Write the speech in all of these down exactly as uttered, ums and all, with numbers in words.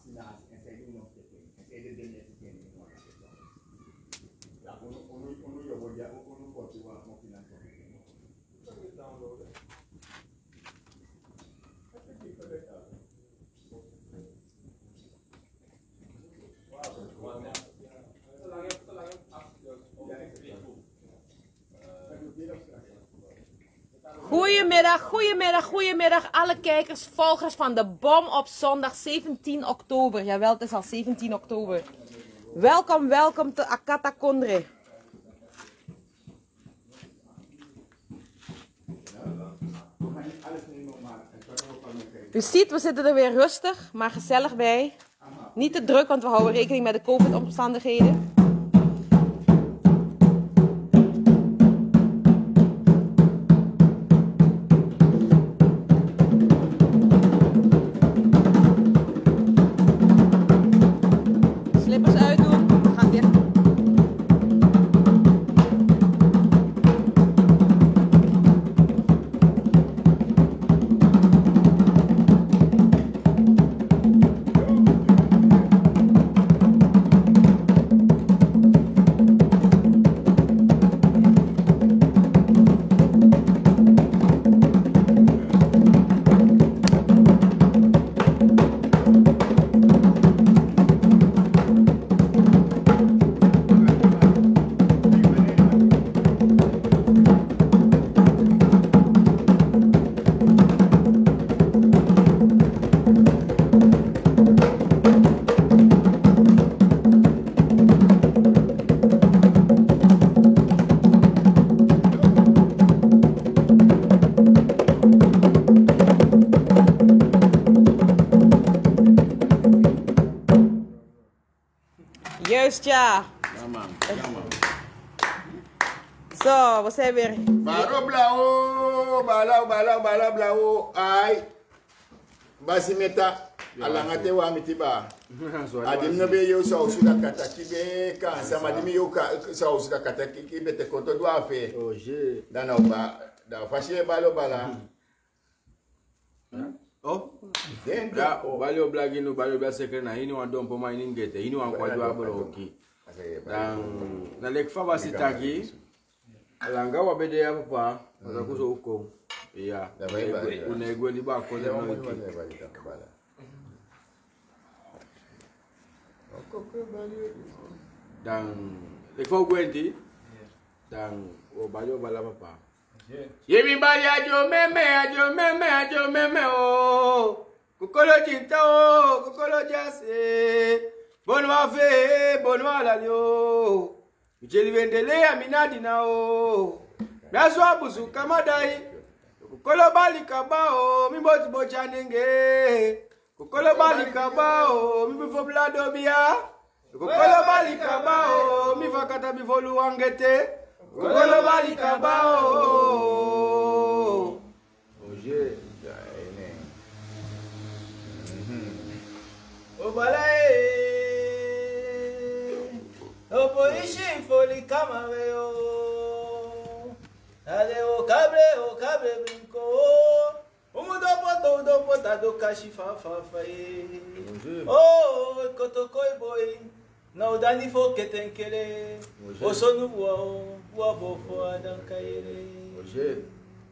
vacinatie en zij doen nog te doen. En zij de dingen te doen. Ja, ono ono ono je wordt ja ono wordt je wat nog in aan het doen. Dat is downloaden. Dat is niet correct. Goedemiddag, goedemiddag, goedemiddag alle kijkers, volgers van de Bom op zondag zeventien oktober. Jawel, het is al zeventien oktober. Welkom, welkom te Akata Kondre. U ziet, we zitten er weer rustig, maar gezellig bij. Niet te druk, want we houden rekening met de COVID-omstandigheden. Slippers uitdoen, gaat weer. Juist ja. Ja man, ja man. Zo, we zijn weer. Baro blauw, balau balau balau blauw, ai. Basimeta, alangate wa mitiba. Adim no be yo so suda kata kibe kan sama dim yo ka so suda kata kibe te konto do afe. Oje. Dana ba, da fashi balo bala. Oh. Dentro. Ya, bali oblagi no bali obla sekre na ini wan dompo ma ini ngete, ini wan kwa dwa bolo oki. Dan na lek fa basitaki. Alanga wa bede ya papa, na kuzo uko. Iya. Una egwe li ba ko le no iki. Dan lek fa gwenti. Dan o bali obala papa. Yemi bali ajo meme, ajo meme, ajo meme o. Kukolo jinta o, kukolo jase. Bonwa fe, bonwa lalio. Mcheli vendele ya minadi na o. Miasu abusu kamadai. Kukolo bali kabao, miboti bocha nenge. Kukolo bali kabao, mibifo blado biya. Kukolo bali kabao, mifakata bifolu wangete. Kukolo bali kabao. Oje, ya ene. Obalae, opoishi foli kama veo. Ade o cabre, o cabre brinco. Umudo poto, udo pota do kashi fa fa fa e. Oh, kotokoi boy. No dani fo ketenkele. Osonu wo, wo bo fo adankaire. Oje.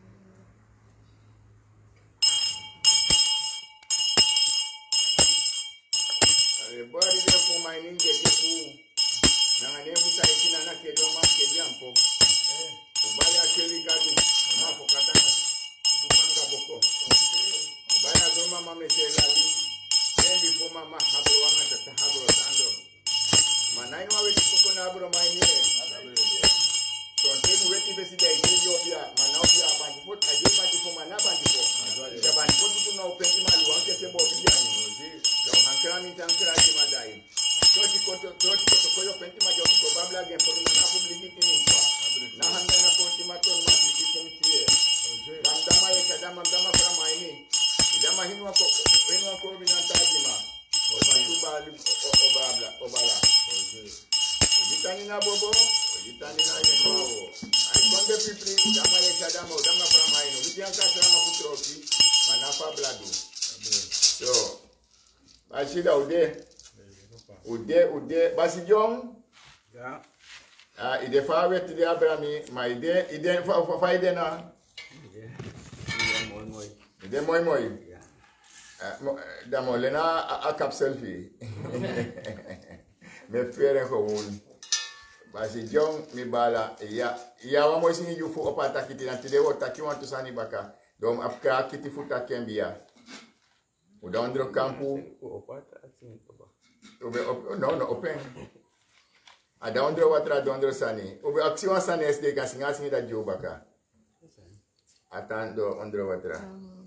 Bari de ko mai ninge tepu. Na ngane musa ikina na ke doma ke jampo. Eh, ubali akeli gadu. Na ko katana. Kumanga boko. Ubali agoma mama mesela li. Nembi fo mama habro wanga tata habro tando. Manai no aweti koko na habro mai ni. So ntemu weti besi da ide yobia. Mana obia bandi pot aje bandi fo mana bandi fo. Ya bandi pot tu na openti malu wanke sebo bia ni. Yo hankrami tankra ji madai. Toti koto toti koto koyo penti ma joki ko babla gen por na publiki tini kwa. Na handa na konti maton ma ti kumtie. Bandama ye kadama dama fra maini. Idama hinwa ko hinwa ko binantaji ma. Batuba ali obabla obala. Ojitani na bobo, ojitani na yenwao. Ai konde pipri idama ye kadama dama fra maini. Vidianka sera ma futroki manafa bladu. Yo Ashida ude. Ude, ude. Basi Jong. Ja. Ah, ide fa wet de Abrami, maar ide, ide fa fa fa ide na. Ja, mooi, mooi. Ide mooi mooi. Ja. Ah, da mo lena a cap selfie. Me fere gewoon. Basi Jong mi bala ya ya wa mo singi yufu opata kiti na tide wota ki wantu sani baka. Dom apka kiti futa kembia. Uda ondro kampu. Opata, assim, papa. Ube op, no no open. Ada ondro watra da ondro sani. Ube aksiwan sani S D kan singa singi da jo baka. Atan do ondro watra.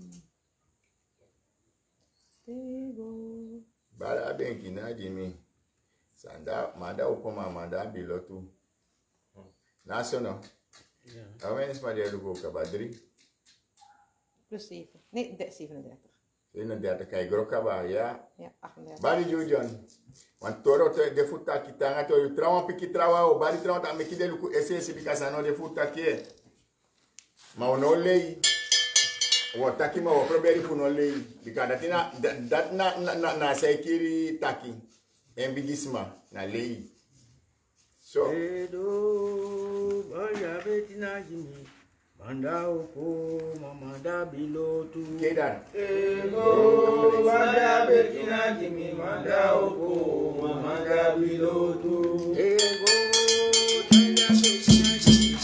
Bala benki na jimi. Sanda manda upoma manda bilotu. Nacional. Ja. Awen is maar de lugo kabadri. Plus zeven. Nee, de- zevenendertig. eenendertig kay grokaba ya. Ja, achtendertig. Bari jujon. Want toro te de futa kitanga to trauma piki trawa o bari trauma ta meki de luku ss bikasa no de futa ke. Ma ono lei. Wo taki ma wo proberi fu no lei. Bika datina dat na na na, na sekiri taki. Embigisma na lei. So Edo, baya betina jimi. Manda oko, mamanda bilotu. Kedan. Ego, manda bekina jimi, manda oko, manda bilotu. Ego, taya betina jimi,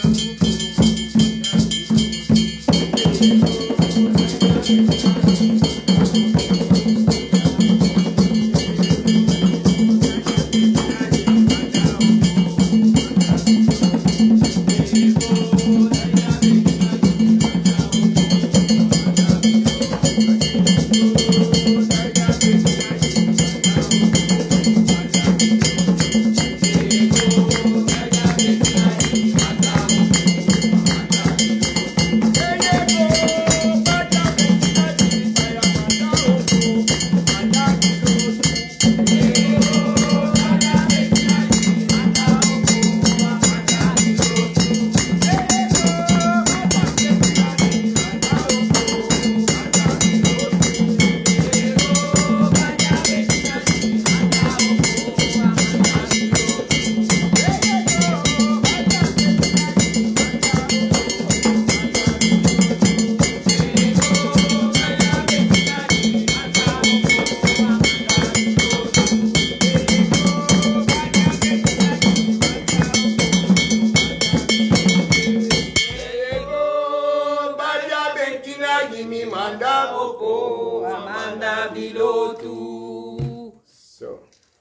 Amanda Bilotu. So.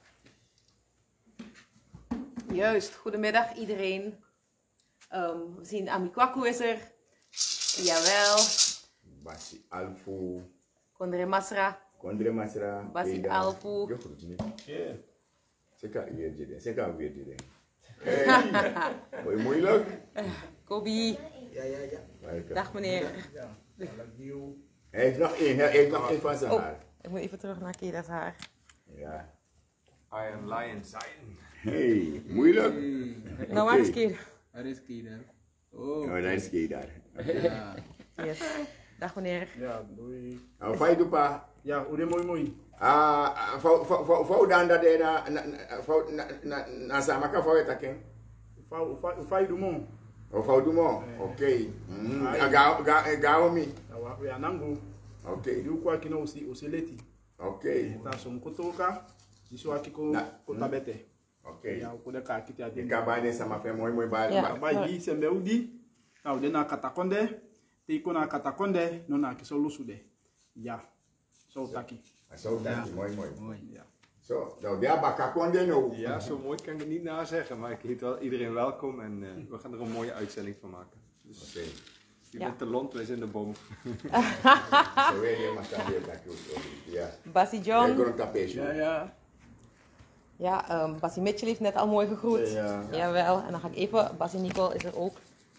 Juist, goedemiddag iedereen. Um, we zien Ami Kwaku is er. Jawel. Basi Alfu. Kondre Masra. Kondre Masra. Basi Kedan. Alfu. Yo groet niet. Yeah. Zeker weer jide. Zeker weer jide. Hey. Hoi moeilijk. Kobi. ja, ja, ja. Welkom. Dag meneer. Ja, like you. Hij heeft nog één. Hij heeft nog één van zijn Oh, haar. ik moet even terug naar Keda's haar. Ja. Iron Lion zijn. Hey. Moeilijk? Nou, waar is Keda? Waar is Kida? Oh, Oh, daar is Kei daar. ja. Yes. Dag meneer. Ja, doei. Nou, fai do pa. Ja, udah mooi mooi. Ah, fau fau fau dan dat de na na fau na na na sama ka fau etaken. Ufai, ufai, ufai do mon. O fau do mo. Okay. Mm. Ga ga ga mi. Awa, ya nangu. Okay. Yu kwa kino usi usileti. Okay. Ta som kutoka. Isu akiko Na- kutabete. Okay. Ya, ukuda ka kiti adi. Ikabane sama fe mooi mooi ba. Ja. ba- Ba yi sembe udi. Na ude na katakonde. Te iko na katakonde. No na kiso lusude. Ja. So taki. Zo dat mooi mooi. Mooi. Ja. Zo, nou daar baka konde no. Ja, zo mooi kan ik het niet nazeggen, maar ik heet wel iedereen welkom en uh, we gaan er een mooie uitzending van maken. Dus Okay. je Ja. bent de land, wij zijn de boom. Zo weer je maar staan weer dat ja. Basi Ik John. kon een tapijtje. Ja, ja. Ja, um, Basi Mitchell heeft net al mooi gegroet. Ja. Jawel. En dan ga ik even, Basi Nicole is er ook.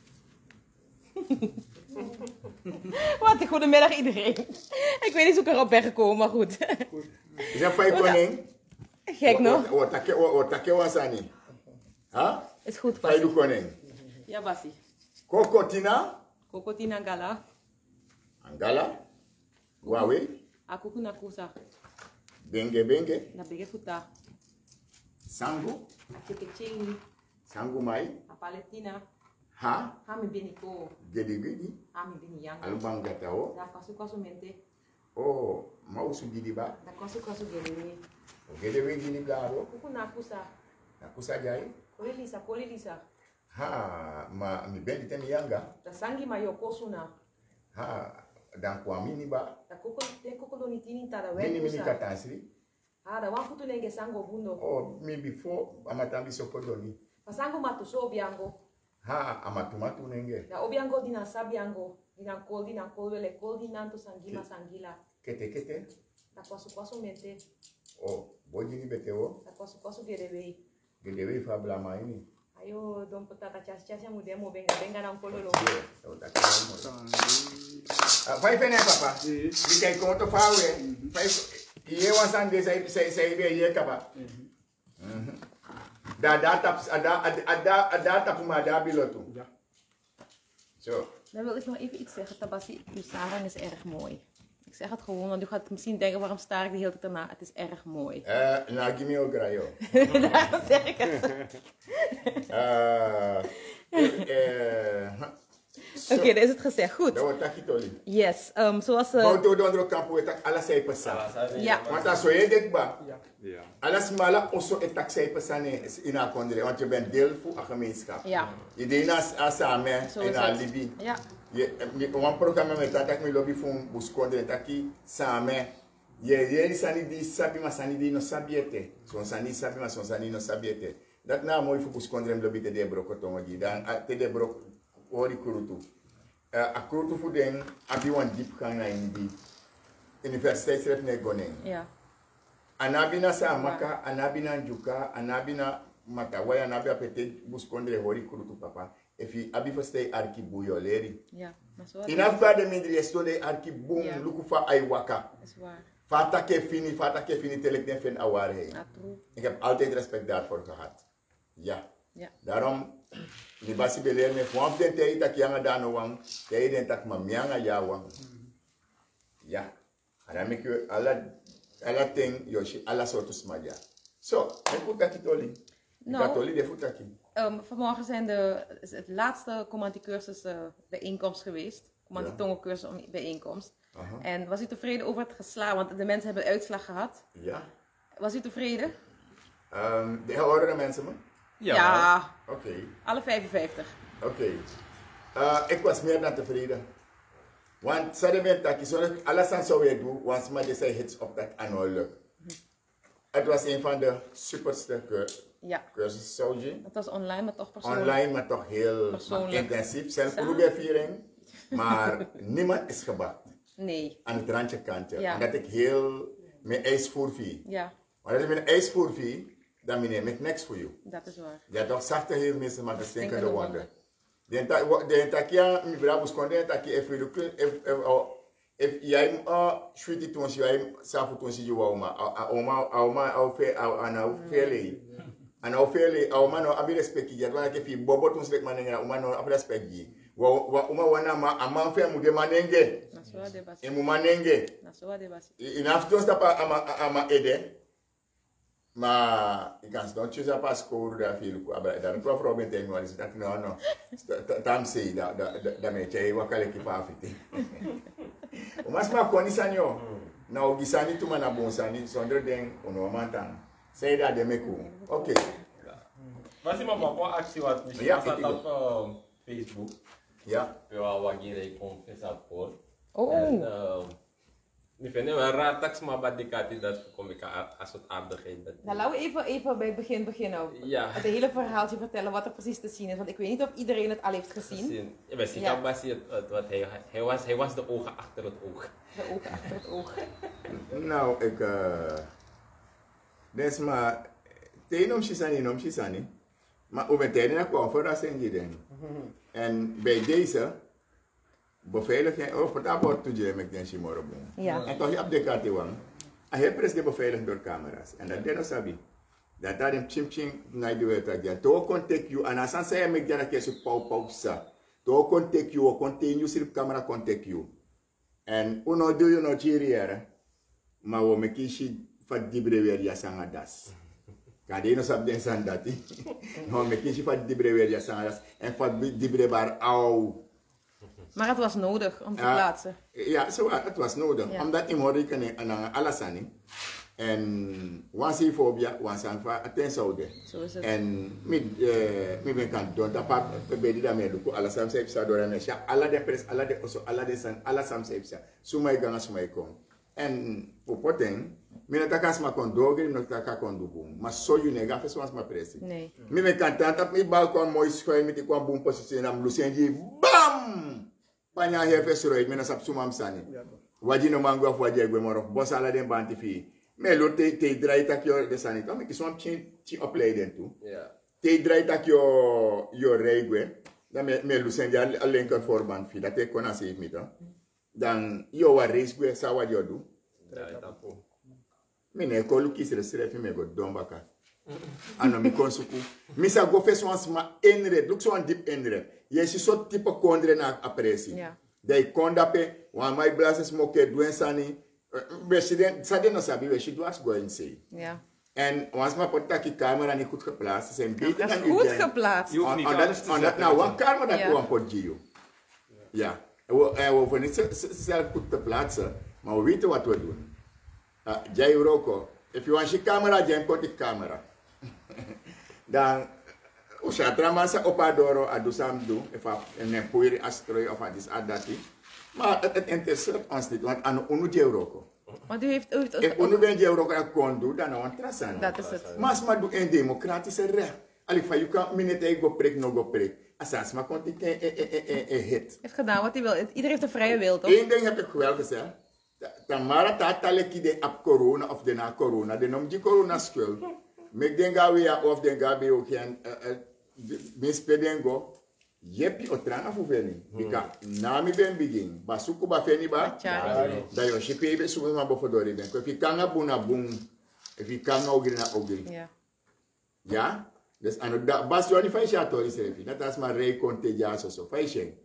Wat een goedemiddag iedereen. Ik weet niet hoe ik erop ben gekomen, maar goed. Is dat vijf koning? Gek nog. O take o take wasani. Ha? Is goed, Vijf Basi. koning. Ja, Basi. Kokotina? Kokotina Gala. Angala? Wawe? Akuku na kusa. Benge benge. Na bege futa. Sangu. Teke chingi. Sangu mai. A Palestina. Ha. Ha mi bini ko. Gedi gedi. Ha mi bini yang. Alubang gatao. Da kasu kasu mente. Oh, mau su gidi ba. Da kasu kasu gelewe. Gede we gidi garo. Kuku na kusa. Aku sajai. Koli lisa, koli lisa. Ha, ma mi bendi temi yanga. Da sangi ma yo kosuna. Ha, dan kwa mini ba. Da kuku te kuku do nitini tada we Mini mini kusa. katansri. Ha da wan futu nenge sango bundo. Oh, mi before amatambi sokodoni. Pasango matu so obiango. Ha, amatumatu nenge. Da obiango dina sabiango. Dina kol dina kol wele kol dinanto sangila sangila. Kete kete. Da kwasu kwasu mente. Oh, bojini beteo. Da kwasu kwasu gelewe. Gede we fa blama ini. Ayo dom potata chas chas ya mudemo benga benga na kololo. Ah, vai fene papa. Di kai konto fawe. Vai iye wasan de sai sai sai be ye kaba. Mhm. Da data ada ada ada data puma da bilotu. Ja. Zo. Dan wil ik nog even iets zeggen, Tabassi. Uw sarang is erg mooi. Ik zeg het gewoon, want u gaat misschien denken, waarom staar ik de hele tijd erna? Het is erg mooi. Eh, na gimi o grayo. Daarom zeg ik het. Eh, eh. Oké, okay, dan is het gezegd. Goed. Dat wordt takitoli. Yes, um, zoals... Uh, Bauto dondro kampo etak ala sai pesa. ja. Want als je dit ba, Ja. alles mala osso etak sai pesa ne in a kondre, want je bent deel van een gemeenschap. Ja. Je deed naast asame Zo in is a het. Libi. Ja. Je, een programma met dat ik me lobby voor buskondre taki same. Je je sani di sabi ma sani di no sabiete. Son sani sabi ma son sani no sabiete. Dat na mooi voor buskondre lobby te de broko tongi dan te de broko ori kurutu. Uh, a kurutu voor den abi wan diep gaan na in die universiteitsrep ne gonen. Ja. Anabina sa amaka, anabina njuka, anabina matawai, anabia pete buskondre hori kurutu papa. Efi abi fastei arki buyoleri. Ja, maar zo. Inaf ba de mindri esto de arki boom Ja. luku fa aiwaka. Dat is waar. Fata ke fini, fata ke fini telek den fen aware heen. Ja, true. Ik heb altijd respect daarvoor gehad. Ja. Ja. Daarom, die basi beleer me vanaf den tijd dat je aan dano wang, tijd den tak ma mianga ya wang. Ja. En dan make you alla alla ting yoshi alla soorten smaja. Zo, en futakitoli. Nou. Katoli de futaki. Um, vanmorgen zijn de, is het laatste commandicursus uh, bijeenkomst geweest. Commanditongencursus om bijeenkomst. Aha. En was u tevreden over het geslagen? Want de mensen hebben uitslag gehad. Ja. Was u tevreden? Um, de oudere mensen, man? Ja. Oké. Okay. Alle vijfenvijftig. Oké. Okay. Uh, ik was meer dan tevreden. Want ze hebben dat je alles aan zou je doen, want maar de zei hits op dat annual. Het was een van de superste ja. cursussen, zou je. Het was online, maar toch persoonlijk. Online, maar toch heel maar intensief. Zelf viering, maar niemand is gebakt. Nee. Aan het randje kantje. Ja. Omdat ik heel mijn ijsvoervie. Ja. Maar als ik mijn ijsvoervie, dan neem ik niks voor jou. Dat is waar. Ja, toch zachte heel mensen, maar de stinkende wonden. De takia, mi brabus konde takia if you if if jij uh sweetie toons jij safu toons je wou oma oma au fe au ana fele ana fele au mano abi respect je wana ke fi bobo toons lek manenga oma no abi respect je wa oma wana ma ama fe mu de manenge na so de basi e mu manenge na so de basi enough toons tapa ama ama ede ma ik kan dan choose pas score daar veel ko aber dan prof Robin tegen me is dat no no tam sei da da da me chei wakale ki pa fiti o mas ma koni sanyo na o gisani tu mana bonsani sondre den ono mantang sei da de meku okay mas ima uma actie wat misschien ja, staat op uh, Facebook ja eu wagire confessar por oh en uh, ik vind het wel raar dat ik maar bij die kant dat kom ik als het aardigheid dat. Nou, laten we even, even bij het begin beginnen. Ja. Het hele verhaaltje vertellen wat er precies te zien is. Want ik weet niet of iedereen het al heeft gezien. Gezien. Ja, maar Ja. Basie het wat hij hij was hij was de ogen achter het oog. De ogen achter het oog. nou ik uh des ma teenom shisani nom shisani maar over tijden na kwam voor dat zijn en bij deze beveiliging, oh, voor dat wordt toegeven met den Shimorobon. Ja. En toch je op de kaart wang. En hij pres de beveiliging door camera's. En dat deed sabi. Dat daar een chim chim naar de wereld gaat. Toch kon take you. En als hij met jaren keer zo pau pau sa. Toch kon take you. Continue sirip camera kon take you. En uno doe je nog hier. Maar we met kishi van Dibrewer ja sanga das. Kade no sab den sandati. No me kies van Dibrewer ja sanga das en van Dibrebar au. Maar het was nodig om te Ja, plaatsen. ja, zo, het was nodig. Ja. Omdat in Morik en Alassani. En wansifobia, wansanfa, atensaude. Zo is het. En mi mi ben kan don tapa bedi da me duku ala sam sepsa do me sha ala de pres ala de oso ala de san ala sam sepsa. Sumai ganga sumai kom. En po poten mi na takas ma kon dogri no taka kon dubu. Ma so you nega fe so ma presi. Nee. Mi ben kan tanta mi balkon mooi schooi mi ti kon boom position am lusenji bam. Panya hefe soroid mi na sap sumam sani. Wajino mango af waje gwe moro bossa ala den banti fi. Mais l'autre, te, te draait ak yo de sanita, mais qui sont petit petit opleiden tout. Ja. Te draait ak yo yo regwe, dan me me lusendi al al linker voorband fi, dat te kona save mita. Dan yo wa race gwe sa wa jodu. Draai tapo. Mi ne ko lu kisre sre fi me go dombaka. Ano mi konsuku. Mi sa go fe swans ma enre, look so an deep enre. Ye si so tipo kondre na apresi. Ja. Dai kondape, wan my glasses moke duen sani. President, sa den no sabi we she was going say. Ja. En ons maar pot dat die camera niet goed geplaatst is. En beter Dat is dan goed iedereen. geplaatst. Je hoeft niet alles te Omdat zetten. nou, wat camera dat Ja. gewoon pot Gio. Ja. En we, en we hoeven niet z- z- zelf goed te plaatsen. Maar we weten wat we doen. Uh, Jai Roko. If you want je camera, Jai pot die camera. Dan, usha trama sa opadoro adusam do. If a een poeiri astroi of a dis adati. Maar het, het interesseert ons niet. Want aan unu Jai Roko. Want u heeft... U heeft En unu ben Jai Roko dat kon doen, dan nou een trasan. dat is het. Mas ma do een democratische recht. Ali fa you kan minute go prik no go prik. Asas ma kon ik een een een hit. heeft gedaan wat hij wil. Iedereen heeft een vrije wil, toch? Eén ding heb ik wel gezegd. Tamara tata ki de ap corona of de na corona. De nom die corona schuld. Mek den ga we of den ga be ook en mis pedengo. Yepi otrana fuveni. Bika nami ben begin. Basuku ba feni ba. Charity. Da yo shipe be subu ma bofodori ben. Ko fi kanga buna bun. Fi kanga ogri na ogri. Ja. Ja? Dus aan het bas je niet van je tori selfie. Dat is maar rij konte ja zo zo. Van je.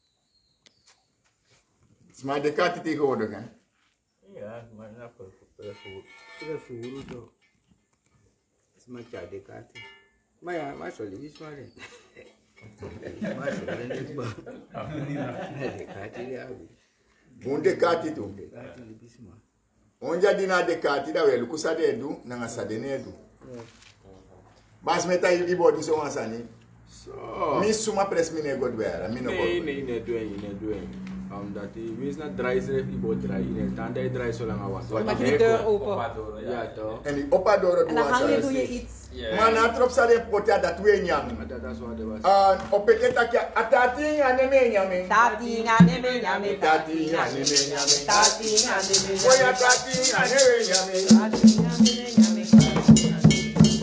Het is maar de kat tegenwoordig hè. Ja, maar nou voor voor Prefiro do. Smacha de kati. Maar ja, maar zo lief is maar. Maar zo ben ik ba. De kati ya. Mun de kat tu. Kati lief is maar. Onja dina de kat da wel kusa de du na nga sadene du. Bas meta yi body so wansani. So. Mi suma press mi ne god wera. Mi no Nee, god. nee, nee, doe je, nee, doe je. Omdat die wees naar draai schrijf, die boot draai. Nee, dan dat je draai zo lang was. Dan maak je de deur open. Ja, toch? En die opa doro du En dan hang je, doe wansani. je iets. Maar na trop sa de potia dat we nyam. Maar dat is wat er was. Ah, opeketa kia atati ane me nyam. Tati ngane me nyame. Tati ane me nyam. Tati ngane me nyame. Oya tati ane me nyam. Tati ngane me nyame.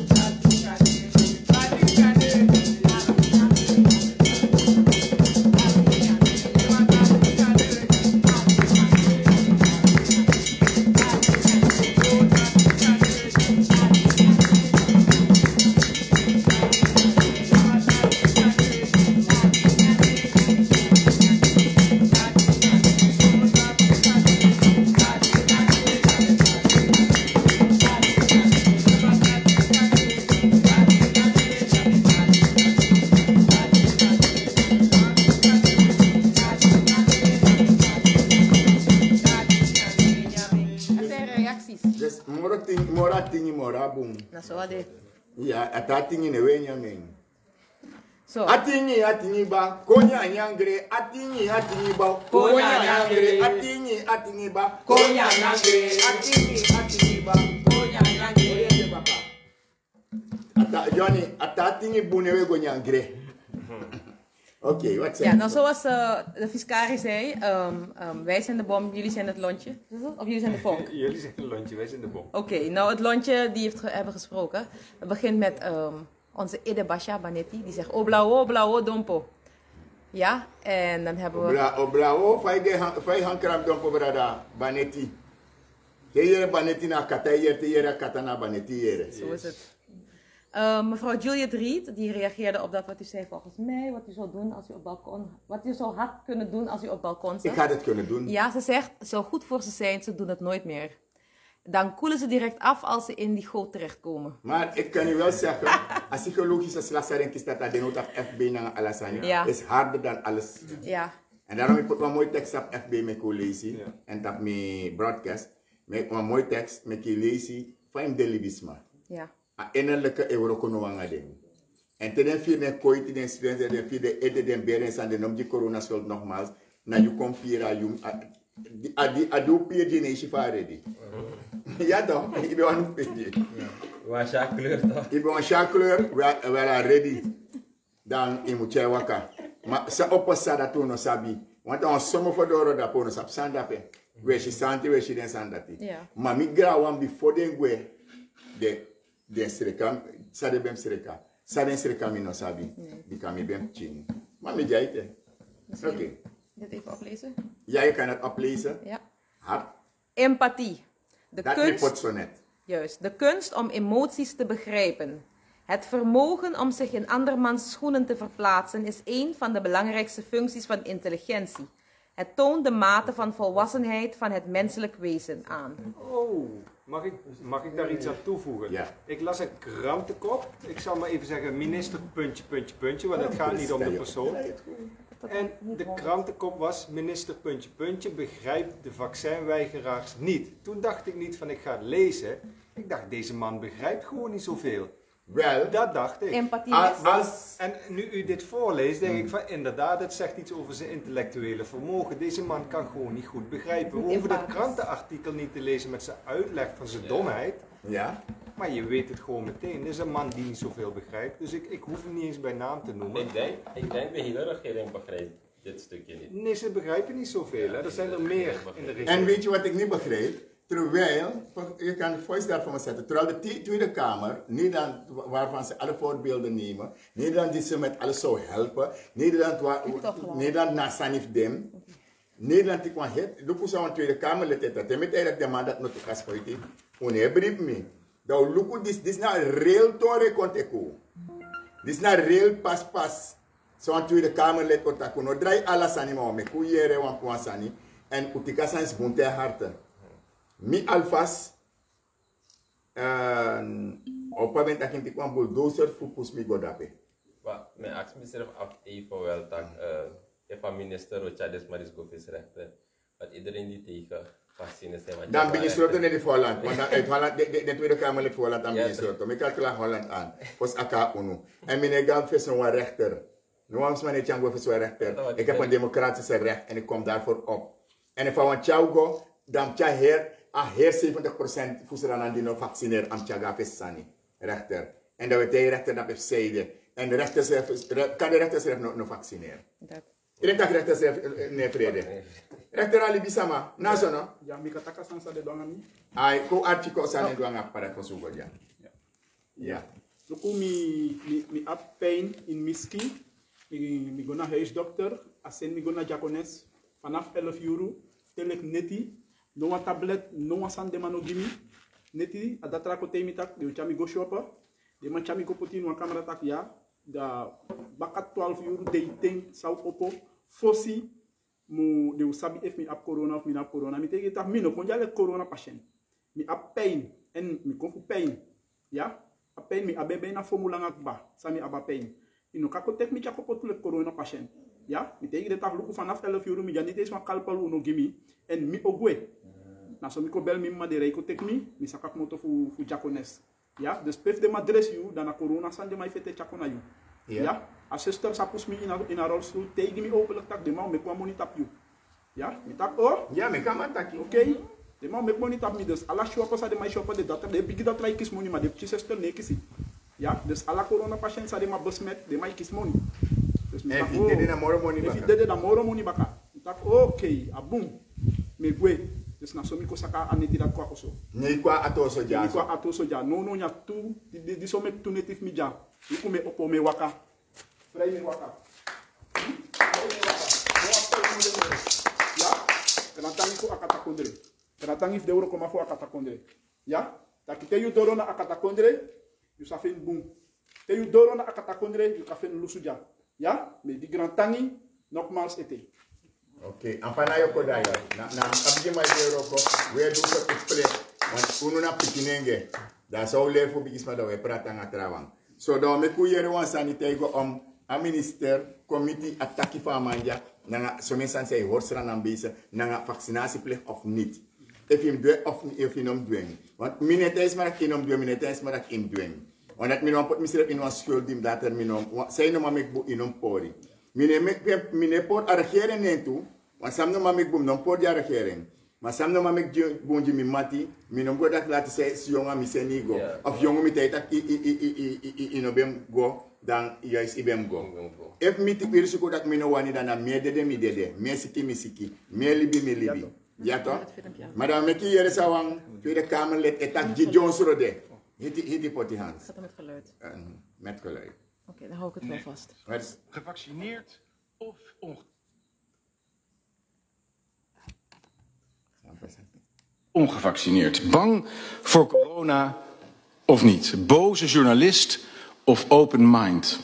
Dat zijn reacties. Dus mora ting mora ting mora boom. Nou, zo wat dit. Ja, atatingi ne wenya men. Zo. Atingi atingi ba konya nyangre atingi atingi ba Konya nyangre. atingi atingi ba Konya nyangre. atingi atingi ba Konya nyangre. Oyende papa. Ata Johnny atatingi bunewe go nyangre. Oké, wat zeg Ja, nou zoals uh, de fiscaris zei, um, um, wij zijn de bom, jullie zijn het lontje. Of jullie zijn de vonk. Jullie zijn een lontje, wij zijn de bom. Oké, nou het lontje die heeft ge hebben gesproken. Het begint met um, onze Ede Basha Banetti. Die zegt oblao, oblao, dompo. Ja, en dan hebben we... Obla oblao fai de fai hankram don po brada banetti. Hier banetti na kata hier te hier katana banetti hier. Zo is het. Uh, mevrouw Juliet Reed, die reageerde op dat wat u zei volgens mij. Wat u zou doen als u op balkon... Wat u zou had kunnen doen als u op balkon zat. Ik had het kunnen doen. Ja, ze zegt, het zou goed voor ze zijn, ze doen het nooit meer. Dan koelen ze direct af als ze in die goot terechtkomen. Maar ik kan u wel zeggen, als psychologische slassering is dat dat de nood op F B naar Alassane Ja. is harder dan alles. Ja. En daarom heb ik een mooie tekst op F B met lezen Ja. en dat mijn broadcast. Met een mooie tekst met lezen van de libisma. Ja. Een innerlijke eurokonoanga ding. En ten vierde kooi ten studenten ten vierde ede den beren aan de nom die corona schuld nogmaals. Na je komt hier aan je adi adi pier die neesje van ready. Ja toch? Ik ben aan het pier. Waar is kleur toch? Ik ben een chakleur, we are ready. Dan in moet je waka. Maar sa opposa dat toen no sabi. Want dan sommige voor de dat pono sap sandape. We shi santi we shi den sandati. Ja. Maar mi gra wan before den gwe de de sereka sa de bem sereka. Sa den sereka mi no sabi. Di kan mi bem chini. Maar mi jaite. Oké. Okay. Dit even oplezen? Jij kan het oplezen. Ja. Hard. Empathie. De Dat kunst, is zo net. juist, de kunst om emoties te begrijpen. Het vermogen om zich in andermans schoenen te verplaatsen is een van de belangrijkste functies van intelligentie. Het toont de mate van volwassenheid van het menselijk wezen aan. Oh, mag ik, mag ik daar iets aan toevoegen? Ja. Ik las een krantenkop. Ik zal maar even zeggen minister puntje, puntje, puntje, want het gaat niet om de persoon. En de krantenkop was minister puntje, puntje, begrijpt de vaccinweigeraars niet. Toen dacht ik niet van ik ga het lezen. Ik dacht deze man begrijpt gewoon niet zoveel. Wel, Dat dacht ik. Empathie als, is... als En nu u dit voorleest, denk ik van inderdaad, het zegt iets over zijn intellectuele vermogen. Deze man kan gewoon niet goed begrijpen. We hoeven dat krantenartikel niet te lezen met zijn uitleg van zijn domheid. ja. Maar je weet het gewoon meteen. Dit is een man die niet zoveel begrijpt. Dus ik, ik hoef hem niet eens bij naam te noemen. Ik denk, ik denk de hele regering begrijpt dit stukje niet. Nee, ze begrijpen niet zoveel. Hè. Er zijn er meer in de regio. En weet je wat ik niet begreep? Terwijl, je kan het voorstel van me zetten, terwijl de Tweede Kamer, Nederland waarvan ze alle voorbeelden nemen, Nederland die ze met alles zou helpen, Nederland waar, Nederland na Sanif Dem, Nederland die kwam het, luku zou een Tweede Kamer lid het, en met eigenlijk de man dat nog te kaspoiti, onhebrief me. Dat luku dis dis na real tore konteko, dis na real pas pas, zo'n Tweede Kamer lid otaku, no draai alles aan me, me kujere wan puansani, en utikasan is bunte harten. Mi alfas uh, op een moment dat ik kwam bulldozer focus mi godape. Maar mijn ask mezelf af even wel dat uh, van minister Rochades Maris Govis rechter. Want iedereen die tegen vaccines zijn. want Dan je minister waar Rotten in Holland, want dan uit Holland, de, de, de Tweede Kamer ligt Holland dan Ja, minister Rotten. Ik calculeer Holland aan, was aka unu. En meneer Galvis een rechter. Nu was meneer Tjango is een rechter. Ik heb een democratische recht en ik kom daarvoor op. En if I want Tjango, dan tja her, a her zeventig procent fusran die no vacciner am tjaga sani. Rechter. En dat we tegen rechter dat heeft zeiden. En de rechter zegt, kan de rechter zelf no, no vaccineren? Dat. Ik denk dat de rechter zelf nee vrede. Rechter Ali Bisama, na zo no? Ja, mi kataka sansa de dongami. Ai, ko artikel sa ne doanga para kosugo ja. Ja. Loko mi mi mi ap pain in miski. Mi mi go naar huisdokter. Asen mi go naar Jacones. Vanaf elf euro. Telek neti. No een tablet, no een san de manogimi. Neti, adatra ko temi tak, de chami go shopper. De man chami go poti no camera tak ja. Da bakat twaalf euro de ting sau opo. Fossi mu de sabi if mi ap corona of mi ap corona. Mi tegi tak mi no kon jale corona patient. Mi ap pain en mi kon fu pain. Ja? A pain mi abe na formula ngak ba. Sami aba pain. Ino kako tek mi chako potule corona patient. Ja? Mi tegi de tak luku vanaf elf euro mi janite is van kalpal uno gimi. En mi ogwe. Na so mi ko bel mi ma de reiko tek mi. Mi sakak moto fu fu Jacones. Ja? Dus pef de madres you dan a corona san de mai fete chako na you. Ja. Ja? A sister sapus mi in a, in a rolstoel. Tegi mi openlijk tak de man me kwam money tap you. Ja? Mi tak oh. Ja, me kan mataki. Oké. Okay. De man make money tap me dus. Alla shopper sa de mai shopper de data. De bigi dat try kies money maar de chi sister ne kisi. Ja? Dus alla corona patiënt sa de ma besmet de mai kies money. Dus mi En tak fi oh. dede na moro money If baka. you did na moro money baka. Mi tak oké. Okay. A boom. Me gwe. Dus na so mi ko saka aneti dat kwa koso. Nee, kwa atoso Mi ja. kwa ato so ja. No no nya tu. Di di, di so me tu native mi ja. Mi ko me opo me waka. Vrij me waka. Hmm? Vrij me waka. No apel mo de. Ja? Kenatangi ko akata kondre. Kenatangi de euro koma fo akata kondre. Ja? Takite yu doro na akata kondre. You safen boom. Te yu doro na akata kondre. You kafen lusuja. Ja? Me di grantangi. Nogmaals ete. Oké, ampana yo kodaya. Na na abje mai de roko, we do so display. Want uno na pikinenge. Daar zou leven voor bigis maar dat we praten aan trouwen. Zo dan met koeien wan sanitego om a minister committee attacki van manja. Nanga zo mensen zeggen hoorstran aan bezig. Nanga vaccinatieplicht of niet. If je hem doet of if je hem doet. Want minete is maar dat je hem doet, minete is maar dat je hem doet. Want dat minum pot misrep in een schuld die dat er minum. Zij no maar mek bo in een pori. Mine mek mine pot a regering neemt toe. Want sam no maar mek bo non pot ja regering. Maar sam no maar mek bonji mi mati. Minum go dat laten zij jongen mi seni go. Of jongen mi tijd dat i i i i i i in obem go. Dan juist ibem go. If mi ti pirsu ko dat mino wani dan meer dede mi dede. Meer siki mi siki. Meer libi mi libi. Ja toch? Maar dan mek je hier sawang Tweede Kamerlid etak G. Jones rode. Hit die potty hand. Zat er met geluid? Uh, met geluid. Oké, okay, dan hou ik het wel vast. Maar is... Gevaccineerd of ongevaccineerd? Bang voor corona of niet? Boze journalist of open mind?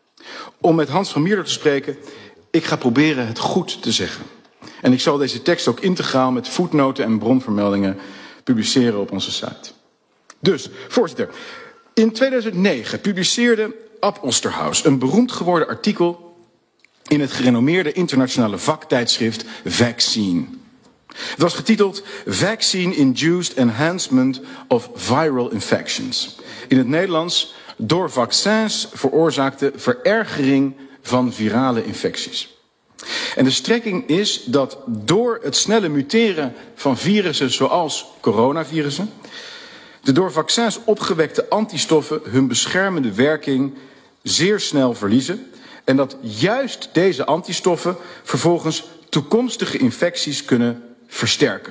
Om met Hans van Mierlo te spreken, ik ga proberen het goed te zeggen. En ik zal deze tekst ook integraal met voetnoten en bronvermeldingen publiceren op onze site. Dus, voorzitter, in tweeduizend negen publiceerde Ab Osterhaus een beroemd geworden artikel in het gerenommeerde internationale vaktijdschrift Vaccine. Het was getiteld Vaccine-Induced Enhancement of Viral Infections. In het Nederlands, door vaccins veroorzaakte verergering van virale infecties. En de strekking is dat door het snelle muteren van virussen zoals coronavirussen, de door vaccins opgewekte antistoffen hun beschermende werking zeer snel verliezen en dat juist deze antistoffen vervolgens toekomstige infecties kunnen versterken.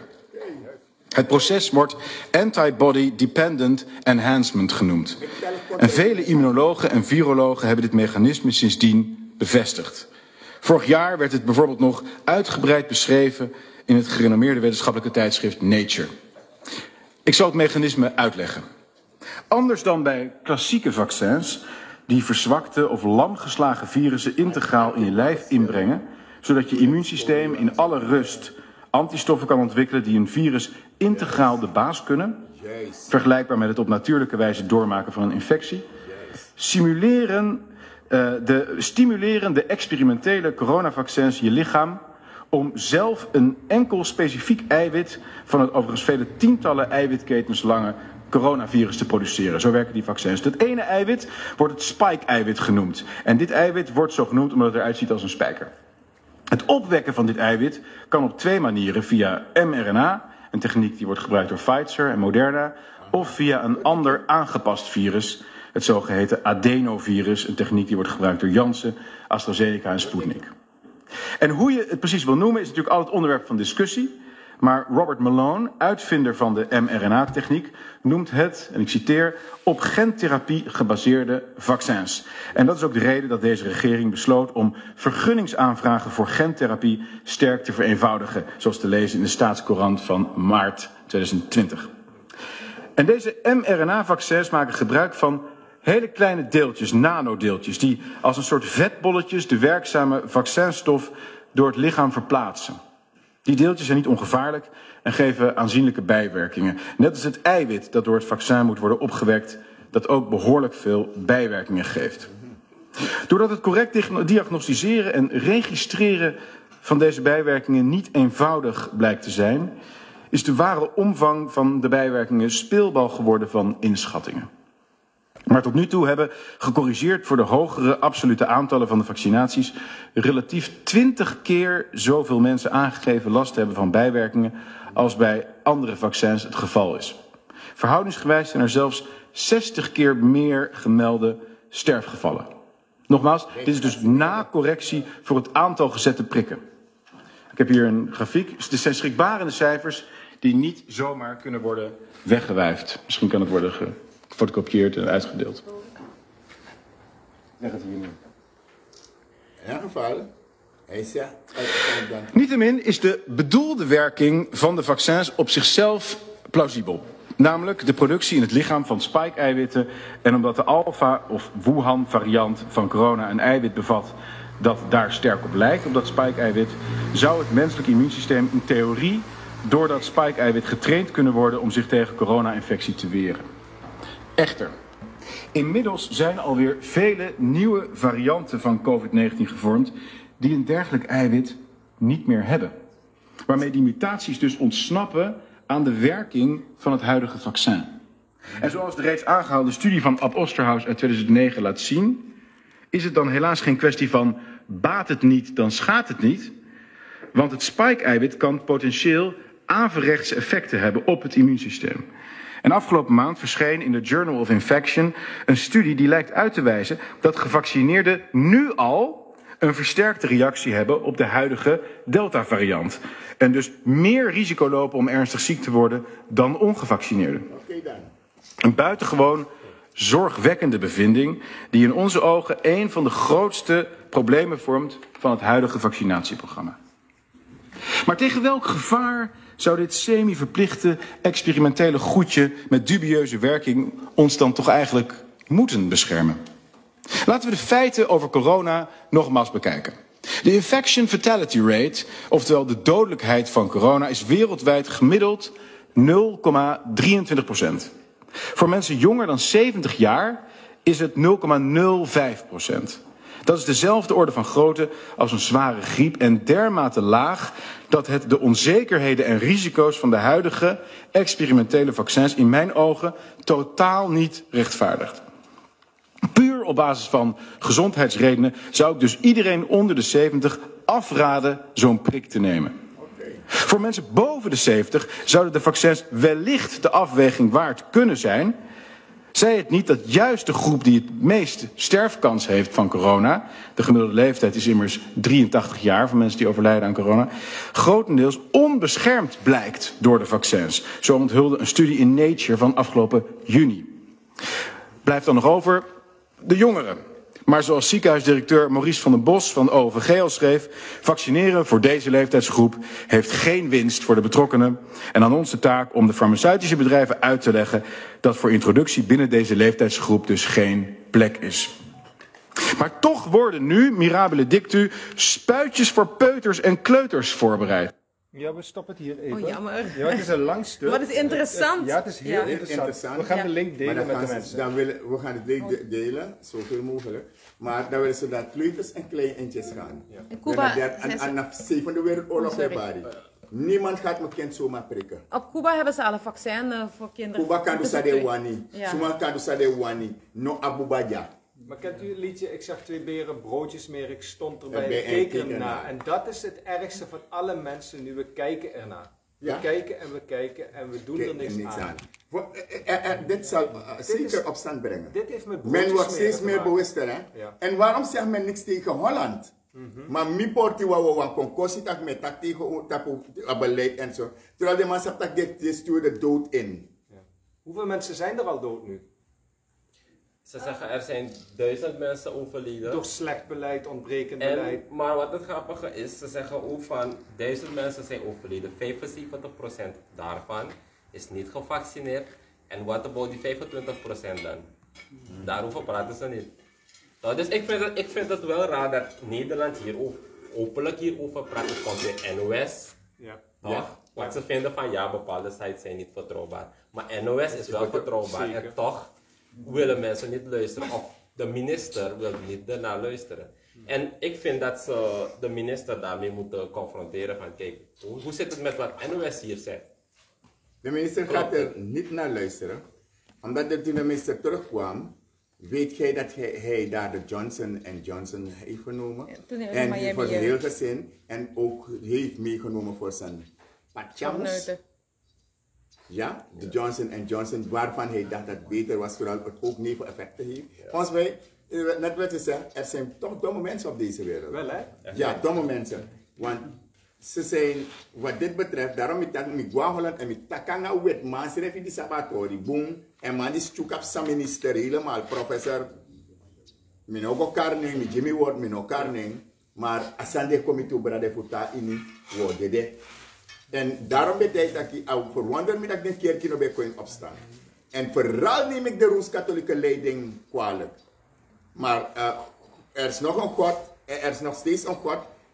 Het proces wordt antibody-dependent enhancement genoemd. En vele immunologen en virologen hebben dit mechanisme sindsdien bevestigd. Vorig jaar werd het bijvoorbeeld nog uitgebreid beschreven in het gerenommeerde wetenschappelijke tijdschrift Nature. Ik zal het mechanisme uitleggen. Anders dan bij klassieke vaccins, die verzwakte of lamgeslagen virussen integraal in je lijf inbrengen, zodat je immuunsysteem in alle rust antistoffen kan ontwikkelen die een virus integraal de baas kunnen, vergelijkbaar met het op natuurlijke wijze doormaken van een infectie, simuleren, uh, de, stimuleren de experimentele coronavaccins je lichaam om zelf een enkel specifiek eiwit van het overigens vele tientallen eiwitketens lange coronavirus te produceren. Zo werken die vaccins. Dat ene eiwit wordt het spike-eiwit genoemd. En dit eiwit wordt zo genoemd omdat het eruit ziet als een spijker. Het opwekken van dit eiwit kan op twee manieren. Via mRNA, een techniek die wordt gebruikt door Pfizer en Moderna, of via een ander aangepast virus, het zogeheten adenovirus, een techniek die wordt gebruikt door Janssen, AstraZeneca en Sputnik. En hoe je het precies wil noemen is natuurlijk altijd onderwerp van discussie. Maar Robert Malone, uitvinder van de mRNA-techniek, noemt het, en ik citeer, op gentherapie gebaseerde vaccins. En dat is ook de reden dat deze regering besloot om vergunningsaanvragen voor gentherapie sterk te vereenvoudigen, zoals te lezen in de Staatscourant van maart tweeduizend twintig. En deze mRNA-vaccins maken gebruik van hele kleine deeltjes, nanodeeltjes, die als een soort vetbolletjes de werkzame vaccinstof door het lichaam verplaatsen. Die deeltjes zijn niet ongevaarlijk en geven aanzienlijke bijwerkingen. Net als het eiwit dat door het vaccin moet worden opgewekt, dat ook behoorlijk veel bijwerkingen geeft. Doordat het correct diagnosticeren en registreren van deze bijwerkingen niet eenvoudig blijkt te zijn, is de ware omvang van de bijwerkingen speelbal geworden van inschattingen. Maar tot nu toe hebben, gecorrigeerd voor de hogere absolute aantallen van de vaccinaties, relatief twintig keer zoveel mensen aangegeven last te hebben van bijwerkingen als bij andere vaccins het geval is. Verhoudingsgewijs zijn er zelfs zestig keer meer gemelde sterfgevallen. Nogmaals, dit is dus na correctie voor het aantal gezette prikken. Ik heb hier een grafiek. Dit zijn schrikbarende cijfers die niet zomaar kunnen worden weggewuifd. Misschien kan het worden ge gefotocopieerd en uitgedeeld. Leg het hier neer. In elk geval, hij is ja. Niettemin is de bedoelde werking van de vaccins op zichzelf plausibel. Namelijk de productie in het lichaam van spike-eiwitten. En omdat de Alpha- of Wuhan-variant van corona een eiwit bevat dat daar sterk op lijkt, op dat spike-eiwit, zou het menselijk immuunsysteem in theorie door dat spike-eiwit getraind kunnen worden om zich tegen corona-infectie te weren. Echter, inmiddels zijn alweer vele nieuwe varianten van COVID negentien gevormd die een dergelijk eiwit niet meer hebben. Waarmee die mutaties dus ontsnappen aan de werking van het huidige vaccin. En zoals de reeds aangehaalde studie van Ab Osterhaus uit tweeduizend negen laat zien, is het dan helaas geen kwestie van baat het niet, dan schaadt het niet. Want het spike-eiwit kan potentieel averechtse effecten hebben op het immuunsysteem. En afgelopen maand verscheen in de Journal of Infection een studie die lijkt uit te wijzen dat gevaccineerden nu al een versterkte reactie hebben op de huidige Delta-variant. En dus meer risico lopen om ernstig ziek te worden dan ongevaccineerden. Oké dan. Een buitengewoon zorgwekkende bevinding die in onze ogen een van de grootste problemen vormt van het huidige vaccinatieprogramma. Maar tegen welk gevaar zou dit semi-verplichte experimentele goedje met dubieuze werking ons dan toch eigenlijk moeten beschermen? Laten we de feiten over corona nogmaals bekijken. De infection fatality rate, oftewel de dodelijkheid van corona, is wereldwijd gemiddeld nul komma drieëntwintig procent. Voor mensen jonger dan zeventig jaar is het nul komma nul vijf procent. Dat is dezelfde orde van grootte als een zware griep en dermate laag dat het de onzekerheden en risico's van de huidige experimentele vaccins in mijn ogen totaal niet rechtvaardigt. Puur op basis van gezondheidsredenen zou ik dus iedereen onder de zeventig afraden zo'n prik te nemen. Voor mensen boven de zeventig zouden de vaccins wellicht de afweging waard kunnen zijn. Zij het niet dat juist de groep die het meest sterfkans heeft van corona, de gemiddelde leeftijd is immers drieëntachtig jaar van mensen die overlijden aan corona, grotendeels onbeschermd blijkt door de vaccins. Zo onthulde een studie in Nature van afgelopen juni. Blijft dan nog over de jongeren. Maar zoals ziekenhuisdirecteur Maurice van den Bos van O V G al schreef, vaccineren voor deze leeftijdsgroep heeft geen winst voor de betrokkenen. En aan ons de taak om de farmaceutische bedrijven uit te leggen dat voor introductie binnen deze leeftijdsgroep dus geen plek is. Maar toch worden nu, mirabile dictu, spuitjes voor peuters en kleuters voorbereid. Ja, we stoppen het hier even. Oh, jammer. Ja, het is een lang stuk. Maar het is interessant. Ja, het is heel Ja. interessant. Interessant. We gaan Ja. de link delen Maar dan met de gaan ze- mensen. Dan willen, we gaan het link de- delen, zoveel mogelijk. Maar dan willen ze dat kleuters en kleintjes gaan. In Cuba En dat- zijn en- ze- en na zevende wereldoorlog Oh, sorry. hebben niemand gaat mijn kind zomaar prikken. Op Cuba hebben ze al een vaccin uh, voor kinderen. Cuba kan dus Tussen de twee. wani. Ja. Suma kan dus de wani. No abubaja. Maar kent u het liedje Ik zag twee beren broodjes meer, ik stond erbij Erbij en en keek keek ernaar. ernaar. En dat is het ergste van alle mensen nu, we kijken ernaar. Ja. We kijken en we kijken en we doen er Kijk, niks, niks aan. aan. Voor- eh, eh, eh, Dit zal eh, zeker is- opstand brengen. Dit heeft met Men broodjes wordt steeds te meer maken. bewuster, hè? Ja. En waarom zegt men niks tegen Holland? Maar mi porti wa wa concoursie tak met tak tegen tapu beleid en zo. Terwijl de man zegt dat je stuurt de dood in. Ja. Hoeveel mensen zijn er al dood nu? Ze zeggen er zijn duizend mensen overleden. Door slecht beleid, ontbrekend En, beleid. maar wat het grappige is, ze zeggen ook van duizend mensen zijn overleden. vijfenzeventig procent daarvan is niet gevaccineerd. En wat about die vijfentwintig procent dan? Daarover praten ze niet. Nou, dus ik vind, het, ik vind het wel raar dat Nederland hier ook openlijk hierover praat. Het komt de N O S, Ja. toch? Ja. Want ze vinden van ja, bepaalde sites zijn niet vertrouwbaar. Maar N O S is wel vertrouwbaar Zeker. en toch willen mensen niet luisteren. Of de minister wil niet ernaar luisteren. En ik vind dat ze de minister daarmee moeten confronteren van kijk, hoe, hoe zit het met wat N O S hier zegt? De minister gaat er niet naar luisteren. Omdat er toen de minister terugkwam, weet jij dat hij, hij daar de Johnson en Johnson heeft genomen. Ja, toen hij in en Miami, voor ja. zijn heel gezin. En ook heeft meegenomen voor zijn patjams. Cornuiten. Ja, de Johnson en Johnson, waarvan hij dacht dat het beter was, vooral het ook neveneffecten heeft. Volgens mij, eh, net wat je zegt, er zijn toch domme mensen op deze wereld. Wel hè? Ja, domme mensen. Want ze zijn, wat dit betreft, daarom ik dat ik ga Holland en ik takanga wet man, ze heeft die sabatori, boom, en man is chukap sa minister helemaal, professor, min ook karning, min Jimmy Ward, min ook karning, maar asande comité brade futa ini, worden de. En daarom betekent dat ik al verwonder me dat ik een keer kino bij kon opstaan. En vooral neem ik de Rooms-Katholieke leiding kwalijk. Maar uh, er is nog een God, en er is nog steeds een God.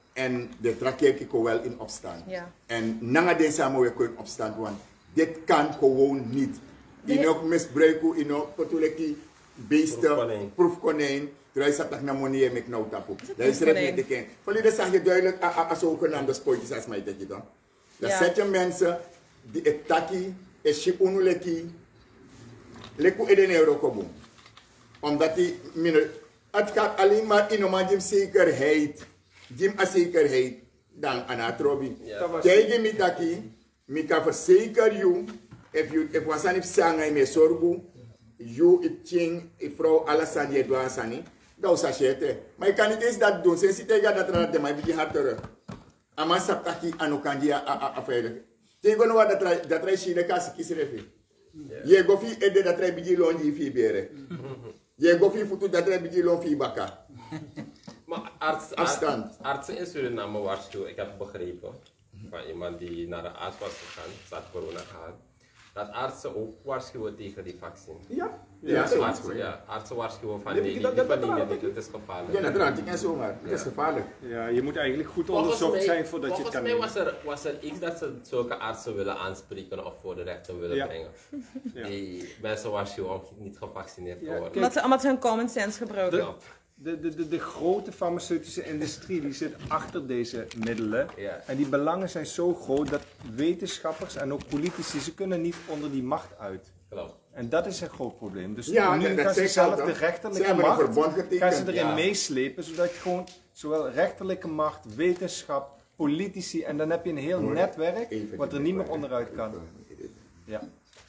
En de trakeer ik wel in opstand. Ja. En na deze samen we in opstand, want dit kan gewoon niet. De- In ook misbruiken, in ook potuleki beesten, Proefkonijn. proefkonijn. Terwijl je dat naar money met nou tapu. Dat is proefkonijn? redelijk de ken. Voor zeg je duidelijk als zogenaamde spoortjes als mij tegen dan. Dat Ja. zet je mensen die het taki, het shipunu leki, leku eden euro kobo. Omdat die minder, het gaat alleen maar in om die zekerheid, die zekerheid dan aan het robi. Ja. Tegen mi taki, mi kan verzekeren you, if you if was aan het zeggen me sorgu, you it ching, if vrouw alles aan je doa sani, dat was achete. Maar je kan niet eens dat doen, sinds je tegen dat raad de mij begin hard terug. Ama sap taki anu kandia affaire. Tegen no dat dat dat rai shine kasi kisrefi. Je go fi ede dat rai bigi lonji fi bere. Je go fi futu dat rai bigi lon fi baka. Maar arts, Afstand. arts, artsen in Suriname waarschuwen, ik heb begrepen van iemand die naar de arts was gegaan, zat corona gehad, dat artsen ook waarschuwen tegen die vaccin. Ja. Ja, Ja, zo artsen, ja, artsen waarschuwen van Ja, nee, die, dat- die dat- van dat- niet, dat- dit is gevaarlijk. Ja, dat raad ik en zomaar. Dat is gevaarlijk. Ja, je moet eigenlijk goed Volgens onderzocht mij- zijn voordat je het volgens kan mij nemen. was er, was er iets dat ze zulke artsen willen aanspreken of voor de rechter willen Ja. brengen. Ja. Die mensen waarschuwen om niet gevaccineerd te Ja, worden. kijk, Omdat ze, omdat ze hun common sense gebruiken. Ja. De, de, de, de grote farmaceutische industrie die zit achter deze middelen. Ja. En die belangen zijn zo groot dat wetenschappers en ook politici, ze kunnen niet onder die macht uit. Klopt. En dat is een groot probleem. Dus Ja, nu dat- dat gaan ze zeg ik zelf al, de toch? Ze rechterlijke hebben een macht verbond getekend. gaan ze erin Ja. meeslepen, zodat je gewoon zowel rechterlijke macht, wetenschap, politici en dan heb je een heel netwerk Even wat er die- niet meer onderuit kan. Ja.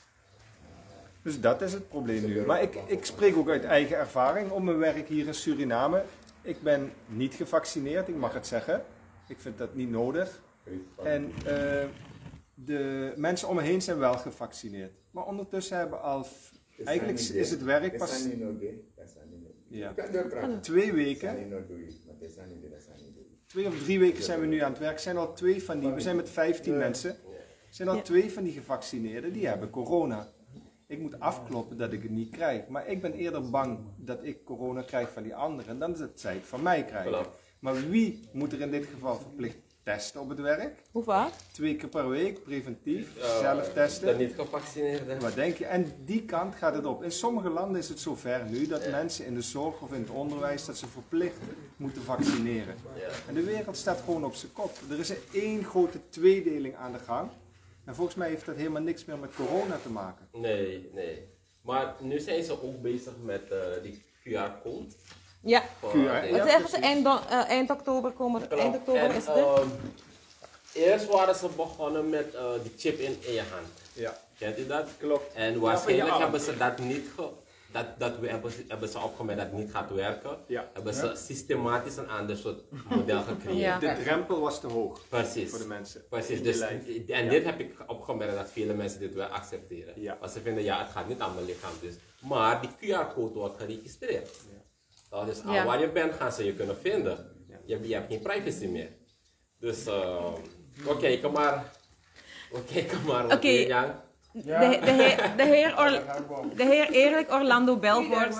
Dus dat is het probleem nu. Maar ik, ik spreek ook uit eigen ervaring om mijn werk hier in Suriname. Ik ben niet gevaccineerd, ik mag het zeggen. Ik vind dat niet nodig. En eh, de mensen om me heen zijn wel gevaccineerd. Maar ondertussen hebben al, eigenlijk is het werk pas ja, twee weken, twee of drie weken zijn we nu aan het werk. Er zijn al twee van die, we zijn met vijftien mensen. Er zijn al Ja. twee van die gevaccineerden, die hebben corona. Ik moet afkloppen dat ik het niet krijg. Maar ik ben eerder bang dat ik corona krijg van die anderen dan dat zij het van mij krijgen. Klopt. Maar wie moet er in dit geval verplicht testen op het werk? Hoe vaak? Twee keer per week, preventief, Uh, zelf De testen. niet gevaccineerden. Wat denk je? En die kant gaat het op. In sommige landen is het zover nu dat mensen in de zorg of in het onderwijs dat ze verplicht moeten vaccineren. Ja. En de wereld staat gewoon op zijn kop. Er is één grote tweedeling aan de gang. En volgens mij heeft dat helemaal niks meer met corona te maken. Nee, nee. Maar nu zijn ze ook bezig met eh, die Q R-code. Ja. Q R, ja. Wat zeggen ze? Eind, do- eh, eind oktober komen. Eind oktober En, is het. ehm, eerst waren ze begonnen met eh, die chip in, in je hand. Ja, Kent u dat? klopt. En waarschijnlijk hebben ze dat niet ge, dat, dat we, hebben, ze, hebben ze opgemerkt dat het niet gaat werken. Ja. Hebben ze systematisch een ander soort model gecreëerd. Ja. De drempel was te hoog Precies. voor de mensen. Precies, In dus, je lijf. en dit heb ik opgemerkt dat vele mensen dit wel accepteren. Ja. Want ze vinden, ja, het gaat niet aan mijn lichaam. Dus. Maar die Q R-code wordt geregistreerd. Nou, dus Ja. al waar je bent gaan ze je kunnen vinden. Je, je hebt geen privacy meer. Dus uh, we kijken maar. We kijken maar wat Oké. weer, Jan. De, de, heer, de, heer Or- de heer Erik Orlando Belvoort.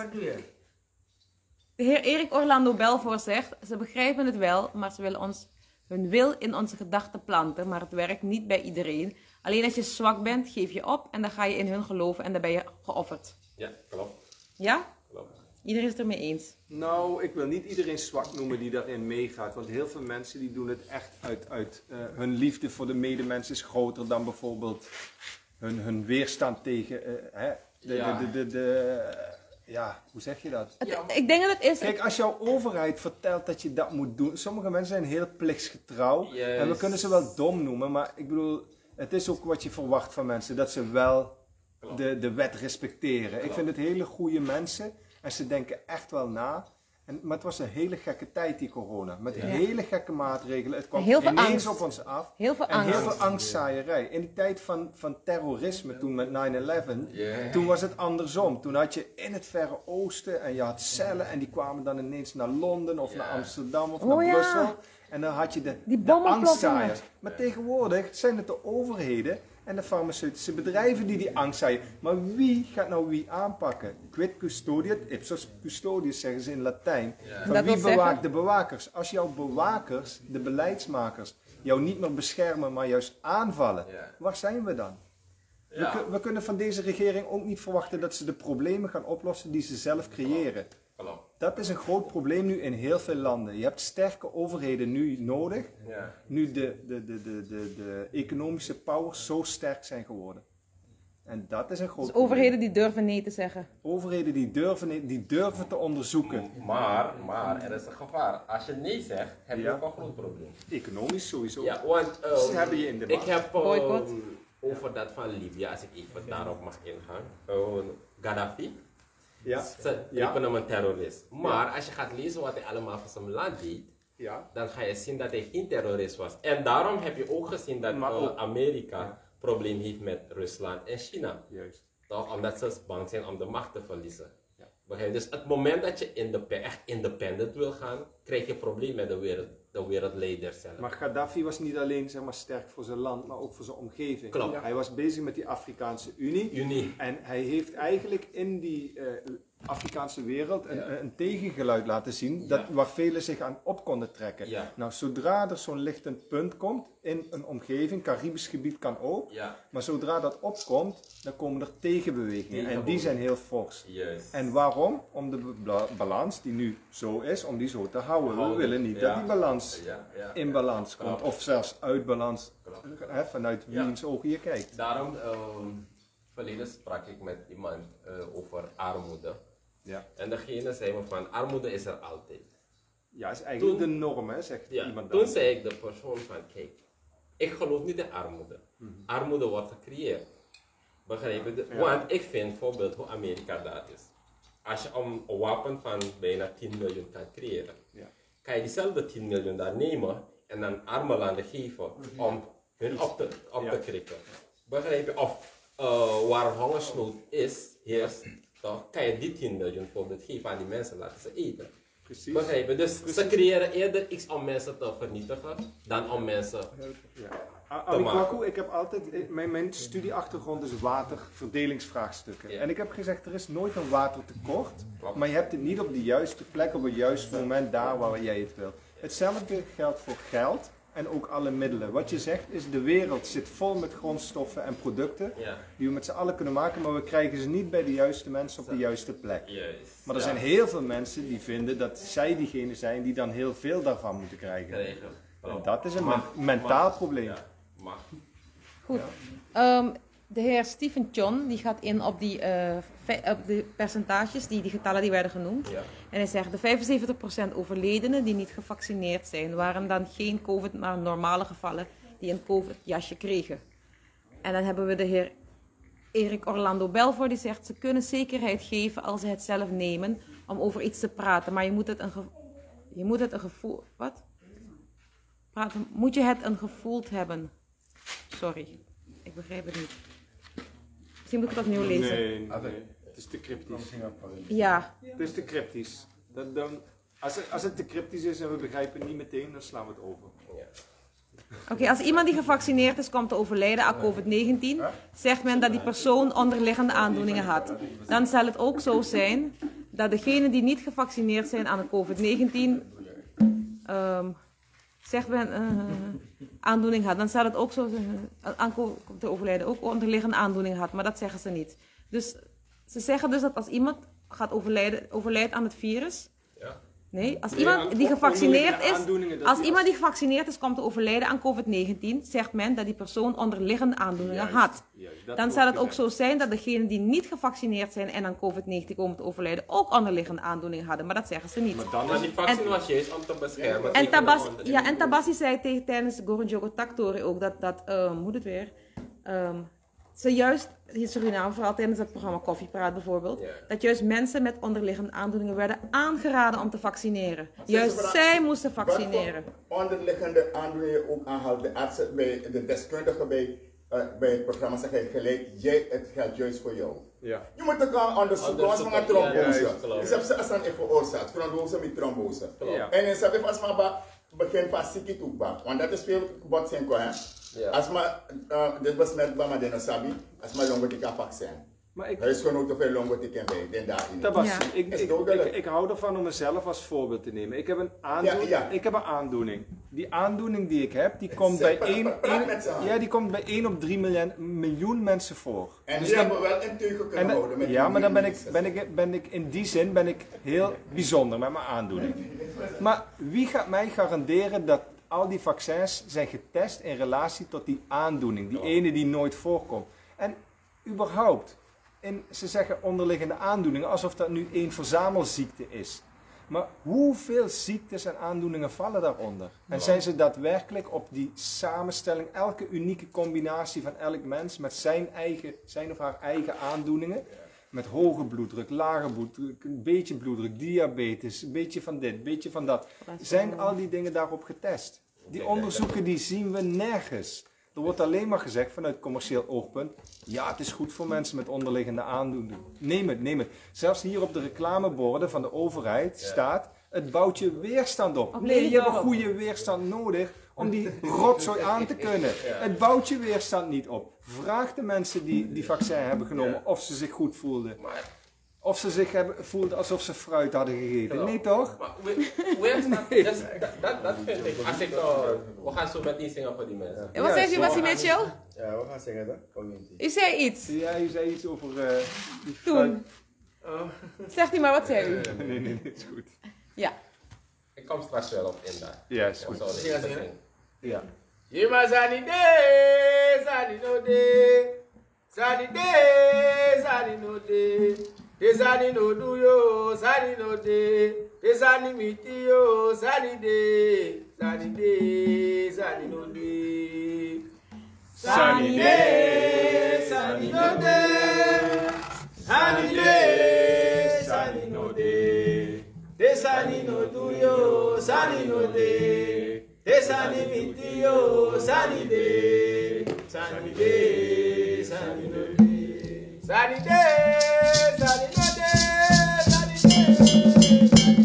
De heer Erik Orlando Belvoort zegt, ze begrijpen het wel, maar ze willen ons hun wil in onze gedachten planten, maar het werkt niet bij iedereen. Alleen als je zwak bent, geef je op en dan ga je in hun geloven en dan ben je geofferd. Ja, klopt. Ja? klopt. Iedereen is het ermee eens. Nou, ik wil niet iedereen zwak noemen die daarin meegaat. Want heel veel mensen die doen het echt uit, uit uh, hun liefde voor de medemens is groter dan bijvoorbeeld hun, hun weerstand tegen uh, hè, de, Ja. de, de, de, de- ja, hoe zeg je dat? Het- ik denk dat het is... Kijk, als jouw overheid vertelt dat je dat moet doen. Sommige mensen zijn heel plichtsgetrouw. Juist. En we kunnen ze wel dom noemen, maar ik bedoel, het is ook wat je verwacht van mensen. Dat ze wel de, de wet respecteren. Ik vind het hele goede mensen en ze denken echt wel na. En, maar het was een hele gekke tijd, die corona. Met hele gekke maatregelen. Het kwam Heel veel ineens angst. op ons af. Heel veel En heel angst. veel angstzaaierij. In die tijd van, van terrorisme, toen met nine eleven, Yeah. toen was het andersom. Toen had je in het Verre Oosten en je had cellen en die kwamen dan ineens naar Londen of naar Amsterdam of Oh naar ja. Brussel. En dan had je de, Die de bomontploffingen. angstzaaiers. Maar tegenwoordig zijn het de overheden en de farmaceutische bedrijven die die angst zaaien. Maar wie gaat nou wie aanpakken? Quid custodiet, ipsos custodius zeggen ze in Latijn. Ja. Van Dat wie wil bewaakt zeggen? de bewakers? Als jouw bewakers, de beleidsmakers, jou niet meer beschermen, maar juist aanvallen, Ja. waar zijn we dan? We, Ja. kun- we kunnen van deze regering ook niet verwachten dat ze de problemen gaan oplossen die ze zelf creëren. Klopt. Dat is een groot probleem nu in heel veel landen. Je hebt sterke overheden nu nodig, Ja. nu de, de, de, de, de, de economische powers zo sterk zijn geworden. En dat is een groot Dus probleem. overheden die durven nee te zeggen. Overheden die durven, die durven te onderzoeken. Maar, maar, er is een gevaar. Als je nee zegt, heb je Ja. ook een groot probleem. Economisch sowieso. Ja, want ehm, Ze hebben je in de ik macht. heb ehm, Boycott. over dat van Libië, als ik even daarop mag ingaan. Ehm, Gaddafi, Ja. ze Ja. riepen hem een terrorist. Maar als je gaat lezen wat hij allemaal voor zijn land deed, Ja. dan ga je zien dat hij geen terrorist was. En daarom heb je ook gezien dat Maar eh, ook- Amerika Ja. probleem heeft met Rusland en China. Juist. Toch? Omdat ze bang zijn om de macht te verliezen. Ja. Begrijp je? Dus het moment dat je indep echt independent wil gaan, krijg je een probleem met de, wereld, de wereldleiders zelf. Maar Gaddafi was niet alleen zeg maar, sterk voor zijn land, maar ook voor zijn omgeving. Klopt. Hij was bezig met die Afrikaanse Unie. Unie. En hij heeft eigenlijk in die eh, Afrikaanse wereld een, Ja. een tegengeluid laten zien dat, Ja. waar velen zich aan op konden trekken. Ja. Nou, zodra er zo'n lichtend punt komt in een omgeving, Caribisch gebied kan ook, Ja, maar zodra dat opkomt, dan komen er tegenbewegingen. En die Tegenbewegingen. zijn heel fors. juist. En waarom? Om de ba- balans die nu zo is, om die zo te houden. We Houden, willen niet ja. dat die balans Ja, ja. in balans komt, Klopt. of zelfs uit balans, Klopt. hè, vanuit Ja. wiens ogen je kijkt. Daarom, ehm verleden sprak ik met iemand eh, over armoede. Ja, En degene zei me van, armoede is er altijd. ja is eigenlijk Toen- de norm, hè, zegt Ja, iemand toen dan. zei ik de persoon van, kijk, ik geloof niet in armoede. Armoede wordt gecreëerd. Begrijp je? De- Ja. Want ik vind bijvoorbeeld hoe Amerika dat is. Als je een een wapen van bijna tien miljoen kan creëren, Ja. kan je diezelfde tien miljoen daar nemen en aan arme landen geven om hun op te, op te Ja. krikken. Begrijp je? Of uh, waar hongersnood is, heerst, dan kan je die tien miljoen bijvoorbeeld geven aan die mensen, laten ze eten. Precies. Begrijp je? Dus ze creëren eerder iets om mensen te vernietigen dan om mensen. Ja. Amikwaku, ik heb altijd, eh, mijn, mijn studieachtergrond is waterverdelingsvraagstukken. Ja. En ik heb gezegd, er is nooit een watertekort, Klopt. maar je hebt het niet op de juiste plek, op het juiste moment, daar waar jij het wilt. Hetzelfde geldt voor geld en ook alle middelen. Wat je zegt is, de wereld zit vol met grondstoffen en producten Ja, die we met z'n allen kunnen maken, maar we krijgen ze niet bij de juiste mensen op de juiste plek. juist. Maar er Ja, zijn heel veel mensen die vinden dat zij diegene zijn die dan heel veel daarvan moeten krijgen. krijgen. En dat is een Mag- men- mentaal mag- probleem. Ja, mag. Goed. Ehm, de heer Stephen John die gaat in op, die, eh, fe- op de percentages, die, die getallen die werden genoemd. Ja. En hij zegt de vijfenzeventig procent overledenen die niet gevaccineerd zijn, waren dan geen COVID, maar normale gevallen die een COVID-jasje kregen. En dan hebben we de heer Erik Orlando Belvoort die zegt ze kunnen zekerheid geven als ze het zelf nemen om over iets te praten. Maar je moet het een, ge- je moet het een gevoel... Wat? Praten, moet je het een gevoeld hebben? Sorry, ik begrijp het niet. Misschien moet ik het opnieuw lezen. Nee, nee. Het is te cryptisch. Ja, Het is te cryptisch. Dat, dan, als, het, als het te cryptisch is en we begrijpen het niet meteen, dan slaan we het over. oké. Als iemand die gevaccineerd is komt te overlijden aan COVID negentien, zegt men dat die persoon onderliggende aandoeningen had. Dan zal het ook zo zijn dat degenen die niet gevaccineerd zijn aan de COVID negentien, ehm, zegt men, eh, aandoening had. Dan zal het ook zo zijn, uh, aan co- te overlijden, ook onderliggende aandoeningen had. Maar dat zeggen ze niet. Dus ze zeggen dus dat als iemand gaat overlijden, overlijdt aan het virus. Ja. Nee, als Nee, iemand aan die gevaccineerd onderliggende aandoeningen, is, dat als die iemand als- die gevaccineerd is komt te overlijden aan COVID negentien, zegt men dat die persoon onderliggende aandoeningen Juist, had. juist, dat Dan wordt zal het ook gezegd. zo zijn dat degenen die niet gevaccineerd zijn en aan COVID negentien komen te overlijden ook onderliggende aandoeningen hadden, maar dat zeggen ze niet. Maar dan Maar is die vaccin was juist om te beschermen. En, tegen Tabas, de onder- ja, en Tabassi zei tegen, tijdens Goronjogo Taktori ook dat, dat um, hoe het weer, um, ze juist, in Suriname, vooral tijdens het programma Koffiepraat bijvoorbeeld, Ja. dat juist mensen met onderliggende aandoeningen werden aangeraden om te vaccineren. Zeg Juist ze maar- zij moesten vaccineren. Wat voor onderliggende aandoeningen ook aanhaalt de artsen bij de deskundigen bij, uh, bij het programma zeggen gelijk, jij, het geldt juist voor jou. Ja. Je moet ook gaan onderzoeken, als Onderzoeken, we gaan trombose. ja, juist, klopt. Dus heb ze als een even veroorzaakt, trombose met trombose. Ja. En dan heb je vast maar begin van ziekte toe, want dat is veel wat zijn hè. Ja. Als maar, uh, dit besmet bij de Sabi, als maar longotica vaccin. Maar ik, Er is gewoon ook te veel longotica bij, dan daarin. Tabassi, Ja. ik, ik, Is ik, dodelijk. ik, ik hou ervan om mezelf als voorbeeld te nemen. Ik heb een aandoening. Ja, ja. Ik heb een aandoening. Die aandoening die ik heb, die komt bij Zeg, één, praat één- met z'n allen. ja, die komt bij één op drie miljoen, miljoen mensen voor. En Dus die dan- hebben wel een teugen kunnen en dan- houden. Met ja, die maar dan ben ik, medicijnen. ben, ik, ben ik in die zin ben ik heel bijzonder met mijn aandoening. Maar wie gaat mij garanderen dat al die vaccins zijn getest in relatie tot die aandoening, die ene die nooit voorkomt? En überhaupt, in, ze zeggen onderliggende aandoeningen alsof dat nu één verzamelziekte is. Maar hoeveel ziektes en aandoeningen vallen daaronder? En zijn ze daadwerkelijk op die samenstelling, elke unieke combinatie van elk mens met zijn, eigen, zijn of haar eigen aandoeningen? Met hoge bloeddruk, lage bloeddruk, een beetje bloeddruk, diabetes, een beetje van dit, een beetje van dat. Zijn al die dingen daarop getest? Die onderzoeken die zien we nergens. Er wordt alleen maar gezegd vanuit commercieel oogpunt, ja, het is goed voor mensen met onderliggende aandoeningen. Neem het, neem het. Zelfs hier op de reclameborden van de overheid staat, het bouwt je weerstand op. Op Nee, je hebt een Lelydorp. goede weerstand nodig om die rotzooi aan te kunnen. Het bouwt je weerstand niet op. Vraag de mensen die die vaccin hebben genomen of ze zich goed voelden. Of ze zich hebben, voelden alsof ze fruit hadden gegeten. Nee toch? Maar we- weerstand, dat, dat, dat vind ik. Als ik, uh, we gaan zo meteen zingen voor die mensen. En wat zegt u, Bassie Mitchell? Ja, we gaan zeggen dat. Community. U zei iets. Ja, je zei iets over eh, die fruit. Toen. Zegt u maar, wat zei u? Nee, nee, nee, is goed. Ja. Ik kom straks wel op in daar. Ja, is Ja, goed. zo, dat Zingen, is het zingen. ding. Ja. Yima zani de, zani no de, zani de, zani no de, de zani no do yo, zani no de, de zani miti yo, zani de, zani de, zani no de, zani de, zani no de, zani de, zani no de, de zani no do yo, zani no de. Sani mitio, sani de, sani de, sani no de, sani de, sani no de, sani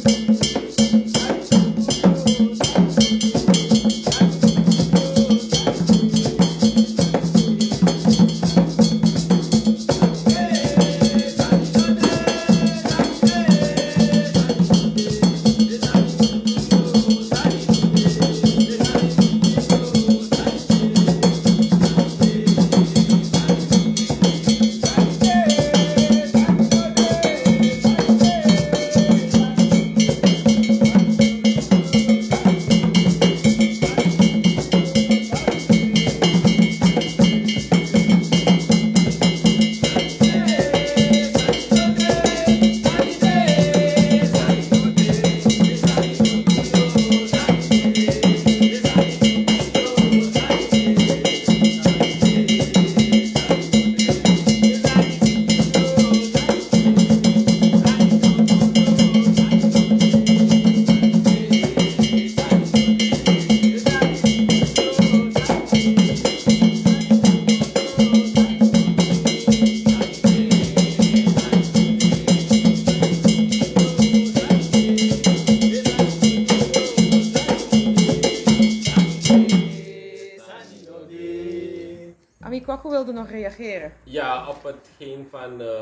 Ami Kwakko wilde nog reageren. Ja, op hetgeen van uh,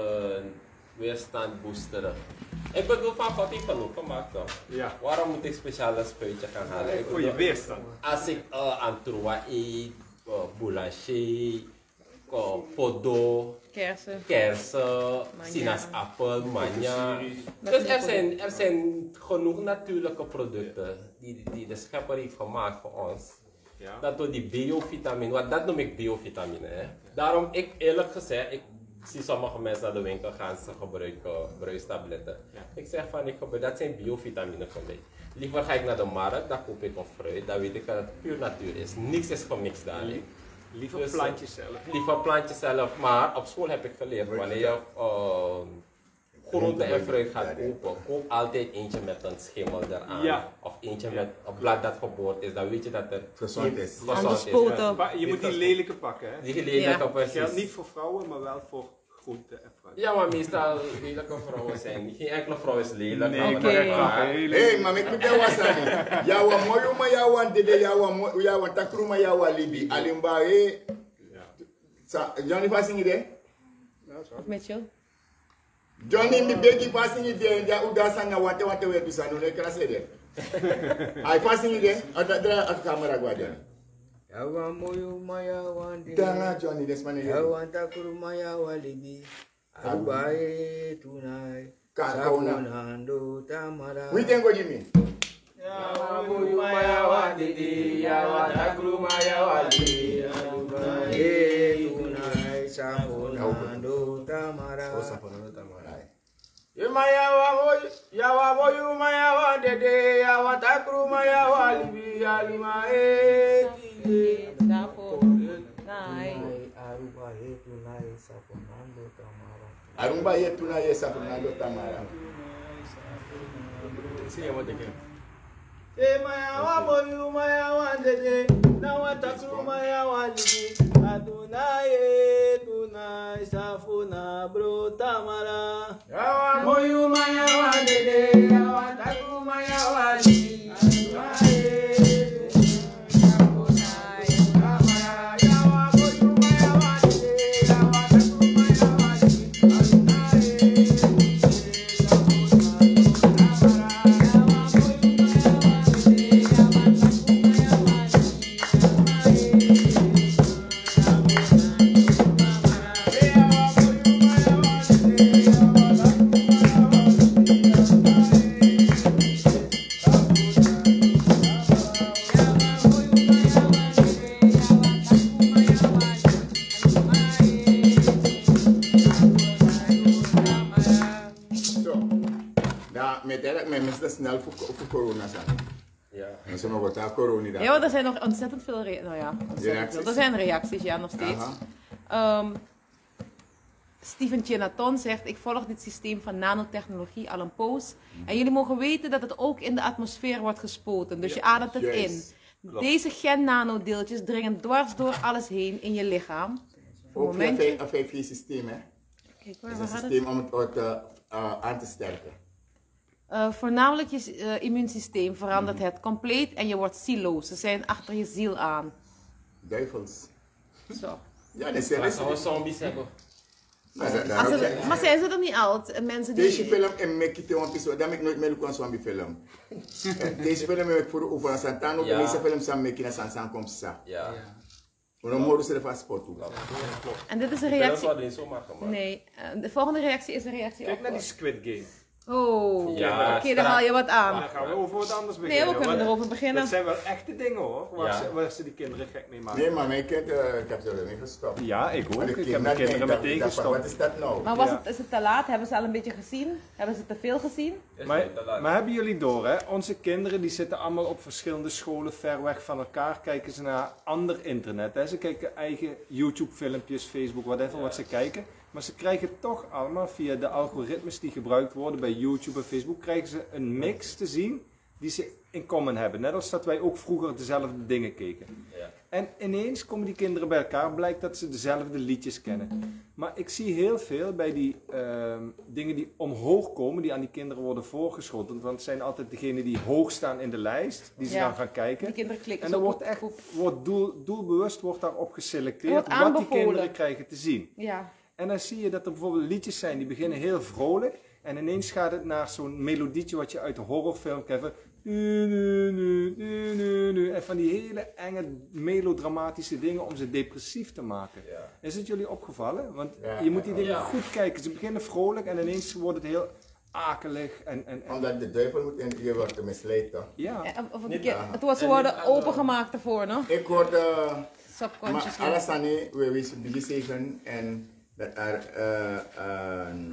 weerstand boosteren. Ik bedoel, van God heeft genoeg gemaakt toch? Ja. Waarom moet ik speciaal een spuitje gaan halen? Ik Voor je bedoel, weerstand. Als ik uh, antroa eet, uh, boulanger, uh, podo, Kersen. kersen, sinaasappel, manja. Dus er zijn, er zijn genoeg natuurlijke producten die, die de schepper heeft gemaakt voor ons. Ja. Dat door die biovitamine, want dat noem ik biovitamine. Hè. Daarom, ik eerlijk gezegd, ik zie sommige mensen naar de winkel gaan, ze gebruiken bruistabletten. Ja. Ik zeg van, ik gebruik, dat zijn biovitamine voor mij. Liever ga ik naar de markt, dan koop ik een fruit, dan weet ik dat het puur natuur is. Niks is gemixt daarin. Liever Dus, plantjes zelf. Liever plantjes zelf, maar op school heb ik geleerd, wanneer je uh, groente en fruit gaat kopen, koop altijd eentje met een schimmel eraan. Ja. Of eentje met een blad dat geboord is, dan weet je dat het Gezond is. gezond Anders spoten. Maar je moet die lelijke pakken, hè? Die lelijke Ja. Dat precies. geldt niet voor vrouwen, maar wel voor groente en fruit. Ja, maar meestal lelijke vrouwen zijn niet. Geen enkele vrouw is lelijk. Nee, Oké. okay. Hey, maar ik moet jou wat zeggen. Jawa moyo ma jawa dede jawa mo jawa takruma jawa libi. Alimba e. Johnny passing ide? Of Mitchell? Johnny mi begi passing ide ja uda sanga wate wate we bisa no le krase de. Ai passing ide? Ada ada kamera gua Johnny. Yawa moyo maya wande. Danga Johnny des mane. Yawa takuru maya walibi. Arubae tunai. Sapunando tamara. We can go Jimmy. Yawa moyo maya wande, yawa takuru maya wande. Arubae tunai. Sapunando tamara. Oh, sapunando tamara. Yawa moyo, yawa moyo maya wande, yawa takuru maya walibi. Alimae. Daarvoor. Nee. Arubae tunai. Sapunando tamara. Arumba ye tuna ye sapunando tamara. Sim, eu vou ter que. E maya wa moyo maya wande, na wa takuru maya walibi. Adonai, tunai, safuna bro tamara. Yawa moyo maya wande, yawa takuru maya walibi. Adonai. Snel voor, voor corona zijn. Ja. En ze nog wat aan corona. Ja, er zijn nog ontzettend veel re nou ja, ontzettend veel. Er zijn reacties, ja, nog steeds. Um, Steven Chenaton zegt, ik volg dit systeem van nanotechnologie al een poos. En jullie mogen weten dat het ook in de atmosfeer wordt gespoten. Dus ja, je ademt het yes. in. Klopt. Deze gen-nanodeeltjes dringen dwars door alles heen in je lichaam. Ook een vijf G systeem, hè? Kijk, waar, het is waar een systeem het? om het uh, uh, aan te sterken. Uh, voornamelijk je uh, immuunsysteem verandert mm. het compleet en je wordt zieloos. Ze zijn achter je ziel aan. Duivels. Zo. Ja, dat zijn we zombies hebben. Maar, ze, maar zijn ze er niet oud? Mensen die... Deze film en ik het een episode, dat ik nooit meer een zombie film. Deze film heb ik voor over een Santano, de meeste films zijn met een Sansan komt sa. Ja. We dan horen ze er vast sport toe. En dit is een reactie. Dat is zomaar gemaakt. Nee, uh, de volgende reactie is een reactie. Kijk naar die Squid Game. Oh, ja, oké, okay, dan haal je wat aan. Dan gaan we over wat anders beginnen. Nee, we kunnen erover beginnen. Dat zijn wel echte dingen hoor, waar, ja. ze, waar ze die kinderen gek mee maken. Nee, maar mijn kind, uh, ik heb ze er niet gestopt. Ja, ik ook. Ik heb mijn kinderen meteen gestopt. Wat is dat nou? Maar was ja. het, is het te laat? Hebben ze al een beetje gezien? Hebben ze te veel gezien? Maar, maar hebben jullie door, hè? Onze kinderen die zitten allemaal op verschillende scholen ver weg van elkaar. Kijken ze naar ander internet. Hè? Ze kijken eigen YouTube filmpjes, Facebook, whatever, ja. wat ze kijken. Maar ze krijgen toch allemaal via de algoritmes die gebruikt worden bij YouTube en Facebook, krijgen ze een mix te zien die ze in common hebben. Net als dat wij ook vroeger dezelfde dingen keken. Ja. En ineens komen die kinderen bij elkaar, blijkt dat ze dezelfde liedjes kennen. Maar ik zie heel veel bij die uh, dingen die omhoog komen, die aan die kinderen worden voorgeschoteld. Want het zijn altijd degenen die hoog staan in de lijst, die ze ja. dan gaan kijken. Die kinderen klikken. En dan wordt echt wordt doel, doelbewust wordt daarop geselecteerd wat die kinderen krijgen te zien. Ja. En dan zie je dat er bijvoorbeeld liedjes zijn die beginnen heel vrolijk. En ineens gaat het naar zo'n melodietje wat je uit de horrorfilm kent. Nu, nu, nu, nu, nu, nu. En van die hele enge melodramatische dingen om ze depressief te maken. Ja. Is het jullie opgevallen? Want ja, je moet die dingen ja. goed kijken. Ze beginnen vrolijk en ineens wordt het heel akelig. En, en, en... Omdat de duivel moet in je wordt misleid toch? Ja. ja of het, ja. het wordt, ze worden opengemaakt ervoor, no? Ik hoorde... Subconscious. Maar alles aan die, we wisten die zeggen en... dat er uh, een,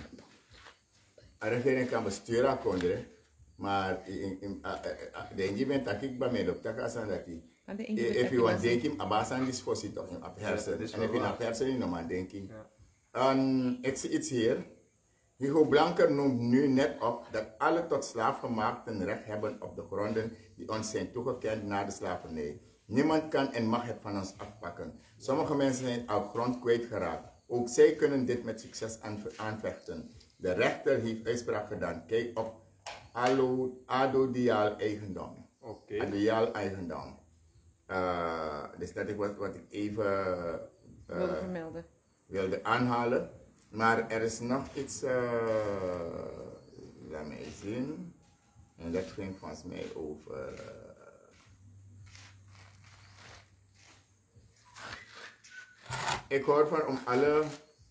een regering kan besturen konden, maar in, in, uh, uh, de ingeving dat ik bij mij op de kast aan dat die, if you want denken, abasan is voorziet op een hersen, en if you want hersen in een denking. En ik zie iets hier, Hugo Blanker noemt nu net op dat alle tot slaafgemaakten recht hebben op de gronden die ons zijn toegekend na de slavernij. Niemand kan en mag het van ons afpakken. Sommige mensen zijn al grond kwijtgeraakt. Ook zij kunnen dit met succes aanvechten. De rechter heeft uitspraak gedaan. Kijk op adodiaal eigendom. Oké. Adodiaal eigendom. Uh, dus dat is wat, wat ik even uh, wilde vermelden. wilde aanhalen. Maar er is nog iets, uh, laat mij zien. En dat ging volgens mij over. Uh, ik hoor van om alle,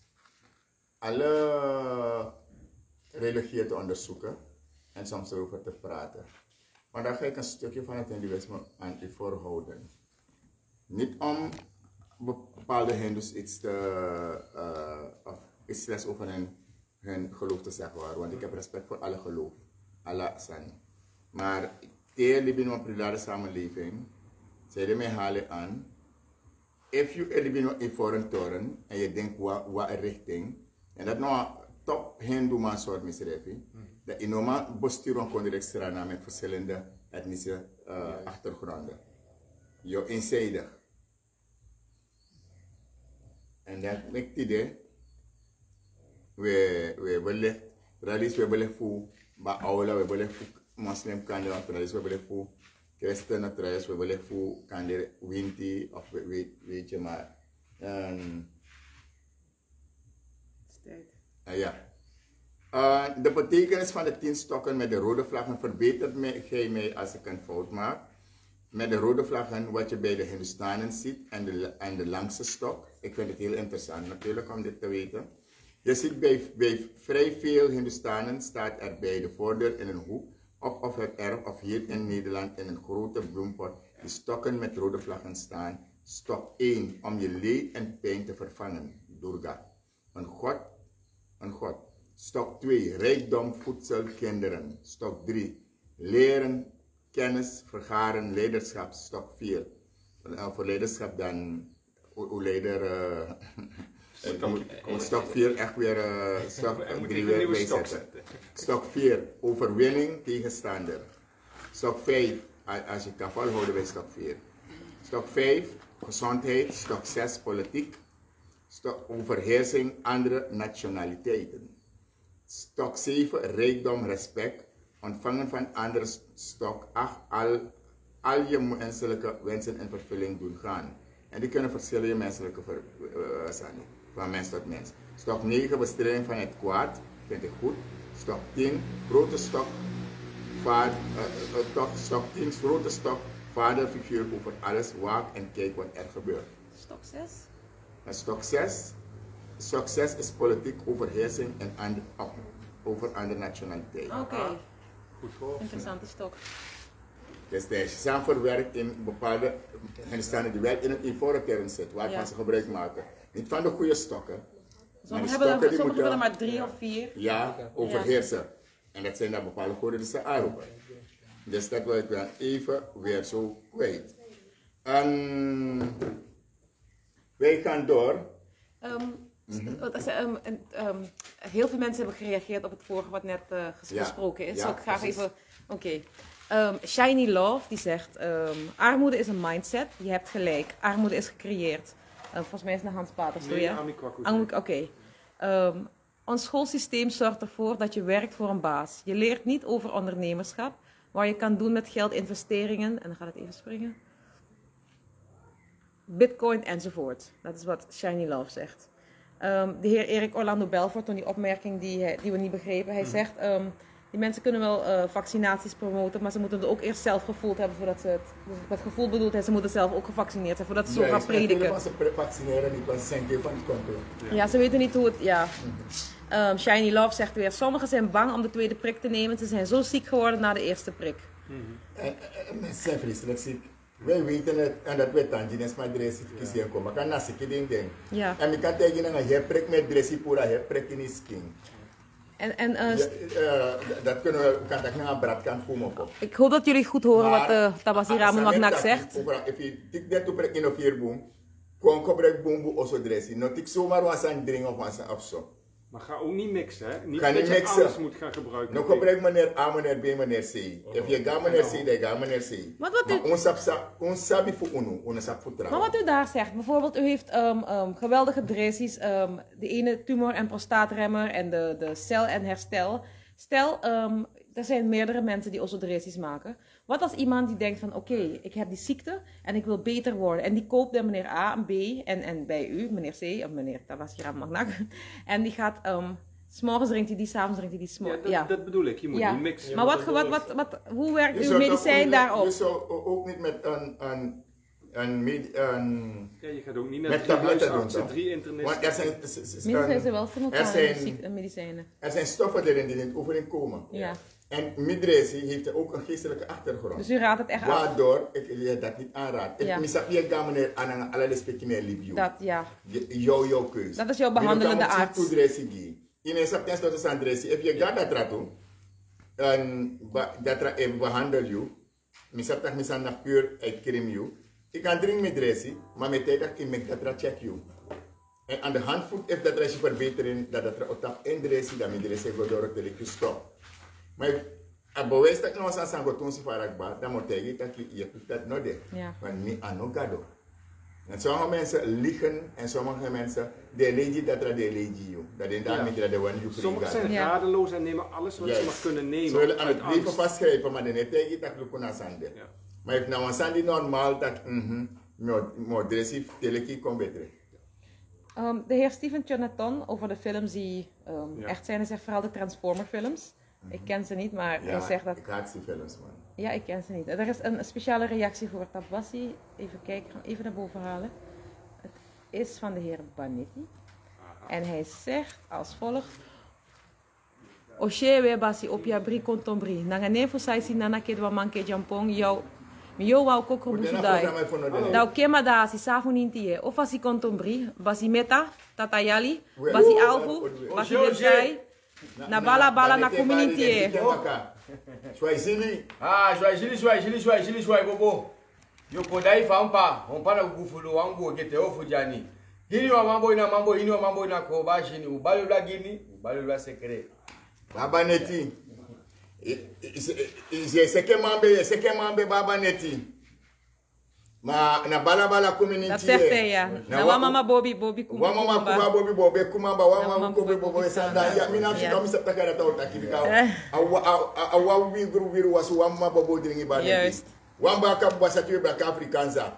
alle religieën te onderzoeken en soms erover te praten. Maar dan ga ik een stukje van het hindoeïsme aan u voorhouden. Niet om bepaalde hindoes iets te, uh, of iets slechts over hun, hun geloof te zeggen, hoor, want ik heb respect voor alle geloof, alle sani. Maar tegen libino een private samenleving, zij ermee halen aan. If you libino in foreign toren en je denkt wat wat een richting, en dat nou top hindoe man soort misrefi, dat inoma besturen kon direct strana met verschillende etnische uh, achtergronden. Je inzijdig. En dat maakt het idee, we we willen, rallies we willen voor, bij aula we willen voor moslim kandidaat, rallies we willen voor christenen, rallies we willen voor kandidaat winti of weet weet je maar. Um, uh, ja. Uh, de betekenis van de tien stokken met de rode vlaggen verbetert mij, gij mij als ik een fout maak. Met de rode vlaggen wat je bij de Hindustanen ziet en de, en de langste stok. Ik vind het heel interessant natuurlijk om dit te weten. Je ziet bij, bij vrij veel Hindustanen staat er bij de voordeur in een hoek, op of het erf of hier in Nederland in een grote bloempot, die stokken met rode vlaggen staan. Stok één, om je leed en pijn te vervangen, Durga. Een God, een God. Stok twee, rijkdom, voedsel, kinderen. Stok drie, leren, kennis, vergaren, leiderschap. Stok vier. Uh, voor leiderschap dan, hoe leider, uh, moet stok vier echt weer, uh, stok drie weer bijzetten. Stok vier, overwinning, tegenstander. Stok vijf, als je kan volhouden bij stok vier. Stok vijf, gezondheid. Stok zes, politiek. Stok overheersing, andere nationaliteiten. Stok zeven, rijkdom, respect. Ontvangen van anderen. Stok acht, al, al je menselijke wensen in vervulling doen gaan. En die kunnen verschillen je menselijke ver, uh, zijn, van mens tot mens. Stok negen, bestrijding van het kwaad. Vind ik goed. Stok tien, grote stok. Vader, uh, uh, stok, stok tien, grote stok. Vaderfiguur over alles. Waak en kijk wat er gebeurt. Stok zes. En stok zes. Stok zes is politiek overheersing en and, oh, over andere nationaliteiten. Oké. Okay. Interessante stok. Dus de zijn verwerkt in bepaalde Hindustanen die wel in een ivoren kern zit, waarvan ja. ze gebruik maken. Niet van de goede stokken. Sommigen hebben er, sommige hebben er maar drie ja. of vier. Ja, overheersen. Ja. En dat zijn dan bepaalde goden die ze aanroepen. Dus dat wil ik dan even weer zo kwijt. En wij gaan door. Um, mm-hmm. um, um, heel veel mensen hebben gereageerd op het vorige wat net uh, gesproken is. Ja, Zal ik graag precies. even... Oké. Okay. Um, Shiny Love die zegt, um, armoede is een mindset. Je hebt gelijk. Armoede is gecreëerd. Uh, volgens mij is het naar Hans Paters. Nee, ja? Oké. Okay. Um, ons schoolsysteem zorgt ervoor dat je werkt voor een baas. Je leert niet over ondernemerschap. Wat je kan doen met geld, investeringen. En dan gaat het even springen. Bitcoin enzovoort. Dat is wat Shiny Love zegt. Um, de heer Erik Orlando Belfort, toen die opmerking die, die we niet begrepen. Hij mm. zegt, um, die mensen kunnen wel uh, vaccinaties promoten, maar ze moeten het ook eerst zelf gevoeld hebben voordat ze het... Dus wat gevoeld bedoelt, hij, ze moeten zelf ook gevaccineerd zijn voordat ze zo ja, gaan prediken. Ja, ze vaccineren niet, want ze zijn deel van het complot. Ja. ja, ze weten niet hoe het... Ja. Um, Shiny Love zegt weer, sommigen zijn bang om de tweede prik te nemen. Ze zijn zo ziek geworden na de eerste prik. Mm-hmm. En, en mensen zijn vreselijk ziek. Wij weten het, en dat weet dan, die is maar dressie verkiezingen komen. Maar kan nasi ding ding. Ja. En ik kan tegen een je prik met dressie pura, je prik in is skin. En, en, uh, ja, uh, dat kunnen we, kan dat naar een bradkant voelen. Ik hoop dat jullie goed horen maar, wat uh, Tabasi Ramon Magnak zegt. Als je dik dat te prik in of vier boom, kon gebruik boom boom of zo dressie. Nou, ik zomaar was aan dring of was of zo. Maar ga ook niet mixen, hè? Niet Ga dat niet je mixen. alles moet gaan gebruiken. Nou gebruik meneer A, meneer B, meneer C. If je gaat meneer C, dan gaat meneer C. Wat wat u- Maar ons sap- ons sabi voor unu, ons sap voor Maar trouw. wat u daar zegt, bijvoorbeeld u heeft um, um, geweldige dressies, um, de ene tumor- en prostaatremmer en de, de cel- en herstel. Stel, um, er zijn meerdere mensen die osodressies maken. Wat als iemand die denkt van oké, okay, ik heb die ziekte en ik wil beter worden. En die koopt bij meneer A en B en, en bij u, meneer C of meneer Tabashiram Magnak. En die gaat, um, 's morgens drinkt hij die, 's avonds drinkt hij die. 's Ja, morgens. dat, Ja. dat bedoel ik. Je moet Ja. niet mixen. Maar wat, wat, wat, wat, hoe werkt Je uw zou toch medicijn ook- daarop? Je zou ook niet met een, een, een, med- een Ja, je gaat ook niet naar met drie tabletten doen, huisartsen, toch? drie internisten. Want er zijn, s- s- s- Meestal zijn ze een- wel er simultaan zijn, ziek- medicijnen. er zijn stoffen erin die niet overeenkomen. Ja. En midresi heeft ook een geestelijke achtergrond. Dus u raadt het echt af. Waardoor ik je dat niet aanraad. Ik Ja. misap je gaan meneer aan alle respecten meer liefje. Dat, ja. Jouw jouw keuze. Dat is jouw behandelende arts. In een saptens tot een sandresi. If je gaat dat rato, en ba- dat ra- en behandel je, misap tak misan na puur uit krim je. Ik kan drink met dresi, maar met tijd dat ik met dat ra check je. En aan de hand voelt if dat resi verbetering, dat dat ra otap en dresi, dat met dresi go door het lichtje stop. Maar a bewijs dat nou san san go tonsi farakba, dan moet je dat je pikt dat no de. Ja. Want niet aan no gado. En sommige mensen liegen en sommige mensen, de lady dat er de lady you. Dat in daar Ja. met de one you Sommigen zijn Ja. radeloos en nemen alles wat ze maar kunnen nemen. Ze willen aan uit het leven angst. vastgrijpen, maar dan heb je dat lukken naar zande. Ja. Maar if nou een zande normaal, dat mhm, more dressief, teleki komt beter. Um, de heer Steven Jonathan over de films die um, Ja. echt zijn, hij zegt vooral de Transformer films. Ik ken ze niet, maar hij Ja, zegt dat... ik haat die films, man. Ja, ik ken ze niet. Er is een speciale reactie voor Tabassi. Even kijken, ik ga hem even naar boven halen. Het is van de heer Banetti. En hij zegt als volgt. Oshewe basi opia bri kontombri. Nangane fusaisi nana kedwa manke jampong jou. Mio wau kokro busudai. Dau kema da si safu nintie. Of asi kontombri, basi meta, tatayali, basi alfu, basi websai. Na bala bala na community. Swahili. Ah, Swahili, Swahili, Swahili, Swahili, bobo. Yo podai fampa, ompana kukufulu wangu kete ofu jani. Hini wa mambo ina mambo, hini wa mambo ina kobashi ni ubali la gini, ubali la sekre. Baba Neti. Je seke mambe, seke mambe Baba Neti. Maar na bala bala community. Dat zegt hij, ja. Na wa mama Bobby, Bobby Kumba. Wa mama kuba Bobby Bobby kumamba wa Na mama mama kuba Bobby Bobby sanda ya mina Ja. fika misa takara ta utaki ka. Eh. Awa awa wi guru wiru wasu wa mama Bobby dringi ba. Juist. Wa mba ka bwasa tu ba ka Afrikanza.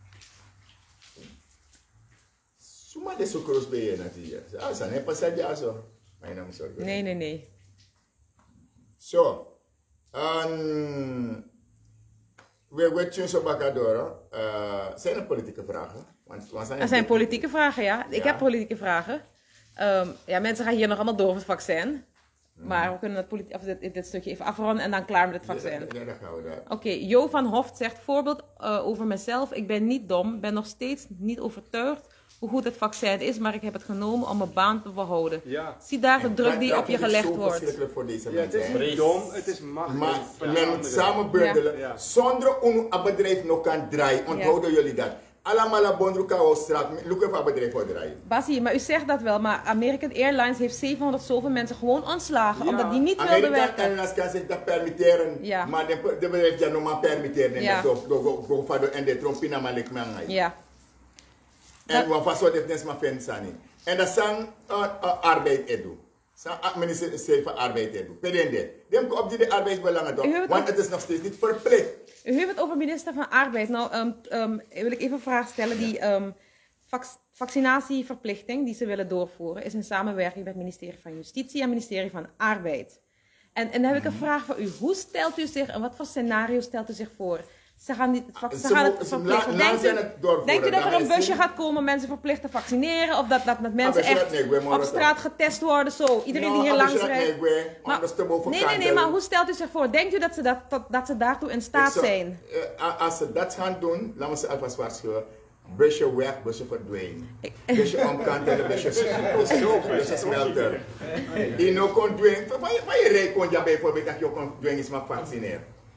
Suma de sokoros be ye na tia. Ah, ça n'est pas ça dia so. Mijn naam is Orgo. Nee, nee, nee. Zo. Um, we weten zo bakadoro. Uh, zijn er politieke vragen? Want, want Er zijn politieke vragen, ja. Ik Ja. heb politieke vragen. Um, ja, mensen gaan hier nog allemaal door over het vaccin. Maar we kunnen het politi- of dit, dit stukje even afronden en dan klaar met het vaccin. Ja, ja, dan gaan we daar. Oké, okay, Jo van Hoft zegt voorbeeld uh, over mezelf. Ik ben niet dom, ben nog steeds niet overtuigd hoe goed het vaccin is, maar ik heb het genomen om mijn baan te behouden. Ja. Zie daar de En druk dat- die dat op je is gelegd zo wordt. verschrikkelijk voor deze Ja, het is mensen. niet dom, het is makkelijk. Maar voor de men anderen. samen bundelen, Ja. zonder een bedrijf nog kan draaien. Onthouden jullie dat? Allemaal bondruka op straat, look even een bedrijf voor draaien. Basie, maar u zegt dat wel, maar American Airlines heeft zevenhonderd zoveel mensen gewoon ontslagen, Ja. omdat die niet wilden Amerika werken. Airlines kan zich dat permitteren, Ja. maar de, de bedrijf kan nog maar permitteren. Ja. En dat go go go en de trompina malik mangai. Ja. En wat vast wat heeft maar fan sani. En dat zijn arbeid edu. Zijn administratie van arbeid edu. Pedende. Denk op die de arbeidsbelangen toch? U hebt Want ook- het is nog steeds niet verplicht. U heeft het over minister van Arbeid. Nou, um, um, wil ik even een vraag stellen. Die um, vac- vaccinatieverplichting die ze willen doorvoeren is in samenwerking met het ministerie van Justitie en het ministerie van Arbeid. En, en dan heb ik een vraag voor u. Hoe stelt u zich en wat voor scenario stelt u zich voor? Ze gaan, niet, vac- ze Ze gaan mo- het ze verplichten. la- Denkt laten u, het doorvoeren. denkt u dat er Dan een is busje het- gaat komen mensen verplicht te vaccineren? Of dat, dat, dat mensen Abesrat echt nee, we mogen op dat straat getest worden? Zo, iedereen die hier langs rijdt. Maar- Nee, nee, nee, maar hoe stelt u zich voor? Denkt u dat ze, dat, dat, dat ze daartoe in staat zijn? Uh, als ze dat gaan doen, laten we ze alvast waarschuwen. Busje weg, busje verdwijnen. Busje omkantelen, busje busje smelter. Je nou kon dwingen, van je rij kon je bijvoorbeeld dat je kon dwingen is maar vaccineren.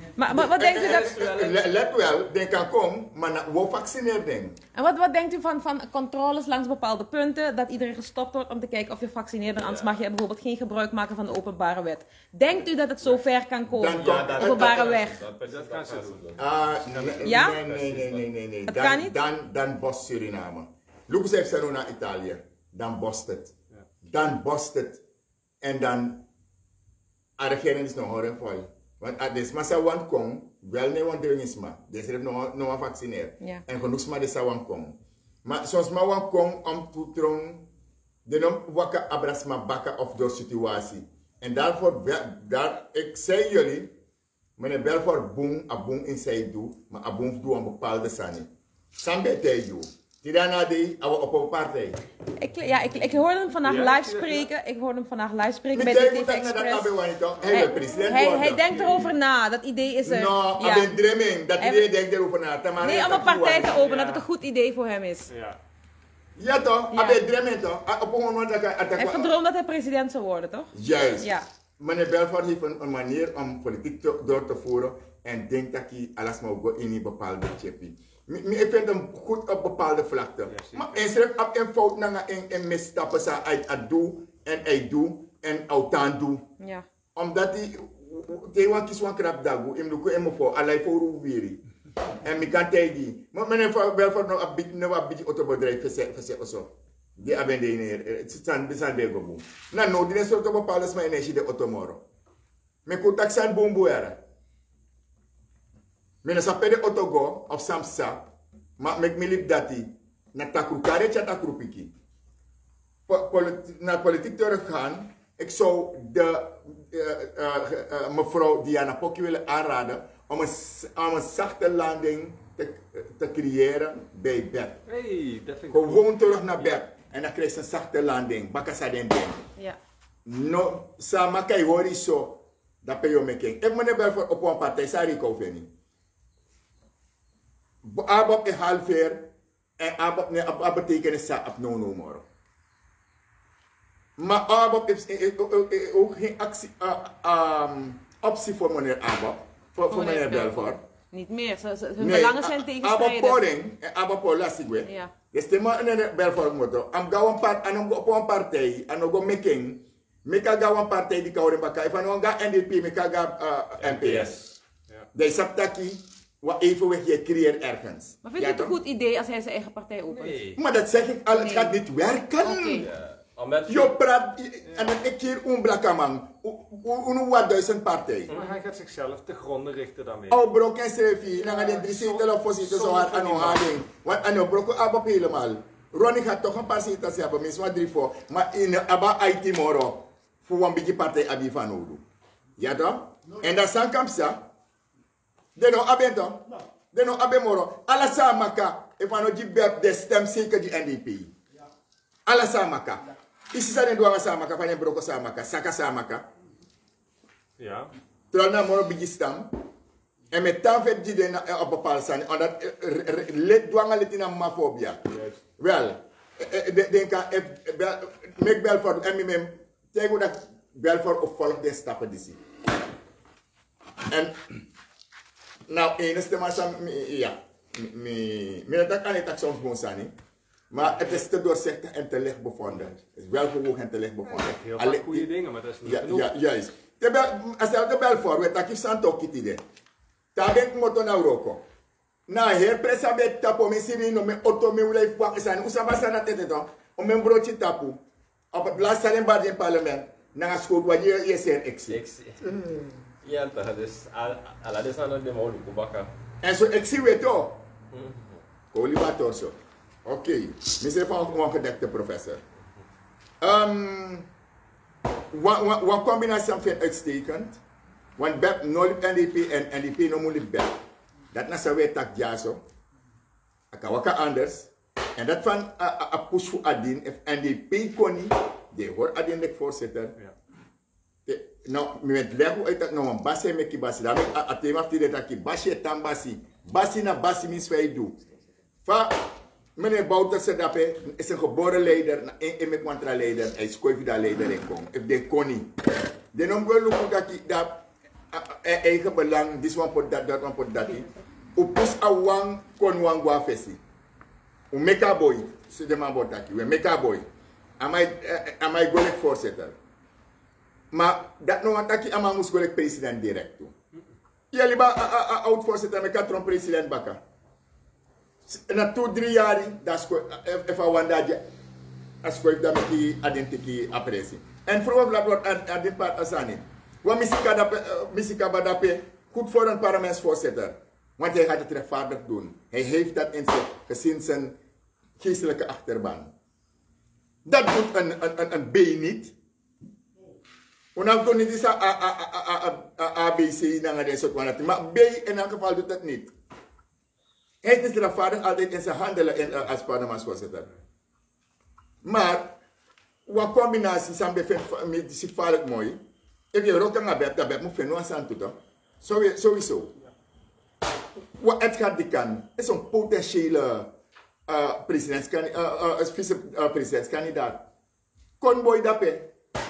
Maar, maar wat denkt u dat... Let, let wel, denk aan kom, maar we vaccineren denk. En wat, wat denkt u van, van controles langs bepaalde punten? Dat iedereen gestopt wordt om te kijken of je vaccineert bent. Anders mag je bijvoorbeeld geen gebruik maken van de openbare weg. Denkt u dat het zo ver kan komen? Dan komt- de openbare weg. Dat, dat gaan ze doen. Ah, nee, Ja? nee, nee, nee, nee, nee, nee. Het Dan, kan niet? Dan, dan bost Suriname. Lucas heeft ze naar Italië. Dan bost het. Dan bost het. En dan... A regering is nog horen vol. Want als deze massa wan kom, wel nee wan ding is maar. Deze heeft nog nog vaccineerd. Ja. En genoeg maar deze wan kom. Maar soms maar wan kom om te tron, de nom wakka abrasma bakka of door situatie. En daarvoor, daar, ik zei jullie, meneer Belfort boem, a boem in zij doe, maar a boem doe een bepaalde sani. Sambe te doe. Tirana die, op een partij. Ik, ja, ik, ik hoorde hem vandaag Ja, live spreken. Ik hoorde hem vandaag live spreken bij Met de hij T moet V dat naar dat Express. Abe toch? Hij Hij, wil president hij, worden. hij denkt erover na. Dat idee is er. Nou, Ja. ik ben dreaming. Dat Hij- idee denkt erover na. Tamara Nee, om dat een partij te doe, openen, Ja. dat het een goed idee voor hem is. Ja. Ja toch? Ja. Ik ben dreaming toch? Ah, Op een moment dat ik... Hij heeft gedroomd dat hij president zou worden, toch? Juist. Ja. Meneer Belfort heeft een, een manier om politiek te, door te voeren en denkt dat hij alles moet gaan in een bepaalde chippie. Ik vind hem goed op bepaalde vlakten. zeker. Maar hij schrijft op een fout naar een, een misstappen sa uit het doe en hij doe en autaan doe. Ja. Omdat hij tewan kies wan krap dagu im luku emo fo alai fo ruwiri. En ik kan tegen. Maar meneer Belfort nog een beetje nog een beetje autobedrijf verse verse oso. Die hebben de neer. Het zijn bezig bij gobo. Nou, nou, die soort bepaalde sma energie de automoro. Me kontak san bombo era. Me sa pede autogo of samsa. Maar me milip dati na takru kare cha takru piki. Naar politiek teruggaan. Ik zou de uh, uh, uh, mevrouw Diana Pokkie willen aanraden om een, om een zachte landing te, te creëren bij Beb. Hey, dat vind ik Gewoon terug naar Beb en dan krijg je een zachte landing. Bakasa den den. Ja. No, sama kai hori so dat ben je making. Ik moet even op een partij sari kopen. Abab een half jaar en abab ne ab betekenen sa op no no more. Maar Abab heeft ook geen actie, uh, um, optie voor meneer Abab, voor, voor meneer Belfort. Niet meer. Ze, ze, hun Nee, belangen zijn Abab tegenstrijdig. Poring en Abab Polassigwe. Ja. Dus de man meneer Belfort moet ook. Am gawan part, an op een partij, an go making. Meka gawan partij die koude bakka. If an ga N D P, meka ga uh, M P S. De saptaki, wat evenwicht je creëert ergens. Maar vindt u het een goed idee als hij zijn eigen partij opent? Nee. Maar dat zeg ik al, het Nee. gaat niet werken. Oké. Ja. Omdat je- Je praat, en dan ik keer een blakkaman, een wat duizend partij. Maar hij gaat zichzelf te gronden richten daarmee. Oh, bro, ken je dan gaan die drie zetels of vier zetels zo hard aan een haling. Want aan een broko abab helemaal. Ronnie gaat toch een paar zetels hebben, misschien drie voor. Maar in abba I T moro, voor een beetje partij abi van Odu. Ja toch? En dat zijn kampsa. De no aben toch? De no aben moro. Alla samaka, if ano jibbe de stem zeker die N D P. Alla samaka. Isi sa den doa samaka, van je broko samaka, saka samaka. Ja. Terwijl na moro bigi stam. En met tan vet die den op bepaalde staan. Omdat let dwanga let in een mafobia. Wel, denk aan, make Belfort en me tegen dat Belfort opvolgt de stappen die zie. En nou, enige maar ja, me dat kan niet dat soms gewoon zijn. Maar het is te doorzichtig en te licht bevonden. Het is wel gewoog en te licht bevonden. Heel Alle- veel goede dingen, maar dat is niet Ja, genoeg. ja, juist. De bel, als je de Belfort weet, dat is een tokkie idee. Daar ben ik motor naar Roko. Nou, heer presa bij tapo, mijn serie no, mijn auto, mijn lijf, wat is aan. Oesa basa na tete dan, om mijn broodje tapo. Op het laatste zijn in het parlement, naar school waar je je zijn exit. Ik zie. Ja, toch, dus ala de sana de molu kubaka. En zo exit weet toch? Kolibator zo. Oké, misschien van een ongedekte professor. Um, Wat combinatie van uitstekend. Want B E P no lip N D P en N D P no moet lip B E P. Dat na sa we tak ja zo. Aka waka anders. En dat van a push voor Adin. If N D P kon niet, de hoort Adin de voorzitter. Nou, met lego uit dat nou een basse met kibasi. Daarmee a thema die dat ki basse tambasi. Basi na basi means wij doen. Fa meneer Bouter Sedape is een geboren leider, een immigrant-leider, hij is COVID-leider in Kong. If they kon niet. De noem wel lopen dat ik dat eigen belang, this one pot dat, dat one pot dat. U pus a wang kon wang gwa fesi. U meka boy, se de man botaki, we meka boy. Amai amai golek voorzitter. Maar dat no antaki ama mus golek president direct toe. Ja liba oud voorzitter meka tron president baka. Na two drie jaar dat sko if I wanda as ko if dat meki identity apresi. En vroeger laat wat aan dit part asani. Wa misika da misika badape goed voor een parlementsvoorzitter. Want hij gaat het rechtvaardig doen. Hij heeft dat in zich gezien zijn geestelijke achterban. Dat doet een, een, een, een B niet. Ondanks dat niet is een A, B, C, dan een soort van. Maar B in elk geval doet het niet. Hij is rechtvaardig altijd in zijn handelen in, uh, als parlementsvoorzitter. Maar, wat combinatie zijn met die gevaarlijk mooi. If je roken naar bed, dan ben je moet vinden wat aan toe. Sowieso. Wat het gaat die kan, is een potentiële uh, presidentskandidaat. Uh, uh, vice-presidentskandidaat. Kon boy dape.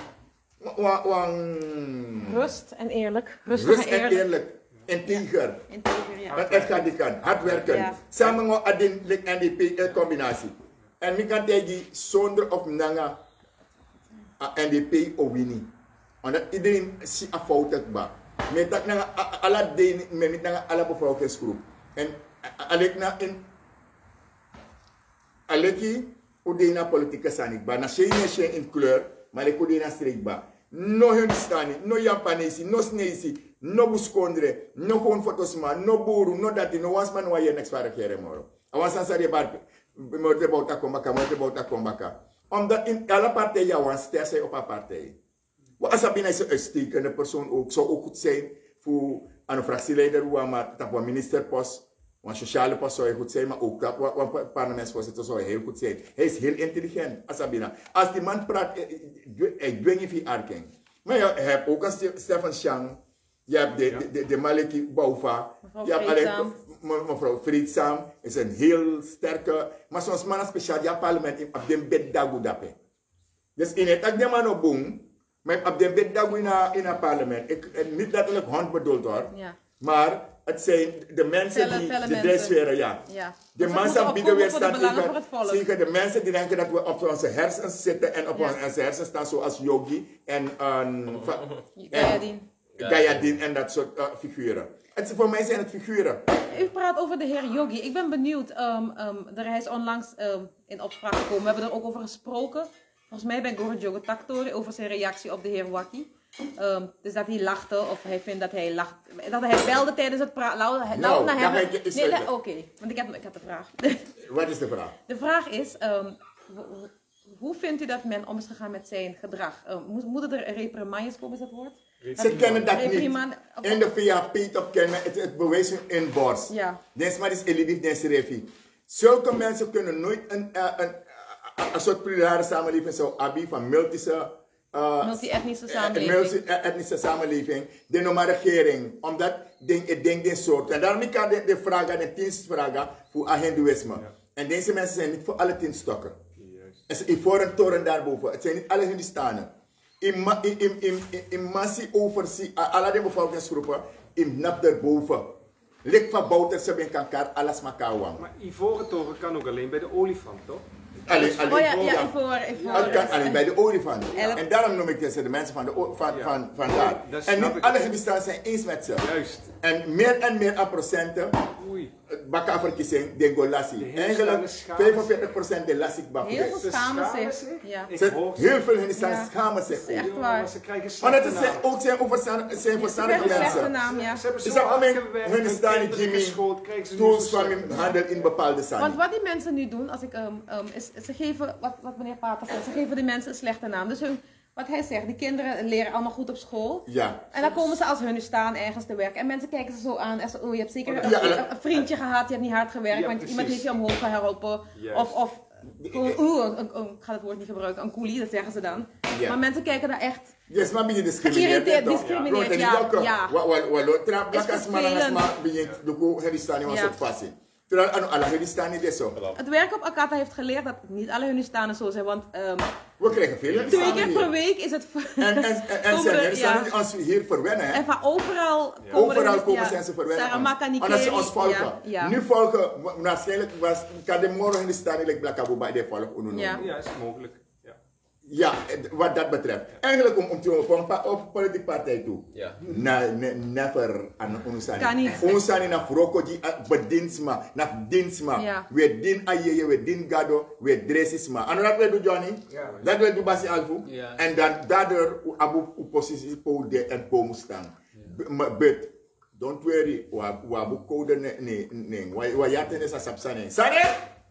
Rust en eerlijk. Rust en eerlijk. eerlijk. Integer. Ja. Integer, ja. Het gaat die kan. Hard werken. Ja. Samen met Adin en N D P combinatie. En we kan tegen zonder of nanga N D P of winnie. Omdat iedereen zie een fout het ba. Met dat na alle dingen met na alle bevolkingsgroep. En alek na in aleki udena politieke sanik ba. Na shene shene in kleur, maar ik udena streek ba. No Hindustani, no Japanese, no Snesi, no Buskondre, no gewoon fotos ma, no Buru, no dati, no wasman wa ye next vara kere moro. Awansan sa bar morte bauta kombaka, morte bauta kombaka. Omdat in alle partijen awan sterse op een partij. Wat als Sabina is een uitstekende persoon ook, zou ook goed zijn voor een fractieleider, maar dat een ministerpost, een sociale post zou hij goed zijn, maar ook dat een parlementsvoorzitter zou hij heel goed zijn. Hij is heel intelligent, Sabina. Als die man praat, hij dwingt veel arking. Maar je hebt ook een Stefan Chang, je hebt de, de, de, de Maliki Bouva, je hebt alleen mevrouw Friedsam, is een heel sterke, maar zoals man speciaal, ja parlement op de bed dagu dape. Dus in het ak man op boom. Maar op de bed dat we in het parlement, ik, niet letterlijk hond bedoeld hoor, ja. Maar het zijn de mensen felle, die felle de drijfsferen, ja. ja. De mensen bieden weerstand tegen de mensen die denken dat we op onze hersens zitten en op ja. onze hersens staan zoals Yogi en um, Gayadin. Gayadin en dat soort uh, figuren. Het, voor mij zijn het figuren. U praat over de heer Yogi. Ik ben benieuwd, um, um, hij is onlangs um, in opspraak gekomen, we hebben er ook over gesproken. Volgens mij ben ik door het Jogo Taktori over zijn reactie op de heer Waki. Um, dus dat hij lachte of hij vindt dat hij lacht. Dat hij belde tijdens het praten. Nou, naar hem. Nee, oké, okay, want ik heb, ik heb de vraag. Wat is de vraag? De vraag is, um, hoe vindt u dat men om is gegaan met zijn gedrag? Um, moeten er reprimandes komen, is dat woord? Ze kennen dat niet. In de V H P top kennen het, het bewijs in borst. Ja. Deze maar is elitief, deze refi. Zulke mensen kunnen nooit een, uh, een een soort plurale samenleving zou abi van multische, uh, multi-etnische samenleving. Multi-etnische samenleving, de normaal regering, omdat ik denk dit soort. En daarom kan de, de vraag, de dienstvraag voor Hindoeïsme. Ja. En deze mensen zijn niet voor alle tien stokken. Yes. Het is voor een toren daarboven. Het zijn niet alle Hindustanen. In, in, in, in, in massie overzien, alle de bevolkingsgroepen, in nap daarboven. Lik van bouten, ze ben elkaar alles elkaar wang. Maar Ivoren toren kan ook alleen bij de olifant, toch? Alleen, alleen, oh ja, ja, Ivoor, Ivoor. Het kan alleen bij de olifant. En daarom noem ik deze de mensen van, de, van, ja. van, van daar. Dat en niet alle Hindustanen zijn eens met ze. Juist. En meer en meer aan procenten, bakka-verkiezing, de Golassi. Eigenlijk vijfenveertig procent de lassie bakka. Heel veel schamen zich. Ja. Heel veel Hindustanen ja. schamen zich. Dat is echt waar. Maar het is ook zijn, zijn verstandige mensen. Naam, ja. Ze hebben Hindustani Jimmy tools van hun handel in bepaalde zaken. Want wat die mensen nu doen, als ik, um, um, is, ze geven, wat, wat meneer Pater zegt, ze geven die mensen een slechte naam. Dus hun, wat hij zegt, die kinderen leren allemaal goed op school. Ja. En dan komen ze als hun staan ergens te werken. En mensen kijken ze zo aan. En zo, oh, je hebt zeker een, ja, een, een vriendje gehad, je hebt niet hard gewerkt. Ja, want iemand heeft je omhoog geholpen. Yes. Of, of oeh, oe, ik ga het woord niet gebruiken, een coolie, dat zeggen ze dan. Ja. Maar mensen kijken daar echt... Yes, maar ben je discrimineerd. Discrimineerd, ja. Wat trap, blakas man, maar ben je de koe, het is dan niet wat soort passie. Terwijl aan alle Hindustanen dit zo. Het werk op Akata heeft geleerd dat niet alle Hindustanen zo zijn, want um, We krijgen veel twee Hindustanen keer hier. per week is het... En, en, en, en komen zijn er- Hindustanen die ja. ons hier verwennen. Hè? En van overal komen Overal er- komen ja, ze en ze verwennen ons. Saramaka Nikeri, Omdat ze ons volgen. ja, ja. Nu volgen, waarschijnlijk was, kan de morgen Hindustani like Blakabu bij de volgen. Ja. Ja, is mogelijk. Ja. Ja, wat dat betreft. Eigenlijk om, om te komen op politieke partij toe. Ja. Na, ne, never aan Unsani. Kan niet. Unsani na Froko die bediensma, na dinsma. Ja. We din ayeye, we din gado, we dressisma. En dat we doen, Johnny? Ja. Dat we doen Basi Alfu. Ja. En dan daardoor abu positie po de en komen staan. But don't worry, wa wa bu code ne ne ne. Wa wa yaten is a sapsane. Sane?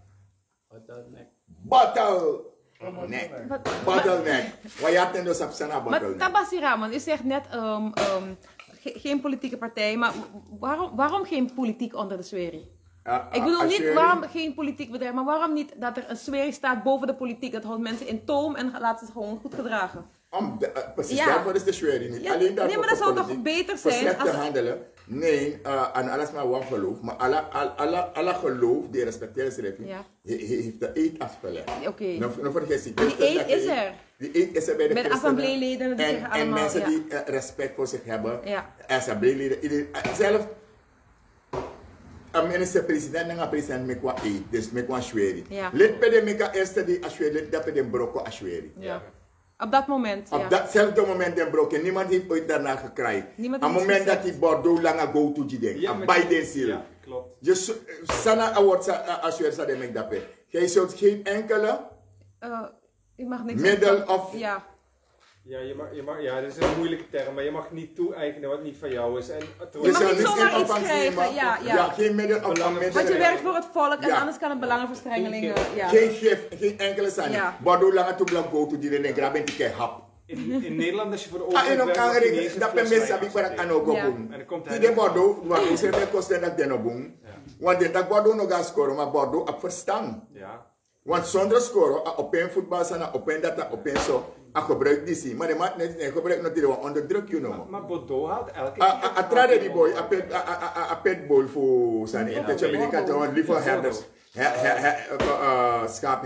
Bottle. Nee, bottleneck. Wat je hebt in de sapsana Maar bottleneck. Tabassi Rahman, u zegt net um, um, ge geen politieke partij, maar waarom, waarom geen politiek onder de Sweri? Uh, Ik bedoel als niet je- waarom geen politiek bedrijf, maar waarom niet dat er een Sweri staat boven de politiek? Dat houdt mensen in toom en laat ze zich gewoon goed gedragen. Om de, uh, precies, Ja. daarvoor is de Schwering niet. Ja, Alleen daarvoor nee, maar dat voor zou toch politiek, beter voor zijn slecht als- te handelen. Nee, uh, en alles maar wat geloof. Maar alle, alle, alle, alle geloof die respecteren ze even, Ja. he- he- heeft de eed afgelegd. Oké. Nou, nou vergeet je, Die eed is er. Die eed is er bij de Bij de christenen. assembleeleden, die En, zeggen en allemaal, mensen ja. die uh, respect voor zich hebben. Ja. Assembleeleden. iedereen- uh, Zelf, een minister-president en een president met qua eed. Dus met qua schwering. Ja. Lid bij de meka eerste die ashweri, lid bij de broko ashweri. Ja. Op dat moment, Op ja. datzelfde moment den broken. Niemand heeft ooit daarna gekraaid. Niemand Op het heeft moment dat gezegd. die Bordeaux langer go to die ding. Ja, Ja, met- Biden ziel. Ja, klopt. Je s- sana award als je er met dat. Jij zult geen enkele Uh, u mag niks middel zeggen. of Ja. Ja, je mag, je mag, ja, dat is een moeilijke term, maar je mag niet toe-eigenen wat niet van jou is. En, Je mag zult niet niets zomaar in iets ontvangst krijgen, nemen. ja, ja. geen middel of Belangen- middel. Want je werkt voor het volk en Ja. anders kan het belangenverstrengeling... uh, ja. Geen gif, geen enkele sana. Ja. Bordeaux langer to blok go to die ding. Grab en die hap. in, in Nederland, als je voor de Ah, overheid en ook werkt, kan mag je niet ik eens een dat ben fles mensen wijn heb ik voor accepteren. aan ook Ja. boom. En dan komt hij Die de niet. Bordeaux, wat we zeggen kosten dat den boom. Want dit dat Bordeaux nog gaan scoren, maar Bordeaux op verstand. Ja. Want zonder scoren, op een voetbal zijn, op een data, op een zo, a gebruik die zie. Maar de maat net nee, gebruik natuurlijk onder druk, you know. Maar Bordeaux haalt elke A a trade die boy, a pet a a a pet bol voor zijn in de Amerika te want liever herders. Schaap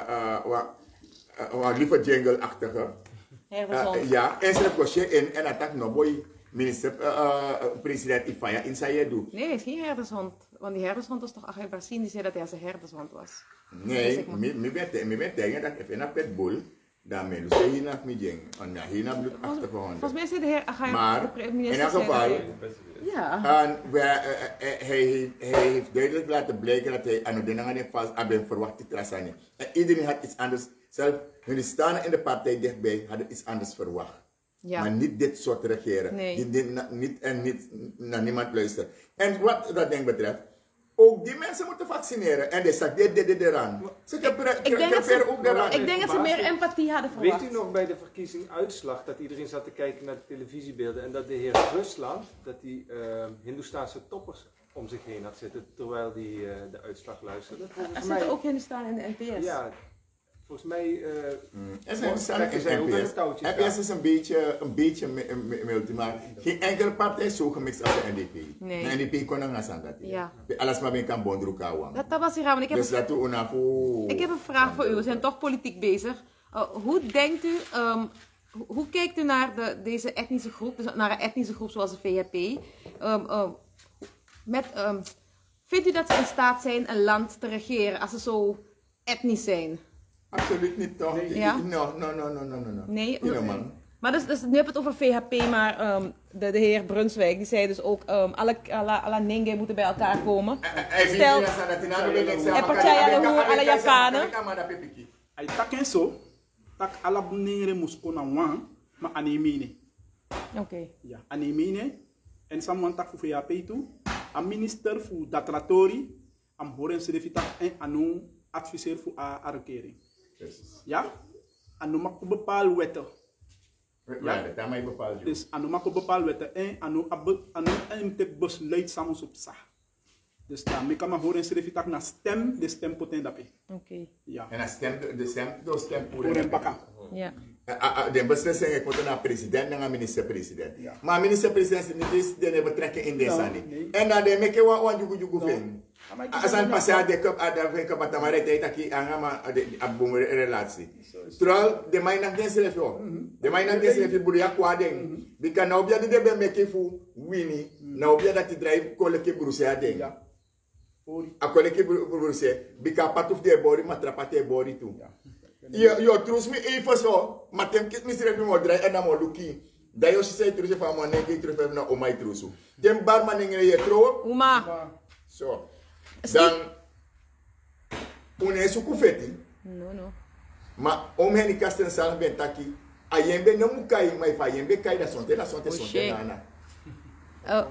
wat liever jungle-achtige. Herdershond. Uh, ja, en ze hebben in en attack no boy minister uh, uh, president Ifaya in zijn doen. Nee, het is geen herdershond. Want die herdershond was toch Achim Barsin die zei dat hij als een herdershond was. Nee, mi mi ben mi ben tegen dat even een pitbull dan men dus hier naar mij ding. En ja, hier naar bloed achter van. Volgens mij zei de heer Achim, Maar de pre- in minister... elk zei dat geval, hij- Ja. en we, uh, uh, hij, hij heeft duidelijk laten blijken dat hij aan de dingen vast had verwacht te trassen. En iedereen had iets anders. Zelf hun staan in de partij dichtbij hadden iets anders verwacht. Ja. Maar niet dit soort regeren. Nee. Die, die, na, niet en niet naar niemand luisteren. En wat dat ding betreft, ook die mensen moeten vaccineren. En die zegt dit, dit, dit eraan. Ze Ik denk, dat creperen ook ze, eraan. ik denk dat ze meer empathie hadden verwacht. Weet u nog bij de verkiezingsuitslag dat iedereen zat te kijken naar de televisiebeelden en dat de heer Rusland, dat die uh, Hindoestaanse toppers om zich heen had zitten terwijl hij uh, de uitslag luisterde? Er Volgens zitten mij, ook in staan in de N P S. ja, volgens mij uh, Er zijn trekken zij ook aan de touwtjes. N P S is een beetje, een beetje multi, maar geen enkele partij is zo gemixt als de N D P. Nee. De N D P kon nog aan dat. Ja. Alles maar ben kan bondroeka wang. Dat, dat was hier aan. Ik heb, Dus dat we una voor. ik heb een vraag voor u. We zijn toch politiek bezig. Uh, hoe denkt u, um, hoe, hoe kijkt u naar de, deze etnische groep, dus naar een etnische groep zoals de V H P? Um, um, met, um, vindt u dat ze in staat zijn een land te regeren als ze zo etnisch zijn? Absoluut niet toch? Ja? No, no, no, no, no, no. no. Nee, You know, man. maar dus, dus, nu heb je het over V H P, maar um, de, de heer Brunswijk die zei dus ook, um, alle, alle, alle Ninge moeten bij elkaar komen. Stel, En percaya de hoe, alle Japanen. Ay taken so, tak ala bunere musko na wan, ma anemine. Oké. Okay. Ja, anemine. En samuan tak fu V H P toe. A minister fu datratori, am horen se defita en anu adviseur fu a a regering. Ja? Anu mak bepaalde wetten. Ja, dat mij bepaald. Dus anu mak bepaalde wetten en anu anu en te besluit samen op sa. Dus dan me kan maar horen se defita na stem, de stem poten dape. Oké. Ja. En dan stem de stem, de stem Horen baka. Ja. De beslissing ik moet naar president en naar minister-president. Maar minister-president is niet de betrekking in deze niet. En dan de meke wat wat jugu jugu ving. Als een passaat de kop ada ving kop atamare tijd aki angama de abum relatie. Terwijl de mijn dan geen zelf joh. De mijn dan geen zelf buria kwadeng. Bika na obia de be meke fu wini. Na obia dat die drive koleke brusia ding. A koleke brusia. Bika patuf de bori matrapate bori tu. Yo, yo, trus me even zo, maar tem kit me schrijf me mo draai en dan mo luki. Da yo si say trus van mo nege trus van na o mai trusu. Tem bar man nge ye tro. Uma. So. Dan une su kufeti. No, no. Ma om heni kasten sal ben taki. Ayembe no mukai mai fa yembe kai da sonte da sonte sonte nana. Oh.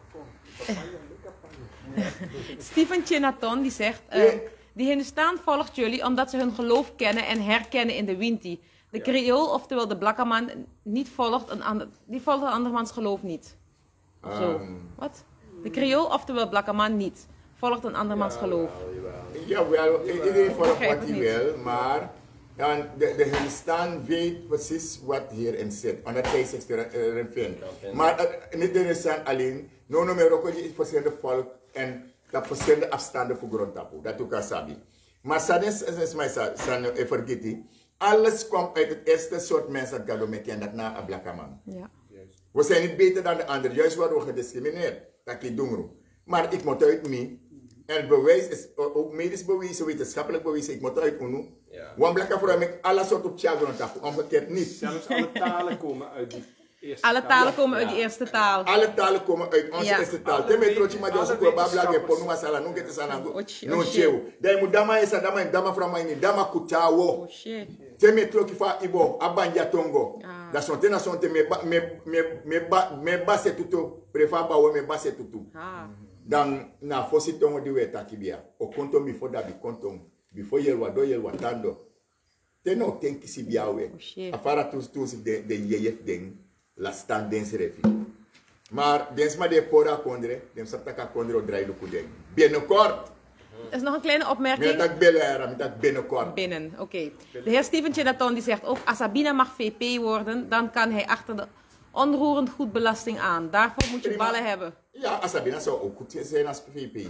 Stephen Chenaton die zegt, uh, die Hindustan volgt jullie omdat ze hun geloof kennen en herkennen in de Winti. De Creool, oftewel de Blakkaman, niet volgt een ander, die volgt een andermans geloof niet. Of zo. Um, Wat? De Creool, oftewel Blakkaman, niet volgt een andermans geloof. Ja, wel, iedereen volgt wat hij wil, maar dan de, de Hindustan weet precies wat hierin zit. Omdat hij zich erin vindt. Maar uh, niet de Hindustan alleen, no no meer ook verschillende volk en dat verschillende afstanden voor grondtapu. Dat ook al sabi. Maar Sadens is mij san vergeten. Alles komt uit het eerste soort mensen dat we kennen, dat na een Blakkaman. Ja. We zijn niet beter dan de anderen, juist waar we gediscrimineerd. Dat ik doe. Maar ik moet uit me. En het bewijs is ook medisch bewijs, wetenschappelijk bewijs. Ik moet uit me. Want Blakkaman met alle soorten op tja grondtapu. Omgekeerd niet. Zelfs alle talen komen uit die eerste Alle taal. talen komen uit die eerste taal. Alle talen komen uit onze Ja. eerste taal. Ten meer trots je maar die onze babla ge ponu masala nu get sana Ochi, no ochi. cheu. Dai mu dama esa dama dama from my dama kutawo. Oh shit. Ten meer trots fa ibo abanja tongo. Ah. Da sonte na sonte me ba- me me me ba me base tutu prefa ba we me base tutu. Ah. Dan na fosi tongo di we takibia. O konto mi foda bi konto before yelwa do yelwa tando. Teno tenki si biawe. Oh, shit. Afara tus tus de de yeyef ding. La stand dens refi. Maar dens maar de pora kondre, dem saptaka kondre o draai luku ding. Binnenkort. Er is nog een kleine Met opmerking. dat bellen, met dat binnenkort. Binnen, oké. Okay. De heer Steven Chenaton die zegt ook, als Sabina mag V P worden, dan kan hij achter de onroerend goedbelasting aan. Daarvoor moet je Prima. ballen hebben. Ja, Asabina zou ook goed zijn als V P.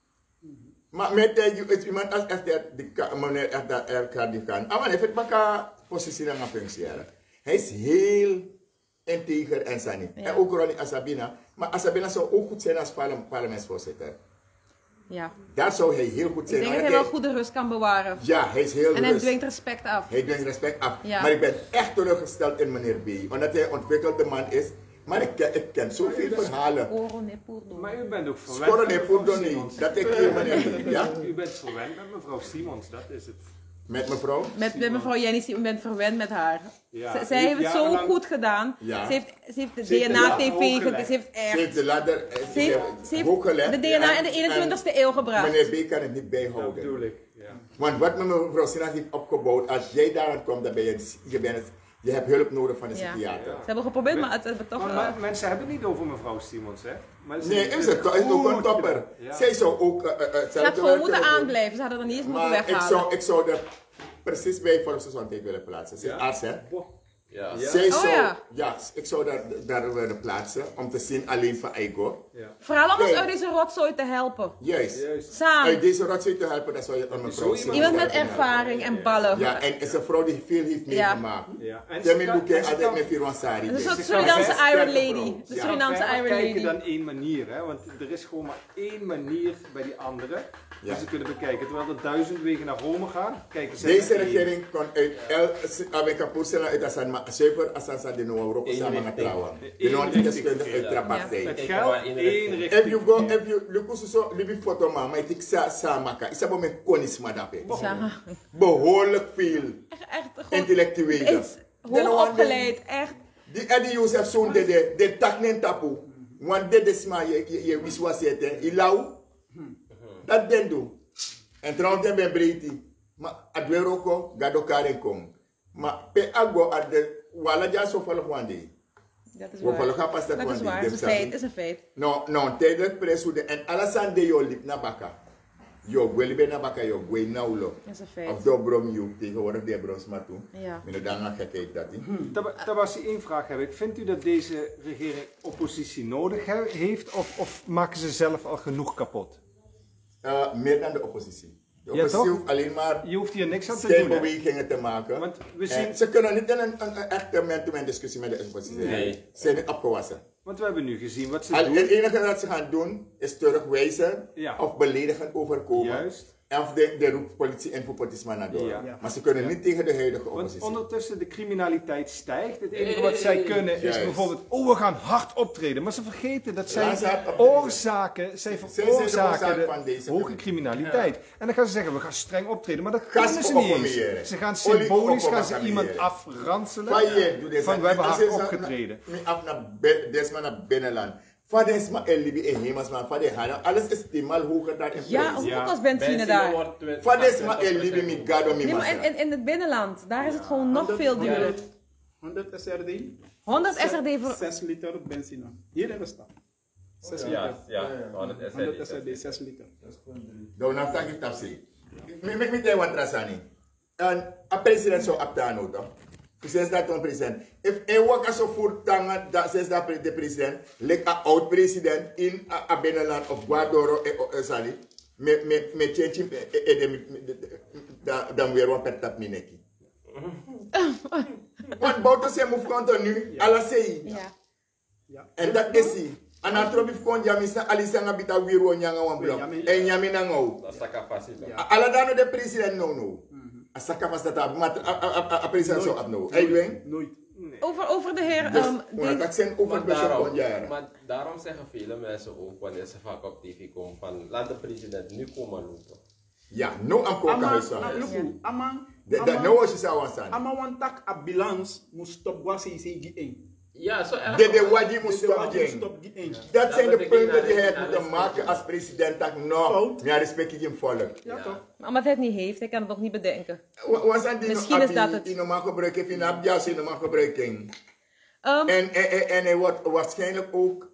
Maar met uh, iemand als echt de meneer echt dat er kan die kan. Ah, maar hij heeft baka positie dan gaan functioneren. Hij is heel integer en sani. Ja. En ook Ronnie Asabina. Maar Asabina zou ook goed zijn als parle parlementsvoorzitter. Ja. Daar zou hij heel goed Ik zijn. denk dat want hij wel goede rust kan bewaren. Ja, hij is heel En hij rustig. dwingt respect af. Hij dwingt respect af. Ja. Maar ik ben echt teleurgesteld in meneer B. Omdat hij een ontwikkelde man is. Maar ik ken, ik ken zoveel verhalen. Oro ne purdo. Maar u bent ook verwend Scoren met nee mevrouw voor niet. Simons. Dat ik hier meneer B. Ja? U bent verwend met mevrouw Simons, dat is het. Met mevrouw? Met, met mevrouw Jenny, u bent verwend met haar. Ja, Z- zij u heeft het zo jarenlang- goed gedaan. Ja. Ze heeft, ze heeft de Ze heeft de D N A-T ladder V, hoog gelegd. ze heeft Ze heeft echt... de ladder eh, Ze heeft, ze heeft hooggelegd. de D N A in de eenentwintigste eeuw gebracht. Meneer B kan het niet Dat bijhouden. bedoel ik, ja. Want wat mevrouw Sinas heeft opgebouwd, als jij daar komt, dan ben je, je, bent, je hebt hulp nodig van de Ja. psychiater. Ze hebben geprobeerd, maar het hebben toch... Maar, eh, maar mensen hebben het niet over mevrouw Simons, hè? Maar ze Nee, heeft is het is ook een goed topper. gedaan. Ja. Zij zou ook uh, uh, Ze had hetzelfde gewoon werk moeten kunnen doen. aanblijven, ze hadden er niet eens moeten Maar ik weghalen. zou, ik zou er precies bij volksgezondheid willen plaatsen. Ze is Ja? arts, hè? Ja. Zij Oh, zou, ja. ja, ik zou daar, daar willen plaatsen om te zien alleen van Eigo. Ja. Vooral om ons Nee. uit deze rotzooi te helpen. Juist. Juist. Samen. Uit deze rotzooi te helpen, dan zou je een mevrouw zien. Iemand met ervaring en ballen. Ja, en is een vrouw die veel heeft Ja. meegemaakt. Ja. En Temi kan- Luke en ze altijd kan- met Firwansari. Een soort Ze Surinaamse kan Iron sterke Lady. vrouw. De Ja. Surinaamse verder Iron kijken Lady. dan één manier, hè? Want er is gewoon maar één manier bij die anderen Ja. die ze kunnen bekijken. Terwijl er duizend wegen naar Rome gaan, kijken ze Deze naar één. regering kon uit El Amerika Pusela uit Asan, maar zeker Asan de Noa Roko samen met trouwen. De non-deskundig uit Trapastei. Met Kijk, geld maar in de één richting. If you go, richting. if you look at so, libi foto ma, maar ik sa samaka. Isa bo met konis madape. Ja. Behoorlijk veel Echt, echt goed. intellectuelen. Iets hoog opgeleid, echt. Die Eddie Joseph zoon de de de taknen tapu. Want de desma je je je wiswa sete. Ilau. Dat den do. En trouwens den ben breiti. Maar adweroko gado karen kom. Maar pe ago ad de wala ja so follow one day. Dat is We volgen waar. pas dat Dat is one waar, day. dat is een feit, dat is een feit. No, no, tijdelijk presude en Alassane de Jolip na baka. yo gweli ben nabaka yo gwei naulo. Dat is een feit. Of dobrom you tegenwoordig de bros maar toe. Ja. Met dan gaan gekeken dat hij. Daar was één vraag heb ik. Vindt u dat deze regering oppositie nodig he- heeft of, of maken ze zelf al genoeg kapot? Uh, meer dan de oppositie. De Ja, oppositie toch? hoeft alleen maar Je hoeft hier niks aan te doen. hè? steenbewegingen te maken. Want we En zien- ze kunnen niet in een, een, een echte man-to-man discussie met de oppositie. Nee. Ze zijn niet opgewassen. Want we hebben nu gezien wat ze Al- doen. Het enige wat ze gaan doen is terugwijzen Ja. of beledigend overkomen. Juist. Of de, de roep politie en voor politisman naar door. Ja. Maar ze kunnen niet tegen de huidige Want oppositie. ondertussen de criminaliteit stijgt. Het enige wat zij kunnen is Juist. bijvoorbeeld, oh we gaan hard optreden. Maar ze vergeten dat zij Laat ze hard optreden. oorzaken, zij Zij zijn de veroorzaken oorzaak de van deze hoge criminaliteit. En dan gaan ze zeggen, we gaan streng optreden. Maar dat Gas kunnen ze niet opcommeren. eens. Ze gaan Olie symbolisch gaan ze opcommeren. iemand afranselen. Failliet, doe dit. Van we hebben Als hard ze zo- opgetreden. na- Af naar be- desma naar binnenland. Vader is maar Libi en Hemas, maar vader Hana. Alles is tienmaal hoger dan in Ja, prijs. hoeveel Ja. kost benzine daar? Vader is maar Libi met Gado met Nee, maar in, Massa. in, in het binnenland, daar is het gewoon nog veel duurder. honderd S R D. honderd S R D voor... zes liter benzine. Hier in de stad. zes Ja, liter. ja, honderd S R D. honderd S R D, zes liter. Dan nou tak ik tap zie. Me me me te wan trasani. En a president zo aptano toch? Precies dat een president. If een waka zo voert tangen dat zes dat de president, lek a oud president in a, a binnenland of Guadoro e o sali. Me me me change e de dan weer wat per tap mineki. Want bouten se move continu ala sei. Ja. En dat is hij. En dan trobi kon jamisa alisa ngabita wiro nyanga wan blok. En nyami na ngou. Dat is een capaciteit. Ala dano de president no no. Asaka was dat ab mat a president zo ab no. Hey doen. Nooit. Over, over de heer... Dus um, maar de- dat zijn over Maar bezoek daarom, kon jaren. maar daarom zeggen vele mensen ook wanneer ze vaak op tv komen van laat de president nu komen lopen. Ja, no am koka Ama, huis ah, aan. luku, ama, Dat ama, no was je zou aan. ama wan tak a bilans moest stop was hij zei gi Ja, zo erg. De de wadi een. moest De stop wadi gang. stop gi een. Dat zijn de betekent punten dat die hij het heeft moeten alles maken als president. Dat no, Fout. ja respect ik hem volk. Ja toch? Maar omdat hij het niet heeft, hij kan het nog niet bedenken. Was aan die Misschien is dat het. in normaal gebruiken, in abjas in normaal gebruiking. Um, En, en, en, en hij wordt waarschijnlijk ook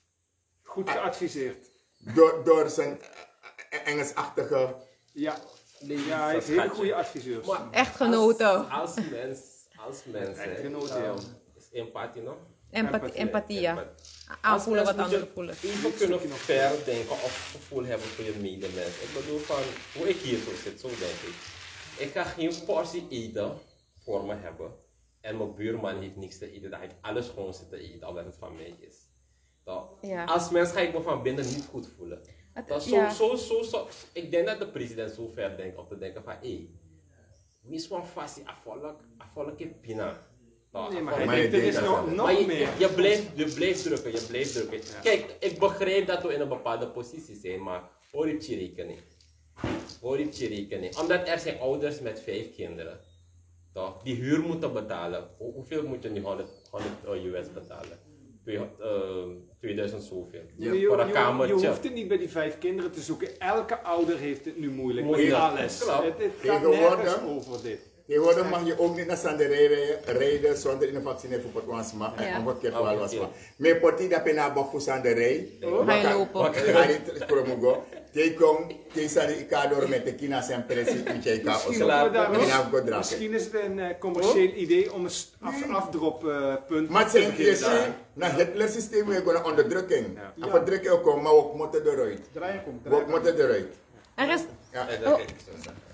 Goed geadviseerd. door, door zijn eh, Engelsachtige. Ja, ja hij heeft hele goede adviseurs. Maar Echtgenoten. Als, als mens, als mens, hè, Echtgenoten, ja. ehm, is empathie nog? Empathie, empathie ja. Empathie. Aanvoelen Als wat mens moet anderen voelen. je Even kunnen verdenken of gevoel hebben voor je medemens. Ik bedoel van, hoe ik hier zo zit, zo denk ik. Ik ga geen portie eten voor me hebben. En mijn buurman heeft niks te eten, dan ga ik alles gewoon zitten eten, omdat het van mij is. Dat, Ja. Als mens ga ik me van binnen niet goed voelen. Het- Dat zo, ja. zo, zo, zo, ik denk dat de president zo ver denkt om te denken van, hé, hey, wie is van fastie, afvallen, afvallen ke pina. Nou, Nee, maar afvallen hij ke denkt, er is pina. nog, nog Maar je, meer. je, blijft, je blijft drukken, je blijft drukken. Kijk, ik begrijp dat we in een bepaalde positie zijn, maar hoor je rekening. Hoor je rekening. Omdat er zijn ouders met vijf kinderen. Toch? Die huur moeten betalen. Hoe- hoeveel moet je nu honderd, honderd U S betalen? Twee- eh, tweeduizend zoveel. Je, je, Voor een je- kamertje. je hoeft het niet bij die vijf kinderen te zoeken. Elke ouder heeft het nu moeilijk. Met Moeilijk. alles. Klopt. Het, het gaat Tegenwoordig- nergens over dit. Tegenwoordig mag je ook niet naar Sanderij rijden, rijden zonder in een vaccinatie voor potwans mag. Ja. En omgekeerd Oh, voor oké. alles mag. Maar potje dat je naar boven voor Sanderij. Ga je lopen. Ga je niet promogo. Tekom, teesari ikador met de kina zijn presi in Tjeka. Misschien, Klaar. moeten we daar En eens- dan go draken. misschien is het een eh, commercieel idee om een st- af, afdroppunt Maar het te zijn beginnen eerst, daar. na Hitler systeem we gaan onderdrukking. Ja. En verdrukking ook komen, maar ook moeten eruit. Draaien komt. We draaien. moeten eruit. Er is... Ja. En dat is zo.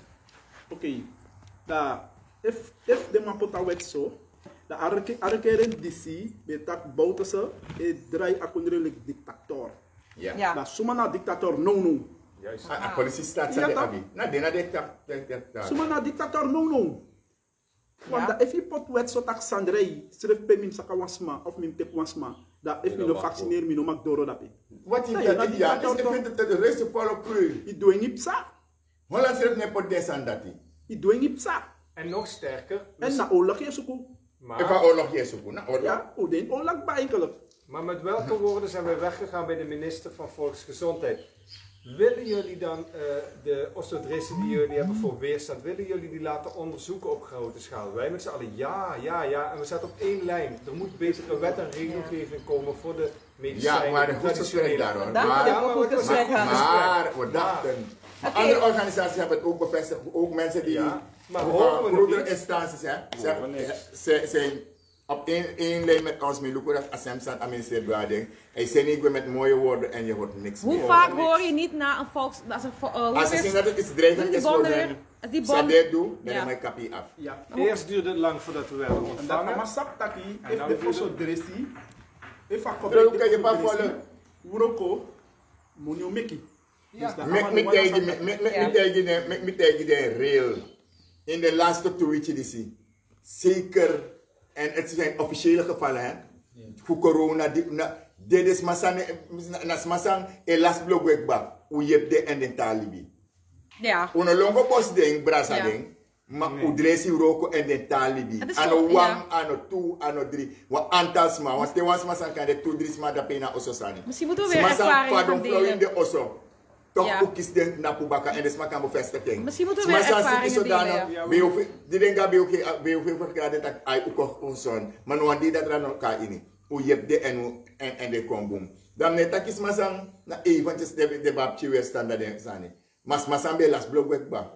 Oké. Da, if, if de mapota wet zo, da arke arkeren D C, betak bouten ze, e draai akundrelijk dictator. Ja. Ja. Da suma na dictator no no. Juist. A a politie staat Ja, sa de toch? abi. Na dena de tak tak tak tak. Suma na dictator no no. Want da if je pot wet zo tak sandrei, schrijf pe mim saka wansma of mim tep wansma, da if mi no vaccineer mi no mak doro dapi. Wat je Nee, dat dat is die ja, dictator is toch? ik vind het de rest follow crew. I doe niet psa. Holland schrijft ne pot desan dati. I doe niet psa. En nog sterker, En na oorlog je zoeken. Ik ga maar, oorlog hier zoeken. Na oorlog. Ja, o den oorlog bij eigenlijk. maar met welke woorden zijn we weggegaan bij de minister van Volksgezondheid? Willen jullie dan eh, de osteodressen die jullie hebben voor weerstand, willen jullie die laten onderzoeken op grote schaal? Wij met z'n allen ja, ja, ja. En we zaten op één lijn. Er moet betere wet en regelgeving komen voor de medicijnen. Ja, maar een goed gesprek traditionele. daar hoor. Dank Maar, je Ja, maar voor wat het is gesprek. maar, Hans. maar we dachten, Maar andere organisaties hebben het ook bevestigd. Ook mensen die Ja, maar uh, horen we nog grotere niet? instanties hè, Horen we zijn, niks. zijn, zijn op één, één lijn met ons. Met Luko dat Assemsan administreert Brading. Hij zei niet met mooie woorden en je hoort niks Hoe meer. vaak hoor je niet na een volks... Als, een, vo- uh, hoe Als ze is- zien dat het iets dreigend die is voor bonden hen, weer- als die als bond- dit doen, dan Ja. is mijn kapie af. Ja, eerst duurde het lang voordat we werden En dat ontvangen. maar saptaki, En if dan de doe je- osso dressi, if a Bro, kan je pas dressi, vallen? Uroko, monio meki. Dus dat Met allemaal me nog tegen wel met saptaki. met Ja. me tegen de met me tegen de rail. In de laatste tweetje die zie. Zeker en het zijn officiële gevallen hè. Voor corona dit na dit is masan nas masan elas blogwekba. Hoe je de en de talibi. Ja. Uno longo bos ding brasa Ja. ding. Maar hoe dresi roko en de talibi. Het is Ano wel- one, ja. ano two, ano three. Wa antas ma. Want te was masan kan de two drie ma da pena oso sani. Misschien moeten we weer Smasan ervaringen pardon gaan flow in delen. de oso. Toch Ja. ook is de napubaka en de smaak aan bevestiging. Misschien moeten we weer ervaringen delen, ja. Die denken bij je bij je verklaard dat hij ook nog onzon. Maar nu aan die dat er nog kan in. Hoe je hebt de en en en de komboom. Dan net dat is masan na eventjes de de babchi weer standaard en sani. Mas masan be las blog wekba.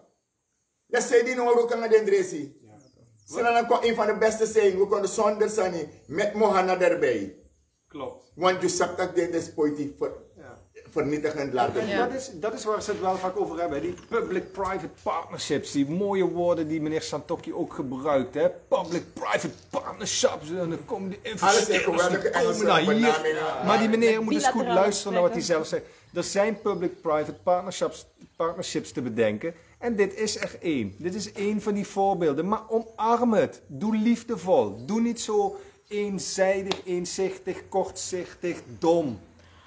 Ja zei die nou ook aan de dresi. Ze dan kon een van de beste zijn. We konden zonder sani met Mohana erbij. Klopt. Want je zag dat dit is politiek ver, Ja. vernietigend laten. En Ja. dat, is, dat is waar ze het wel vaak over hebben. Die public-private partnerships. Die mooie woorden die meneer Santokki ook gebruikt. Hè? Public-private partnerships. En dan komen de investeerders die geweldige komen Engelse naar hier. benamingen. Maar die meneer Met moet eens goed bilaterale luisteren naar wat hij gesprekken. zelf zegt. Er zijn public-private partnerships, partnerships te bedenken. En dit is er één. Dit is één van die voorbeelden. Maar omarm het. Doe liefdevol. Doe niet zo eenzijdig, eenzichtig, kortzichtig, dom.